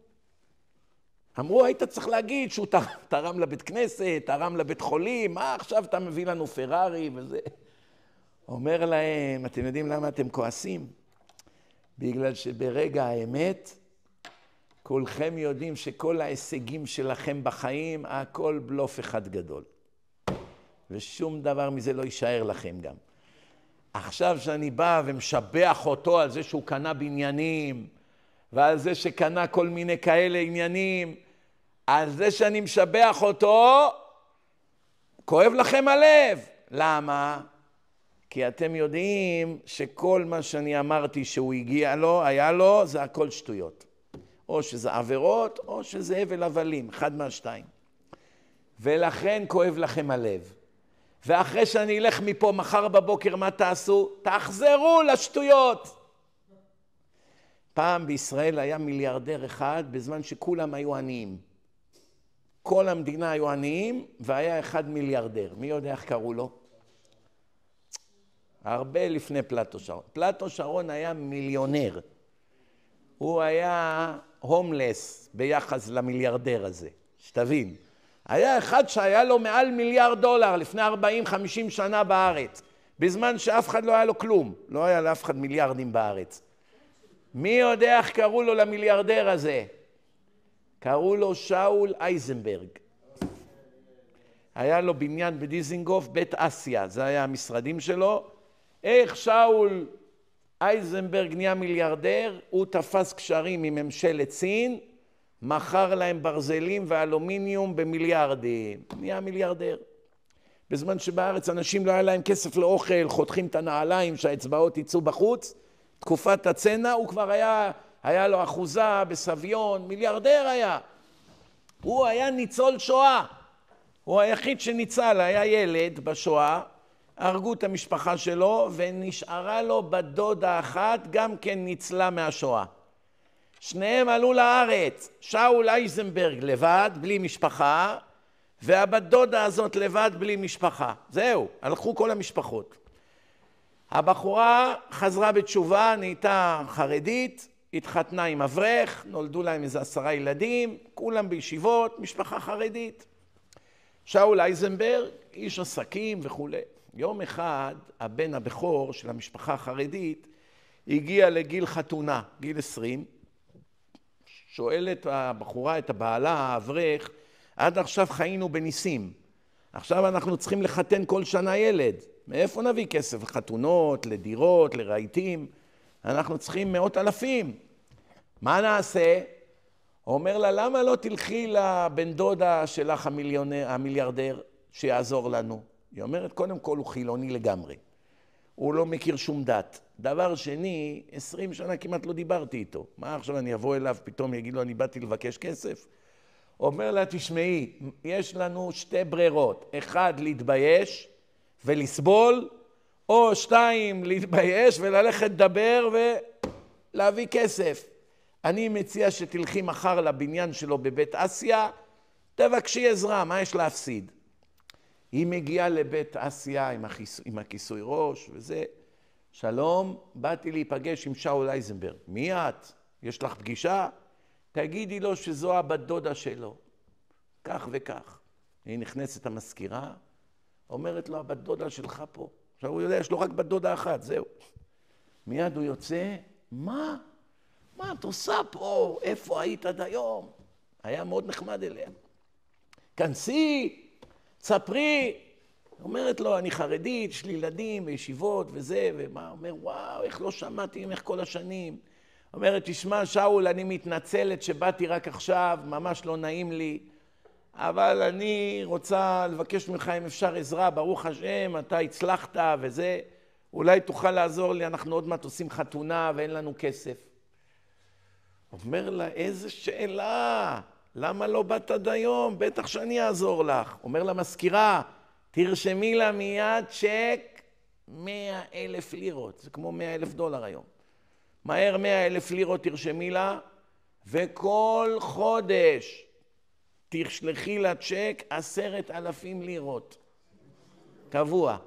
אמרו, היית צריך להגיד שהוא תרם לבית כנסת, תרם לבית חולים, מה עכשיו אתה מביא לנו פרארי וזה? אומר להם, אתם יודעים למה אתם כועסים? בגלל שברגע האמת, כולכם יודעים שכל ההישגים שלכם בחיים, הכל בלוף אחד גדול. ושום דבר מזה לא יישאר לכם גם. עכשיו שאני בא ומשבח אותו על זה שהוא קנה בניינים, ועל זה שקנה כל מיני כאלה עניינים, על זה שאני משבח אותו, כואב לכם הלב. למה? כי אתם יודעים שכל מה שאני אמרתי שהוא הגיע לו, היה לו, זה הכל שטויות. או שזה עבירות, או שזה הבל הבלים, אחד מהשתיים. ולכן כואב לכם הלב. ואחרי שאני אלך מפה מחר בבוקר, מה תעשו? תחזרו לשטויות. פעם בישראל היה מיליארדר אחד, בזמן שכולם היו עניים. כל המדינה היו עניים, והיה אחד מיליארדר. מי יודע איך קראו לו? הרבה לפני פלטו שרון. פלטו שרון היה מיליונר. הוא היה הומלס ביחס למיליארדר הזה, שתבין. היה אחד שהיה לו מעל מיליארד דולר לפני ארבעים חמישים שנה בארץ, בזמן שאף אחד לא היה לו כלום, לא היה לאף אחד מיליארדים בארץ. מי יודע איך קראו לו למיליארדר הזה? קראו לו שאול אייזנברג. היה לו בניין בדיזינגוף, בית אסיה, זה היה המשרדים שלו. איך שאול אייזנברג נהיה מיליארדר? הוא תפס קשרים עם ממשלת סין, מכר להם ברזלים ואלומיניום במיליארדים, נהיה מיליארדר. בזמן שבארץ אנשים לא היה להם כסף לאוכל, חותכים את הנעליים שהאצבעות יצאו בחוץ, תקופת הצנע הוא כבר היה, היה לו אחוזה בסביון, מיליארדר היה. הוא היה ניצול שואה, הוא היחיד שניצל, היה ילד בשואה, הרגו את המשפחה שלו ונשארה לו בדודה אחת, גם כן ניצלה מהשואה. שניהם עלו לארץ, שאול אייזנברג לבד, בלי משפחה, והבת דודה הזאת לבד, בלי משפחה. זהו, הלכו כל המשפחות. הבחורה חזרה בתשובה, נהייתה חרדית, התחתנה עם אברך, נולדו להם איזה עשרה ילדים, כולם בישיבות, משפחה חרדית. שאול אייזנברג, איש עסקים וכו'. יום אחד, הבן הבכור של המשפחה החרדית, הגיע לגיל חתונה, גיל עשרים, שואלת הבחורה את הבעלה, האברך, עד עכשיו חיינו בניסים. עכשיו אנחנו צריכים לחתן כל שנה ילד. מאיפה נביא כסף? לחתונות, לדירות, לרהיטים? אנחנו צריכים מאות אלפים. מה נעשה? אומר לה, למה לא תלכי לבן דודה שלך המיליונר, המיליארדר שיעזור לנו? היא אומרת, קודם כל הוא חילוני לגמרי. הוא לא מכיר שום דת. דבר שני, עשרים שנה כמעט לא דיברתי איתו. מה עכשיו אני אבוא אליו, פתאום יגיד לו, אני באתי לבקש כסף? אומר לה, תשמעי, יש לנו שתי ברירות. אחד, להתבייש ולסבול, או שתיים, להתבייש וללכת לדבר ולהביא כסף. אני מציע שתלכי מחר לבניין שלו בבית אסיה, תבקשי עזרה, מה יש להפסיד? היא מגיעה לבית אסיה עם, החיס... עם הכיסוי ראש וזה. שלום, באתי להיפגש עם שאול אייזנברג. מי את? יש לך פגישה? תגידי לו שזו הבת דודה שלו. כך וכך. היא נכנסת המזכירה, אומרת לו, הבת דודה שלך פה. עכשיו הוא יודע, יש לו רק בת דודה אחת, זהו. מיד הוא יוצא, מה? מה את עושה פה? איפה היית עד היום? היה מאוד נחמד אליה. כנסי, ספרי. אומרת לו, אני חרדית, יש לי ילדים וישיבות וזה, ומה? אומר, וואו, איך לא שמעתי ממך כל השנים. אומרת, תשמע, שאול, אני מתנצלת שבאתי רק עכשיו, ממש לא נעים לי, אבל אני רוצה לבקש ממך אם אפשר עזרה, ברוך השם, אתה הצלחת וזה, אולי תוכל לעזור לי, אנחנו עוד מעט עושים חתונה ואין לנו כסף. אומר לה, איזה שאלה, למה לא באת עד היום? בטח שאני אעזור לך. אומר לה, מזכירה, תרשמי לה מיד צ'ק מאה אלף לירות, זה כמו מאה אלף דולר היום. מהר מאה אלף לירות תרשמי לה, וכל חודש תשלחי לה צ'ק עשרת אלפים לירות. קבוע.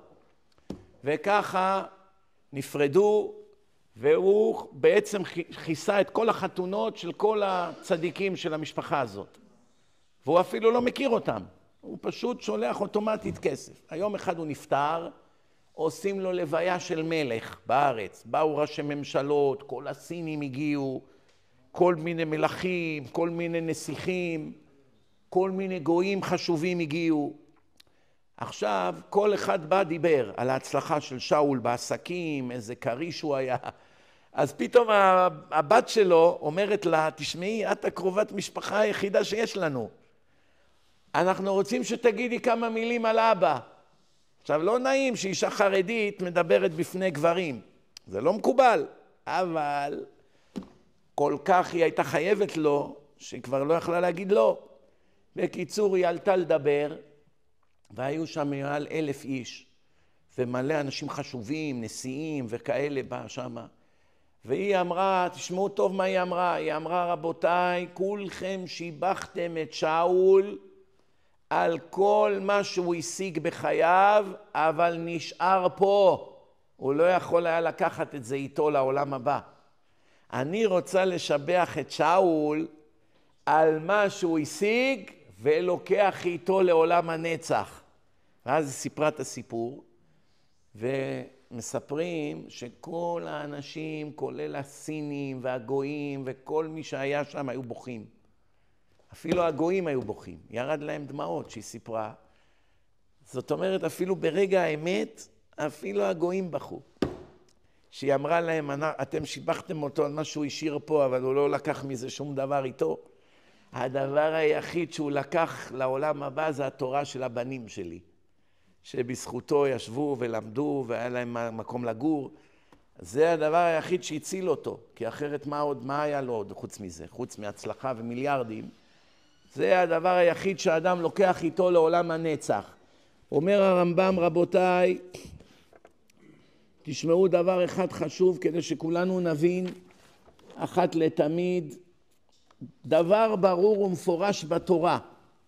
וככה נפרדו, והוא בעצם כיסה את כל החתונות של כל הצדיקים של המשפחה הזאת. והוא אפילו לא מכיר אותם. הוא פשוט שולח אוטומטית כסף. היום אחד הוא נפטר, עושים לו לוויה של מלך בארץ. באו ראשי ממשלות, כל הסינים הגיעו, כל מיני מלכים, כל מיני נסיכים, כל מיני גויים חשובים הגיעו. עכשיו כל אחד בא דיבר על ההצלחה של שאול בעסקים, איזה קריש הוא היה. אז פתאום הבת שלו אומרת לה, תשמעי, את הקרובת משפחה היחידה שיש לנו. אנחנו רוצים שתגידי כמה מילים על אבא. עכשיו, לא נעים שאישה חרדית מדברת בפני גברים. זה לא מקובל, אבל כל כך היא הייתה חייבת לו, שהיא כבר לא יכלה להגיד לא. בקיצור, היא עלתה לדבר, והיו שם מעל אלף איש, ומלא אנשים חשובים, נשיאים וכאלה בא שם. והיא אמרה, תשמעו טוב מה היא אמרה, היא אמרה, רבותיי, כולכם שיבחתם את שאול, על כל מה שהוא השיג בחייו, אבל נשאר פה. הוא לא יכול היה לקחת את זה איתו לעולם הבא. אני רוצה לשבח את שאול על מה שהוא השיג, ולוקח איתו לעולם הנצח. ואז היא סיפרה את הסיפור, ומספרים שכל האנשים, כולל הסינים והגויים, וכל מי שהיה שם היו בוכים. אפילו הגויים היו בוכים, ירד להם דמעות שהיא סיפרה. זאת אומרת, אפילו ברגע האמת, אפילו הגויים בכו. שהיא אמרה להם, אתם שיבחתם אותו על מה שהוא השאיר פה, אבל הוא לא לקח מזה שום דבר איתו. הדבר היחיד שהוא לקח לעולם הבא זה התורה של הבנים שלי. שבזכותו ישבו ולמדו והיה להם מקום לגור. זה הדבר היחיד שהציל אותו, כי אחרת מה עוד, מה היה לו עוד חוץ מזה, חוץ מהצלחה ומיליארדים. זה הדבר היחיד שהאדם לוקח איתו לעולם הנצח. אומר הרמב"ם, רבותיי, תשמעו דבר אחד חשוב כדי שכולנו נבין אחת לתמיד דבר ברור ומפורש בתורה,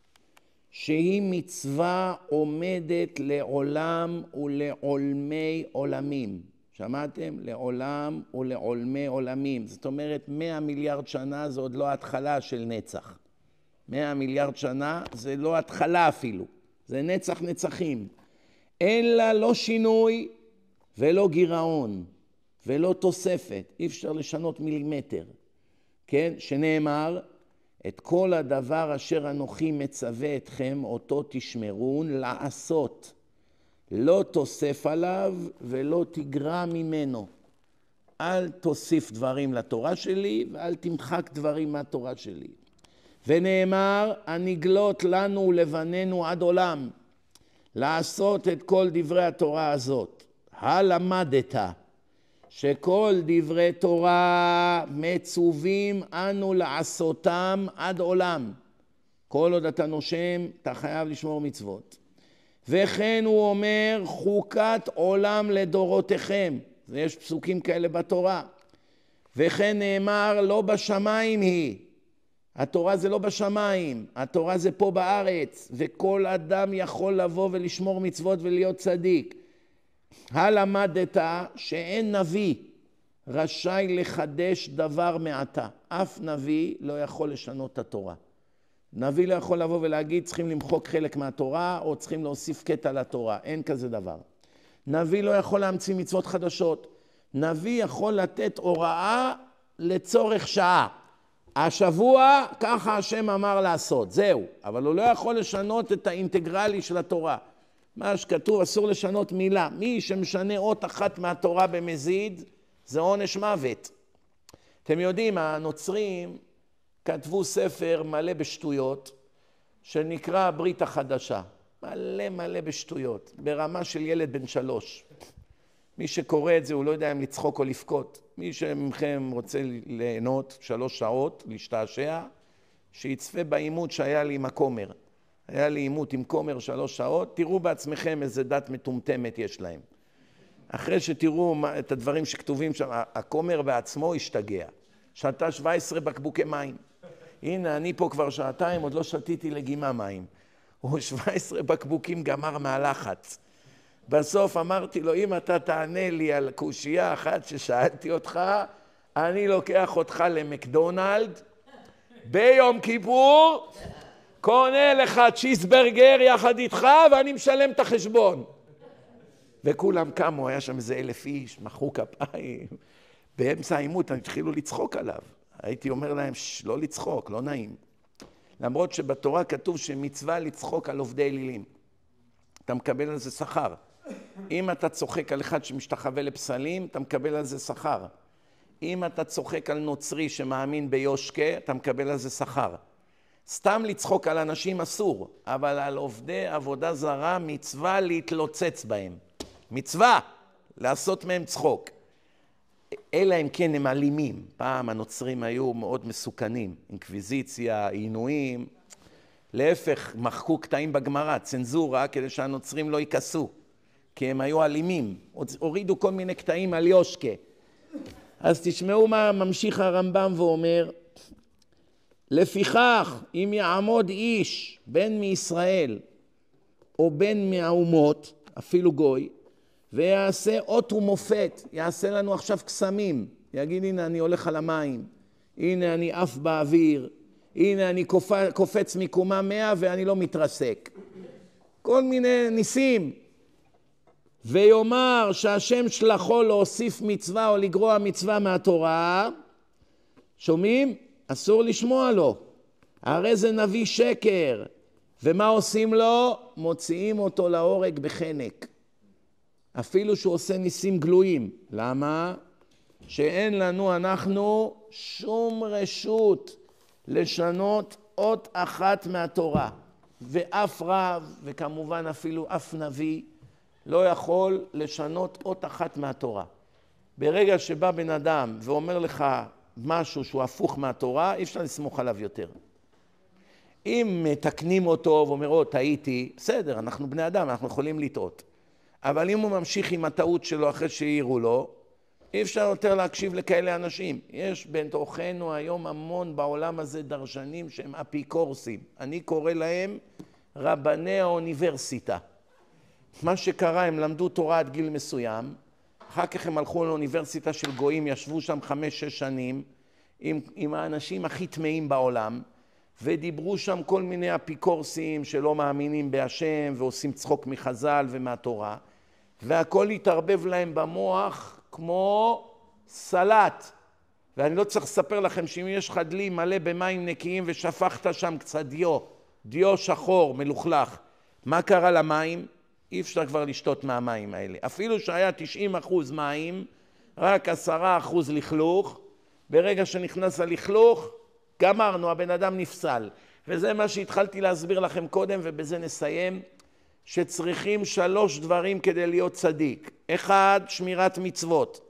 שהיא מצווה עומדת לעולם ולעולמי עולמים. שמעתם? לעולם ולעולמי עולמים. זאת אומרת, מאה מיליארד שנה זה עוד לא התחלה של נצח. מאה מיליארד שנה זה לא התחלה אפילו. זה נצח נצחים. אין לה לא שינוי ולא גירעון ולא תוספת. אי אפשר לשנות מילימטר. כן? שנאמר, את כל הדבר אשר אנוכי מצווה אתכם, אותו תשמרון לעשות. לא תוסף עליו ולא תגרע ממנו. אל תוסיף דברים לתורה שלי ואל תמחק דברים מהתורה שלי. ונאמר, הנגלות לנו ולבנינו עד עולם, לעשות את כל דברי התורה הזאת. הלמדת שכל דברי תורה מצווים אנו לעשותם עד עולם. כל עוד אתה נושם, אתה חייב לשמור מצוות. וכן הוא אומר, חוקת עולם לדורותיכם. ויש פסוקים כאלה בתורה. וכן נאמר, לא בשמיים היא. התורה זה לא בשמיים, התורה זה פה בארץ, וכל אדם יכול לבוא ולשמור מצוות ולהיות צדיק. הלמדת שאין נביא רשאי לחדש דבר מעתה. אף נביא לא יכול לשנות את התורה. נביא לא יכול לבוא ולהגיד צריכים למחוק חלק מהתורה או צריכים להוסיף קטע לתורה. אין כזה דבר. נביא לא יכול להמציא מצוות חדשות. נביא יכול לתת הוראה לצורך שעה. השבוע ככה השם אמר לעשות, זהו. אבל הוא לא יכול לשנות את האינטגרלי של התורה. מה שכתוב, אסור לשנות מילה. מי שמשנה אות אחת מהתורה במזיד, זה עונש מוות. אתם יודעים, הנוצרים כתבו ספר מלא בשטויות, שנקרא הברית החדשה. מלא מלא בשטויות, ברמה של ילד בן שלוש. מי שקורא את זה, הוא לא יודע אם לצחוק או לבכות. מי שמכם רוצה ליהנות שלוש שעות, להשתעשע, שיצפה בעימות שהיה לי עם הכומר. היה לי עימות עם כומר שלוש שעות, תראו בעצמכם איזה דת מטומטמת יש להם. אחרי שתראו את הדברים שכתובים שם, הכומר בעצמו השתגע. שתה שבע עשרה בקבוקי מים. הנה, אני פה כבר שעתיים, עוד לא שתיתי לגימה מים. הוא שבע עשרה בקבוקים גמר מהלחץ. בסוף אמרתי לו, אם אתה תענה לי על קושייה אחת ששאלתי אותך, אני לוקח אותך למקדונלד, ביום כיפור, קונה לך צ'יסברגר יחד איתך, ואני משלם את החשבון. וכולם קמו, היה שם איזה אלף איש, מחאו כפיים. באמצע העימות, התחילו לצחוק עליו. הייתי אומר להם, לא לצחוק, לא נעים. למרות שבתורה כתוב שמצווה לצחוק על עובדי אלילים. אתה מקבל על זה שכר. אם אתה צוחק על אחד שמשתחווה לפסלים, אתה מקבל על זה שכר. אם אתה צוחק על נוצרי שמאמין ביושקה, אתה מקבל על זה שכר. סתם לצחוק על אנשים אסור, אבל על עובדי עבודה זרה מצווה להתלוצץ בהם. מצווה לעשות מהם צחוק. אלא אם כן הם אלימים. פעם הנוצרים היו מאוד מסוכנים. אינקוויזיציה, עינויים. להפך, מחקו קטעים בגמרא, צנזורה, כדי שהנוצרים לא ייכסו. כי הם היו אלימים. הורידו כל מיני קטעים על יושקה. אז תשמעו מה ממשיך הרמב"ם ואומר, לפיכך, אם יעמוד איש, בין מישראל או בין מהאומות, אפילו גוי, ויעשה אות ומופת, יעשה לנו עכשיו קסמים, יגיד, הנה אני הולך על המים, הנה אני עף באוויר, הנה אני קופץ מקומה מאה ואני לא מתרסק. כל מיני ניסים. ויאמר שהשם שלחו להוסיף מצווה או לגרוע מצווה מהתורה, שומעים? אסור לשמוע לו. הרי זה נביא שקר. ומה עושים לו? מוציאים אותו להורג בחנק. אפילו שהוא עושה ניסים גלויים. למה? שאין לנו אנחנו שום רשות לשנות אות אחת מהתורה. ואף רב, וכמובן אפילו אף נביא, לא יכול לשנות אות אחת מהתורה. ברגע שבא בן אדם ואומר לך משהו שהוא הפוך מהתורה, אי אפשר לסמוך עליו יותר. אם מתקנים אותו ואומר, או, טעיתי, בסדר, אנחנו בני אדם, אנחנו יכולים לטעות. אבל אם הוא ממשיך עם הטעות שלו אחרי שהעירו לו, אי אפשר יותר להקשיב לכאלה אנשים. יש בין תוכנו היום המון בעולם הזה דרשנים שהם אפיקורסים. אני קורא להם רבני האוניברסיטה. מה שקרה, הם למדו תורה עד גיל מסוים, אחר כך הם הלכו לאוניברסיטה של גויים, ישבו שם חמש, שש שנים, עם, עם האנשים הכי טמאים בעולם, ודיברו שם כל מיני אפיקורסים שלא מאמינים בהשם, ועושים צחוק מחז"ל ומהתורה, והכל התערבב להם במוח כמו סלט. ואני לא צריך לספר לכם שאם יש לך דלי מלא במים נקיים ושפכת שם קצת דיו, דיו שחור, מלוכלך, מה קרה למים? אי אפשר כבר לשתות מהמים האלה. אפילו שהיה תשעים אחוז מים, רק עשרה אחוז לכלוך, ברגע שנכנס הלכלוך, גמרנו, הבן אדם נפסל. וזה מה שהתחלתי להסביר לכם קודם, ובזה נסיים, שצריכים שלוש דברים כדי להיות צדיק. אחד, שמירת מצוות.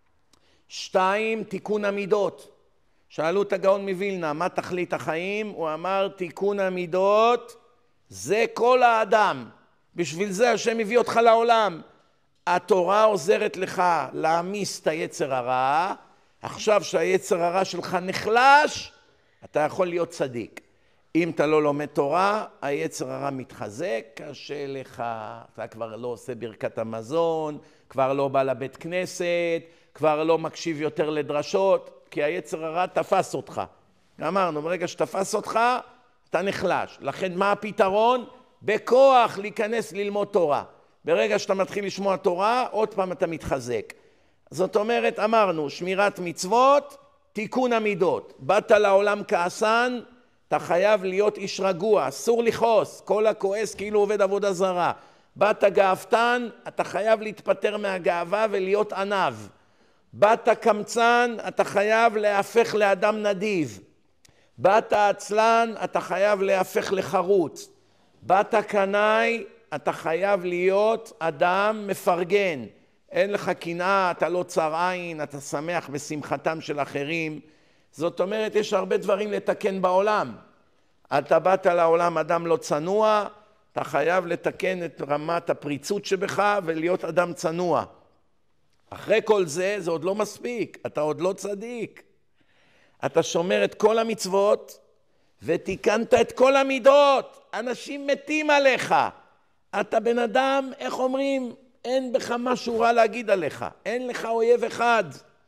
שתיים, תיקון המידות. שאלו את הגאון מווילנה, מה תכלית החיים? הוא אמר, תיקון המידות זה כל האדם. בשביל זה השם הביא אותך לעולם. התורה עוזרת לך להעמיס את היצר הרע. עכשיו שהיצר הרע שלך נחלש, אתה יכול להיות צדיק. אם אתה לא לומד תורה, היצר הרע מתחזק, קשה לך, אתה כבר לא עושה ברכת המזון, כבר לא בא לבית כנסת, כבר לא מקשיב יותר לדרשות, כי היצר הרע תפס אותך. אמרנו, ברגע שתפס אותך, אתה נחלש. לכן מה הפתרון? בכוח להיכנס ללמוד תורה. ברגע שאתה מתחיל לשמוע תורה, עוד פעם אתה מתחזק. זאת אומרת, אמרנו, שמירת מצוות, תיקון המידות. באת לעולם כעסן, אתה חייב להיות איש רגוע, אסור לכעוס, כל הכועס כאילו עובד עבודה זרה. באת גאוותן, אתה חייב להתפטר מהגאווה ולהיות ענב. באת קמצן, אתה חייב להפך לאדם נדיב. באת עצלן, אתה חייב להפך לחרוץ. באת קנאי, אתה חייב להיות אדם מפרגן. אין לך קנאה, אתה לא צר עין, אתה שמח בשמחתם של אחרים. זאת אומרת, יש הרבה דברים לתקן בעולם. אתה באת לעולם אדם לא צנוע, אתה חייב לתקן את רמת הפריצות שבך ולהיות אדם צנוע. אחרי כל זה, זה עוד לא מספיק, אתה עוד לא צדיק. אתה שומר את כל המצוות ותיקנת את כל המידות. אנשים מתים עליך. אתה בן אדם, איך אומרים, אין בך משהו רע להגיד עליך. אין לך אויב אחד.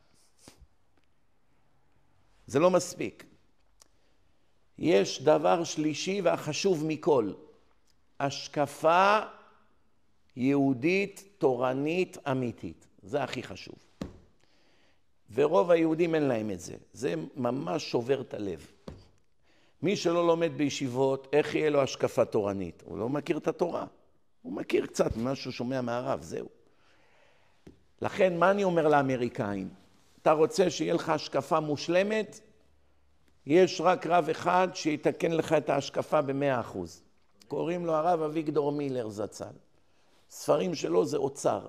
זה לא מספיק. יש דבר שלישי והחשוב מכל. השקפה יהודית, תורנית, אמיתית. זה הכי חשוב. ורוב היהודים אין להם את זה. זה ממש שובר את הלב. מי שלא לומד בישיבות, איך יהיה לו השקפה תורנית? הוא לא מכיר את התורה. הוא מכיר קצת ממה שהוא שומע מהרב, זהו. לכן, מה אני אומר לאמריקאים? אתה רוצה שיהיה לך השקפה מושלמת? יש רק רב אחד שיתקן לך את ההשקפה במאה אחוז. קוראים לו הרב אביגדור מילר זצ"ל. ספרים שלו זה אוצר.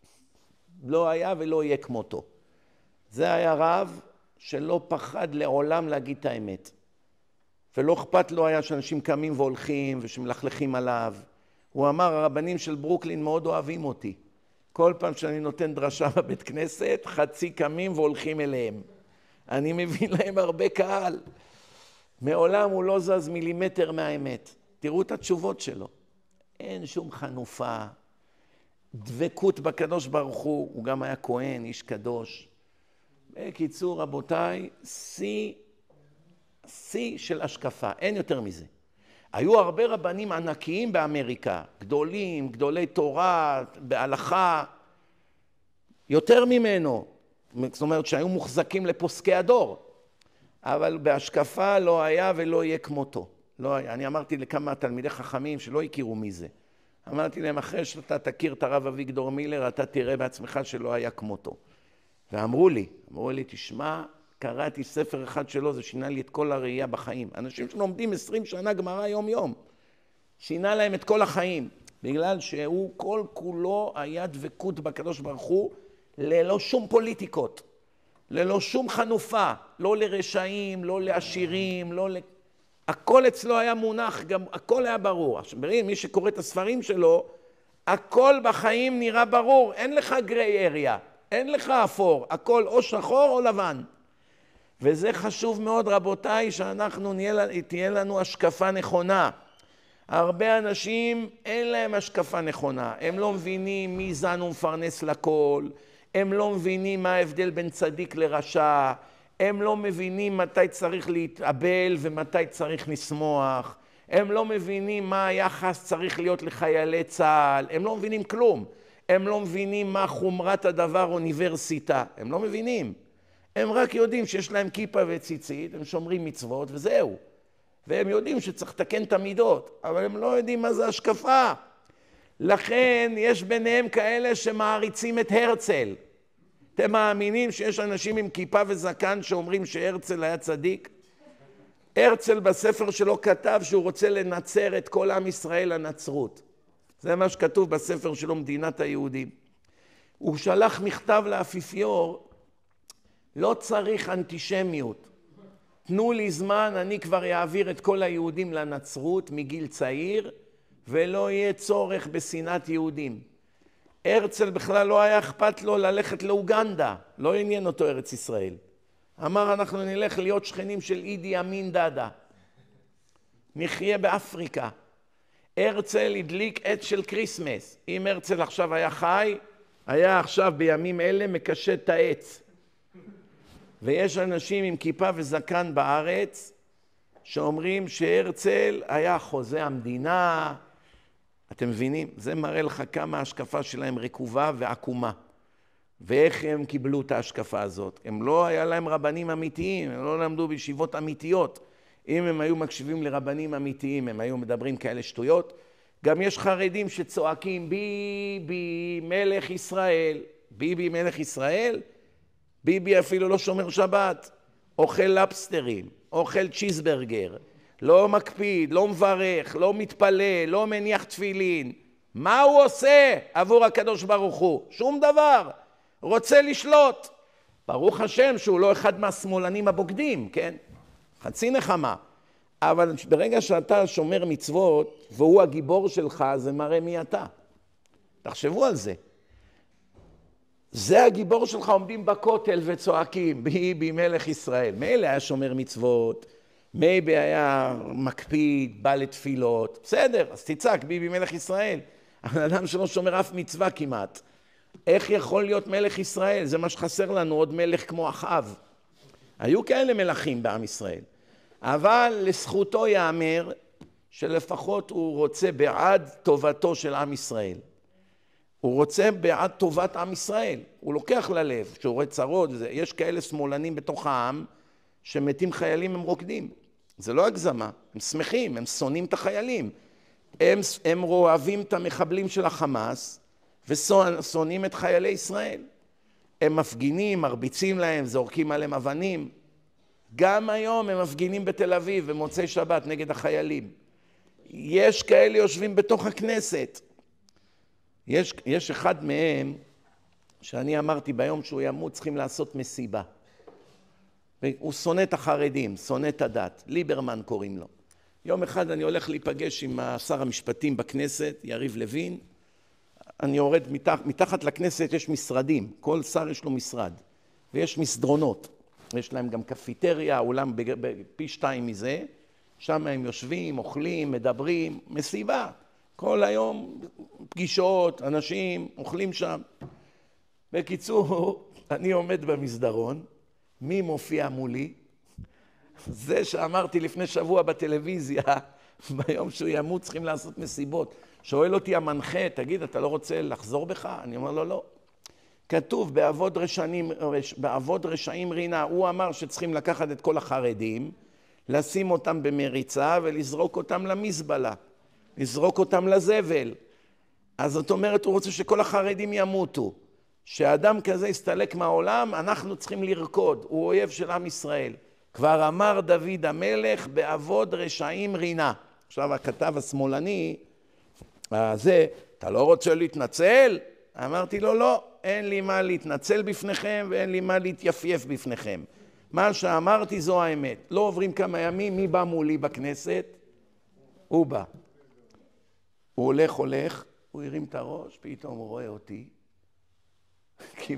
לא היה ולא יהיה כמותו. זה היה רב שלא פחד לעולם להגיד את האמת. ולא אכפת לו היה שאנשים קמים והולכים ושמלכלכים עליו. הוא אמר, הרבנים של ברוקלין מאוד אוהבים אותי. כל פעם שאני נותן דרשה בבית כנסת, חצי קמים והולכים אליהם. אני מביא להם הרבה קהל. מעולם הוא לא זז מילימטר מהאמת. תראו את התשובות שלו. אין שום חנופה. דבקות בקדוש ברוך הוא, הוא גם היה כהן, איש קדוש. בקיצור, רבותיי, שיא, שיא של השקפה, אין יותר מזה. היו הרבה רבנים ענקיים באמריקה, גדולים, גדולי תורה, בהלכה, יותר ממנו. זאת אומרת שהיו מוחזקים לפוסקי הדור, אבל בהשקפה לא היה ולא יהיה כמותו. לא היה. אני אמרתי לכמה תלמידי חכמים שלא הכירו מי זה. אמרתי להם, אחרי שאתה תכיר את הרב אביגדור מילר, אתה תראה בעצמך שלא היה כמותו. ואמרו לי, אמרו לי, תשמע, קראתי ספר אחד שלו, זה שינה לי את כל הראייה בחיים. אנשים שלומדים עשרים שנה גמרא יום יום. שינה להם את כל החיים, בגלל שהוא כל כולו היה דבקות בקדוש ברוך הוא, ללא שום פוליטיקות, ללא שום חנופה, לא לרשעים, לא לעשירים, לא ל... הכל אצלו היה מונח, גם הכל היה ברור. עכשיו, מי שקורא את הספרים שלו, הכל בחיים נראה ברור, אין לך גריי אריה, אין לך אפור, הכל או שחור או לבן. וזה חשוב מאוד, רבותיי, שאנחנו נהיה, תהיה לנו השקפה נכונה. הרבה אנשים אין להם השקפה נכונה, הם לא מבינים מי זן ומפרנס לכל, הם לא מבינים מה ההבדל בין צדיק לרשע, הם לא מבינים מתי צריך להתאבל ומתי צריך לשמוח, הם לא מבינים מה היחס צריך להיות לחיילי צה"ל, הם לא מבינים כלום, הם לא מבינים מה חומרת הדבר אוניברסיטה, הם לא מבינים. הם רק יודעים שיש להם כיפה וציצית, הם שומרים מצוות וזהו. והם יודעים שצריך לתקן את המידות, אבל הם לא יודעים מה זה השקפה. לכן יש ביניהם כאלה שמעריצים את הרצל. אתם מאמינים שיש אנשים עם כיפה וזקן שאומרים שהרצל היה צדיק? הרצל בספר שלו כתב שהוא רוצה לנצר את כל עם ישראל לנצרות. זה מה שכתוב בספר שלו, מדינת היהודים. הוא שלח מכתב לאפיפיור, לא צריך אנטישמיות. תנו לי זמן, אני כבר יעביר את כל היהודים לנצרות מגיל צעיר, ולא יהיה צורך בשנאת יהודים. הרצל בכלל לא היה אכפת לו ללכת לאוגנדה, לא עניין אותו ארץ ישראל. אמר, אנחנו נלך להיות שכנים של אידי אמין דאדה. נחיה באפריקה. הרצל הדליק עת של קריסמס. אם הרצל עכשיו היה חי, היה עכשיו בימים אלה מקשט את העץ. ויש אנשים עם כיפה וזקן בארץ שאומרים שהרצל היה חוזה המדינה. אתם מבינים? זה מראה לך כמה ההשקפה שלהם רקובה ועקומה. ואיך הם קיבלו את ההשקפה הזאת. הם לא היה להם רבנים אמיתיים, הם לא למדו בישיבות אמיתיות. אם הם היו מקשיבים לרבנים אמיתיים, הם היו מדברים כאלה שטויות. גם יש חרדים שצועקים ביבי מלך ישראל. ביבי מלך ישראל? ביבי אפילו לא שומר שבת, אוכל לפסטרים, אוכל צ'יזברגר, לא מקפיד, לא מברך, לא מתפלל, לא מניח תפילין. מה הוא עושה עבור הקדוש ברוך הוא? שום דבר. רוצה לשלוט. ברוך השם שהוא לא אחד מהשמאלנים הבוגדים, כן? חצי נחמה. אבל ברגע שאתה שומר מצוות, והוא הגיבור שלך, זה מראה מי אתה. תחשבו על זה. זה הגיבור שלך, עומדים בכותל וצועקים, ביבי מלך ישראל. מילא היה שומר מצוות, מייבי היה מקפיד, בא לתפילות. בסדר, אז תצעק, ביבי מלך ישראל. אבל אדם שלא שומר אף מצווה כמעט. איך יכול להיות מלך ישראל? זה מה שחסר לנו, עוד מלך כמו אחאב. היו כאלה מלכים בעם ישראל. אבל לזכותו יאמר שלפחות הוא רוצה בעד טובתו של עם ישראל. הוא רוצה בעד טובת עם ישראל. הוא לוקח ללב, כשהוא רואה צרות, יש כאלה שמאלנים בתוך העם שמתים חיילים, הם רוקדים. זה לא הגזמה, הם שמחים, הם שונאים את החיילים. הם, הם אוהבים את המחבלים של החמאס ושונאים את חיילי ישראל. הם מפגינים, מרביצים להם, זורקים עליהם אבנים. גם היום הם מפגינים בתל אביב במוצאי שבת נגד החיילים. יש כאלה יושבים בתוך הכנסת. יש, יש אחד מהם שאני אמרתי ביום שהוא ימות צריכים לעשות מסיבה. הוא שונא את החרדים, שונא את הדת. ליברמן קוראים לו. יום אחד אני הולך להיפגש עם שר המשפטים בכנסת, יריב לוין. אני יורד מתח, מתחת לכנסת יש משרדים, כל שר יש לו משרד. ויש מסדרונות. יש להם גם קפיטריה, אולם פי שתיים מזה. שם הם יושבים, אוכלים, מדברים, מסיבה. כל היום פגישות, אנשים, אוכלים שם. בקיצור, אני עומד במסדרון, מי מופיע מולי? זה שאמרתי לפני שבוע בטלוויזיה, ביום שהוא ימות צריכים לעשות מסיבות. שואל אותי המנחה, תגיד, אתה לא רוצה לחזור בך? אני אומר לו, לא. כתוב, בעבוד רשעים, בעבוד רשעים רינה, הוא אמר שצריכים לקחת את כל החרדים, לשים אותם במריצה ולזרוק אותם למזבלה. לזרוק אותם לזבל. אז זאת אומרת, הוא רוצה שכל החרדים ימותו. שאדם כזה יסתלק מהעולם, אנחנו צריכים לרקוד. הוא אויב של עם ישראל. כבר אמר דוד המלך, בעבוד רשעים רינה. עכשיו הכתב השמאלני, הזה, אתה לא רוצה להתנצל? אמרתי לו, לא, אין לי מה להתנצל בפניכם, ואין לי מה להתייפייף בפניכם. מה שאמרתי זו האמת. לא עוברים כמה ימים, מי בא מולי בכנסת? הוא בא. הוא הולך, הולך, הוא הרים את הראש, פתאום הוא רואה אותי,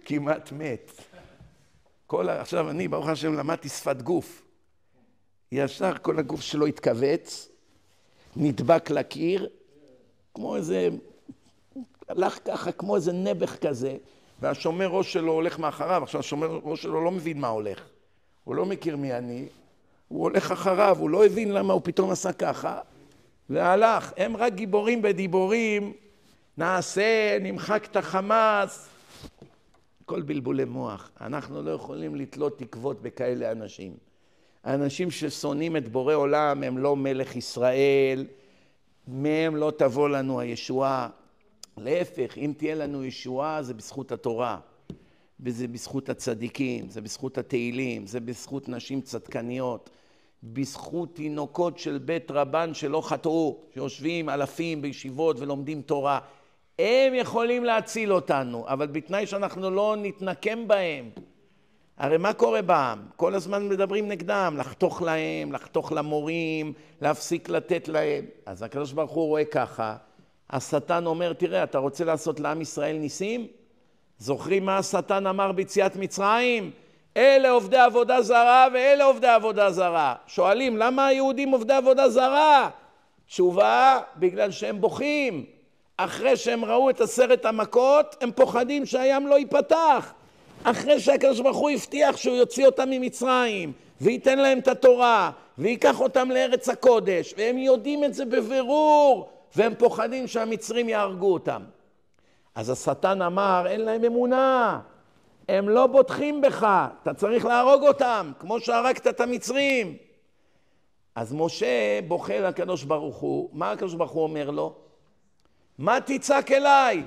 כמעט מת. כל, עכשיו אני, ברוך השם, למדתי שפת גוף. ישר כל הגוף שלו התכווץ, נדבק לקיר, כמו איזה, הלך ככה, כמו איזה נבח כזה, והשומר ראש שלו הולך מאחריו. עכשיו השומר ראש שלו לא מבין מה הולך. הוא לא מכיר מי אני, הוא הולך אחריו, הוא לא הבין למה הוא פתאום עשה ככה, והלך. הם רק גיבורים בדיבורים, נעשה, נמחק את החמאס, כל בלבולי מוח. אנחנו לא יכולים לתלות תקוות בכאלה אנשים. האנשים ששונאים את בורא עולם הם לא מלך ישראל, מהם לא תבוא לנו הישועה. להפך, אם תהיה לנו ישועה זה בזכות התורה, וזה בזכות הצדיקים, זה בזכות התהילים, זה בזכות נשים צדקניות, בזכות תינוקות של בית רבן שלא חטאו, שיושבים אלפים בישיבות ולומדים תורה. הם יכולים להציל אותנו, אבל בתנאי שאנחנו לא נתנקם בהם. הרי מה קורה בעם? כל הזמן מדברים נגדם, לחתוך להם, לחתוך למורים, להפסיק לתת להם. אז הקדוש ברוך הוא רואה ככה, השטן אומר, תראה, אתה רוצה לעשות לעם ישראל ניסים? זוכרים מה השטן אמר ביציאת מצרים? אלה עובדי עבודה זרה ואלה עובדי עבודה זרה. שואלים, למה היהודים עובדי עבודה זרה? תשובה, בגלל שהם בוכים. אחרי שהם ראו את עשרת המכות, הם פוחדים שהים לא ייפתח. אחרי שהקדוש ברוך הוא הבטיח שהוא יוציא אותם ממצרים, וייתן להם את התורה, ויקח אותם לארץ הקודש, והם יודעים את זה בבירור, והם פוחדים שהמצרים יהרגו אותם. אז השטן אמר, אין להם אמונה, הם לא בוטחים בך, אתה צריך להרוג אותם, כמו שהרגת את המצרים. אז משה בוכה לקדוש ברוך הוא, מה הקדוש ברוך הוא אומר לו? מה תצעק אליי?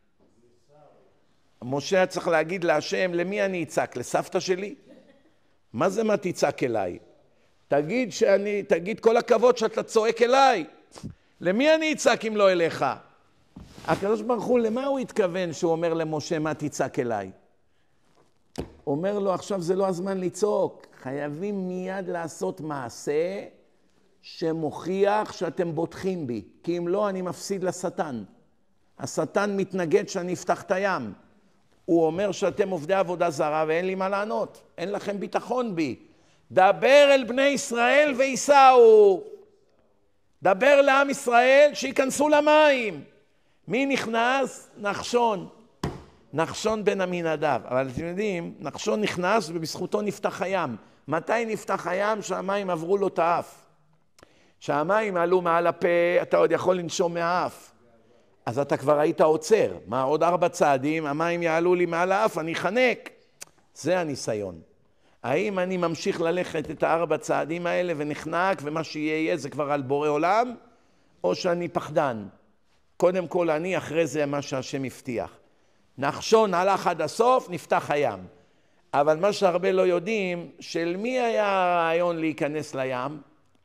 משה היה צריך להגיד להשם, למי אני אצעק? לסבתא שלי? מה זה מה תצעק אליי? תגיד שאני, תגיד כל הכבוד שאתה צועק אליי. למי אני אצעק אם לא אליך? הקדוש ברוך הוא, למה הוא התכוון שהוא אומר למשה מה תצעק אליי? אומר לו, עכשיו זה לא הזמן לצעוק, חייבים מיד לעשות מעשה שמוכיח שאתם בוטחים בי, כי אם לא אני מפסיד לשטן. השטן מתנגד שאני אפתח את הים. הוא אומר שאתם עובדי עבודה זרה ואין לי מה לענות, אין לכם ביטחון בי. דבר אל בני ישראל ויסעו. דבר לעם ישראל שיכנסו למים. מי נכנס? נחשון. נחשון בן עמינדב. אבל אתם יודעים, נחשון נכנס ובזכותו נפתח הים. מתי נפתח הים? שהמים עברו לו את האף. שהמים עלו מעל הפה, אתה עוד יכול לנשום מהאף. אז אתה כבר היית עוצר. מה, עוד ארבע צעדים, המים יעלו לי מעל האף, אני חנק. זה הניסיון. האם אני ממשיך ללכת את הארבע צעדים האלה ונחנק, ומה שיהיה זה כבר על בורא עולם, או שאני פחדן? קודם כל אני, אחרי זה מה שהשם הבטיח. נחשון הלך עד הסוף, נפתח הים. אבל מה שהרבה לא יודעים, של מי היה הרעיון להיכנס לים?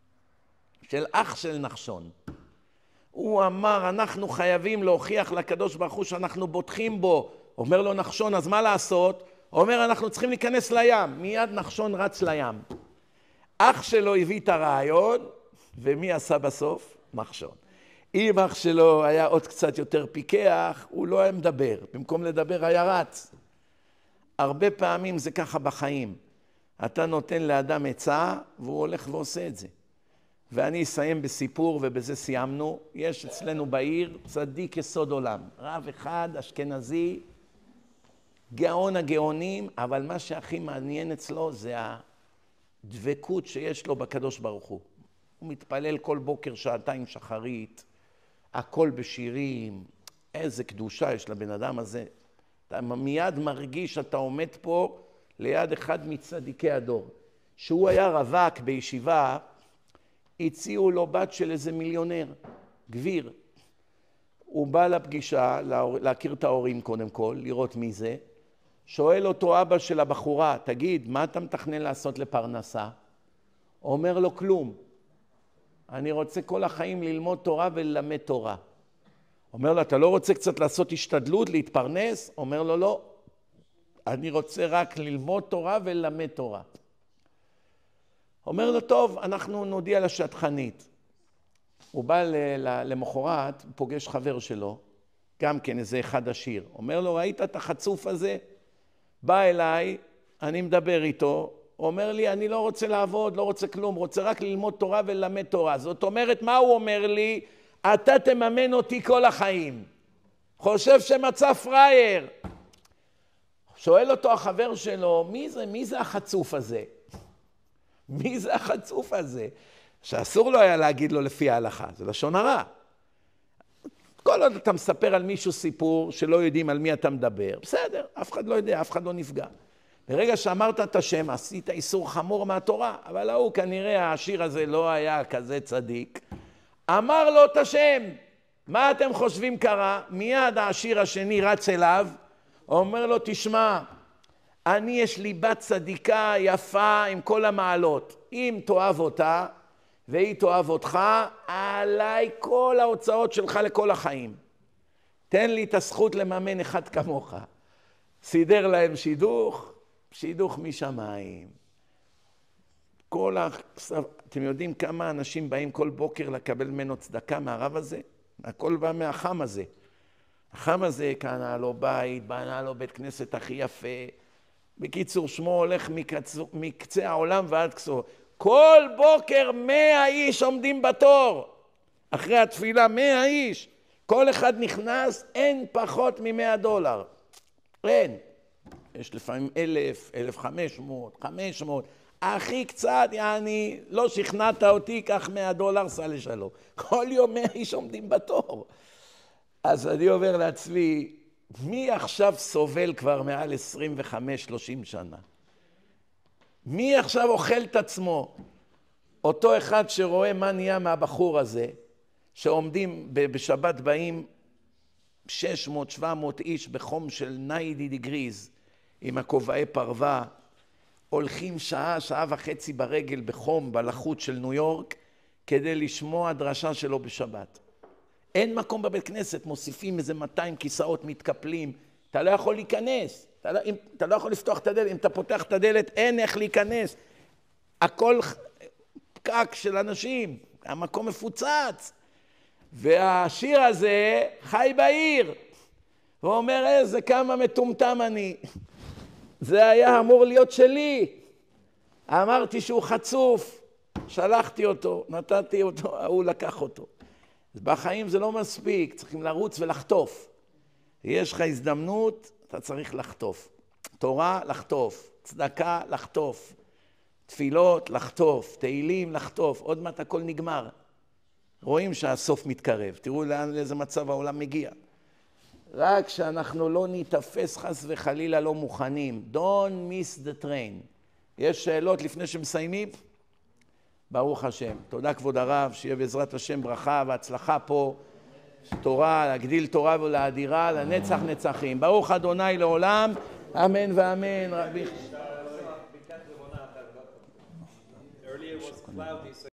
של אח של נחשון. הוא אמר, אנחנו חייבים להוכיח לקדוש ברוך הוא שאנחנו בוטחים בו. אומר לו נחשון, אז מה לעשות? אומר, אנחנו צריכים להיכנס לים. מיד נחשון רץ לים. אח שלו הביא את הרעיון, ומי עשה בסוף? נחשון. אם אח שלו היה עוד קצת יותר פיקח, הוא לא היה מדבר. במקום לדבר היה רץ. הרבה פעמים זה ככה בחיים. אתה נותן לאדם עצה, והוא הולך ועושה את זה. ואני אסיים בסיפור, ובזה סיימנו. יש אצלנו בעיר צדיק יסוד עולם. רב אחד, אשכנזי, גאון הגאונים, אבל מה שהכי מעניין אצלו זה הדבקות שיש לו בקדוש ברוך הוא. הוא מתפלל כל בוקר שעתיים שחרית, הכל בשירים, איזה קדושה יש לבן אדם הזה. אתה מיד מרגיש שאתה עומד פה ליד אחד מצדיקי הדור. שהוא היה רווק בישיבה, הציעו לו בת של איזה מיליונר, גביר. הוא בא לפגישה, להכיר את ההורים קודם כל, לראות מי זה. שואל אותו אבא של הבחורה, תגיד, מה אתה מתכנן לעשות לפרנסה? אומר לו, כלום. אני רוצה כל החיים ללמוד תורה וללמד תורה. אומר לו, אתה לא רוצה קצת לעשות השתדלות, להתפרנס? אומר לו, לא. אני רוצה רק ללמוד תורה וללמד תורה. אומר לו, טוב, אנחנו נודיע לשטחנית. הוא בא למחרת, פוגש חבר שלו, גם כן איזה אחד עשיר. אומר לו, ראית את החצוף הזה? בא אליי, אני מדבר איתו, אומר לי, אני לא רוצה לעבוד, לא רוצה כלום, רוצה רק ללמוד תורה וללמד תורה. זאת אומרת, מה הוא אומר לי? אתה תממן אותי כל החיים. חושב שמצא פרייר. שואל אותו החבר שלו, מי זה, מי זה החצוף הזה? מי זה החצוף הזה? שאסור לו היה להגיד לו לפי ההלכה, זה לשון הרע. כל עוד אתה מספר על מישהו סיפור שלא יודעים על מי אתה מדבר, בסדר, אף אחד לא יודע, אף אחד לא נפגע. ברגע שאמרת את השם, עשית איסור חמור מהתורה, אבל הוא כנראה העשיר הזה לא היה כזה צדיק. אמר לו את השם, מה אתם חושבים קרה? מיד העשיר השני רץ אליו, אומר לו, תשמע, אני יש לי בת צדיקה יפה עם כל המעלות. אם תאהב אותה והיא תאהב אותך, עליי כל ההוצאות שלך לכל החיים. תן לי את הזכות לממן אחד כמוך. סידר להם שידוך, שידוך משמיים. כל ה... אתם יודעים כמה אנשים באים כל בוקר לקבל ממנו צדקה מהרב הזה? הכל בא מהחם הזה. החם הזה קנה לו בית, בנה לו בית כנסת הכי יפה. בקיצור, שמו הולך מקצה, מקצה העולם ועד קצו. כל בוקר מאה איש עומדים בתור. אחרי התפילה מאה איש. כל אחד נכנס, אין פחות ממאה דולר. אין. יש לפעמים אלף, אלף חמש מאות, חמש מאות. הכי קצת, יעני, לא שכנעת אותי, קח מאה דולר, סע לשלום. כל יום מאה איש עומדים בתור. אז אני אומר לעצמי, מי עכשיו סובל כבר מעל עשרים וחמש שלושים שנה? מי עכשיו אוכל את עצמו? אותו אחד שרואה מה נהיה מהבחור הזה, שעומדים בשבת באים שש מאות שבע מאות איש בחום של תשעים דגריז, עם הכובעי פרווה, הולכים שעה, שעה וחצי ברגל בחום, בלחות של ניו יורק, כדי לשמוע דרשה שלו בשבת. אין מקום בבית כנסת, מוסיפים איזה מאתיים כיסאות מתקפלים, אתה לא יכול להיכנס, אתה לא, אם, אתה לא יכול לפתוח את הדלת, אם אתה פותח את הדלת אין איך להיכנס, הכל פקק של אנשים, המקום מפוצץ, והשיר הזה חי בעיר, הוא אומר איזה כמה מטומטם אני, זה היה אמור להיות שלי, אמרתי שהוא חצוף, שלחתי אותו, נתתי אותו, הוא לקח אותו. בחיים זה לא מספיק, צריכים לרוץ ולחטוף. יש לך הזדמנות, אתה צריך לחטוף. תורה, לחטוף. צדקה, לחטוף. תפילות, לחטוף. תהילים, לחטוף. עוד מעט הכל נגמר. רואים שהסוף מתקרב. תראו לאן, לאיזה מצב העולם מגיע. רק שאנחנו לא ניתפס חס וחלילה לא מוכנים. Don't miss the train. יש שאלות לפני שמסיימים? ברוך השם. תודה כבוד הרב, שיהיה בעזרת השם ברכה והצלחה פה. תורה, להגדיל תורה ולהאדירה, לנצח נצחים. ברוך אדוני לעולם, אמן ואמן. רבי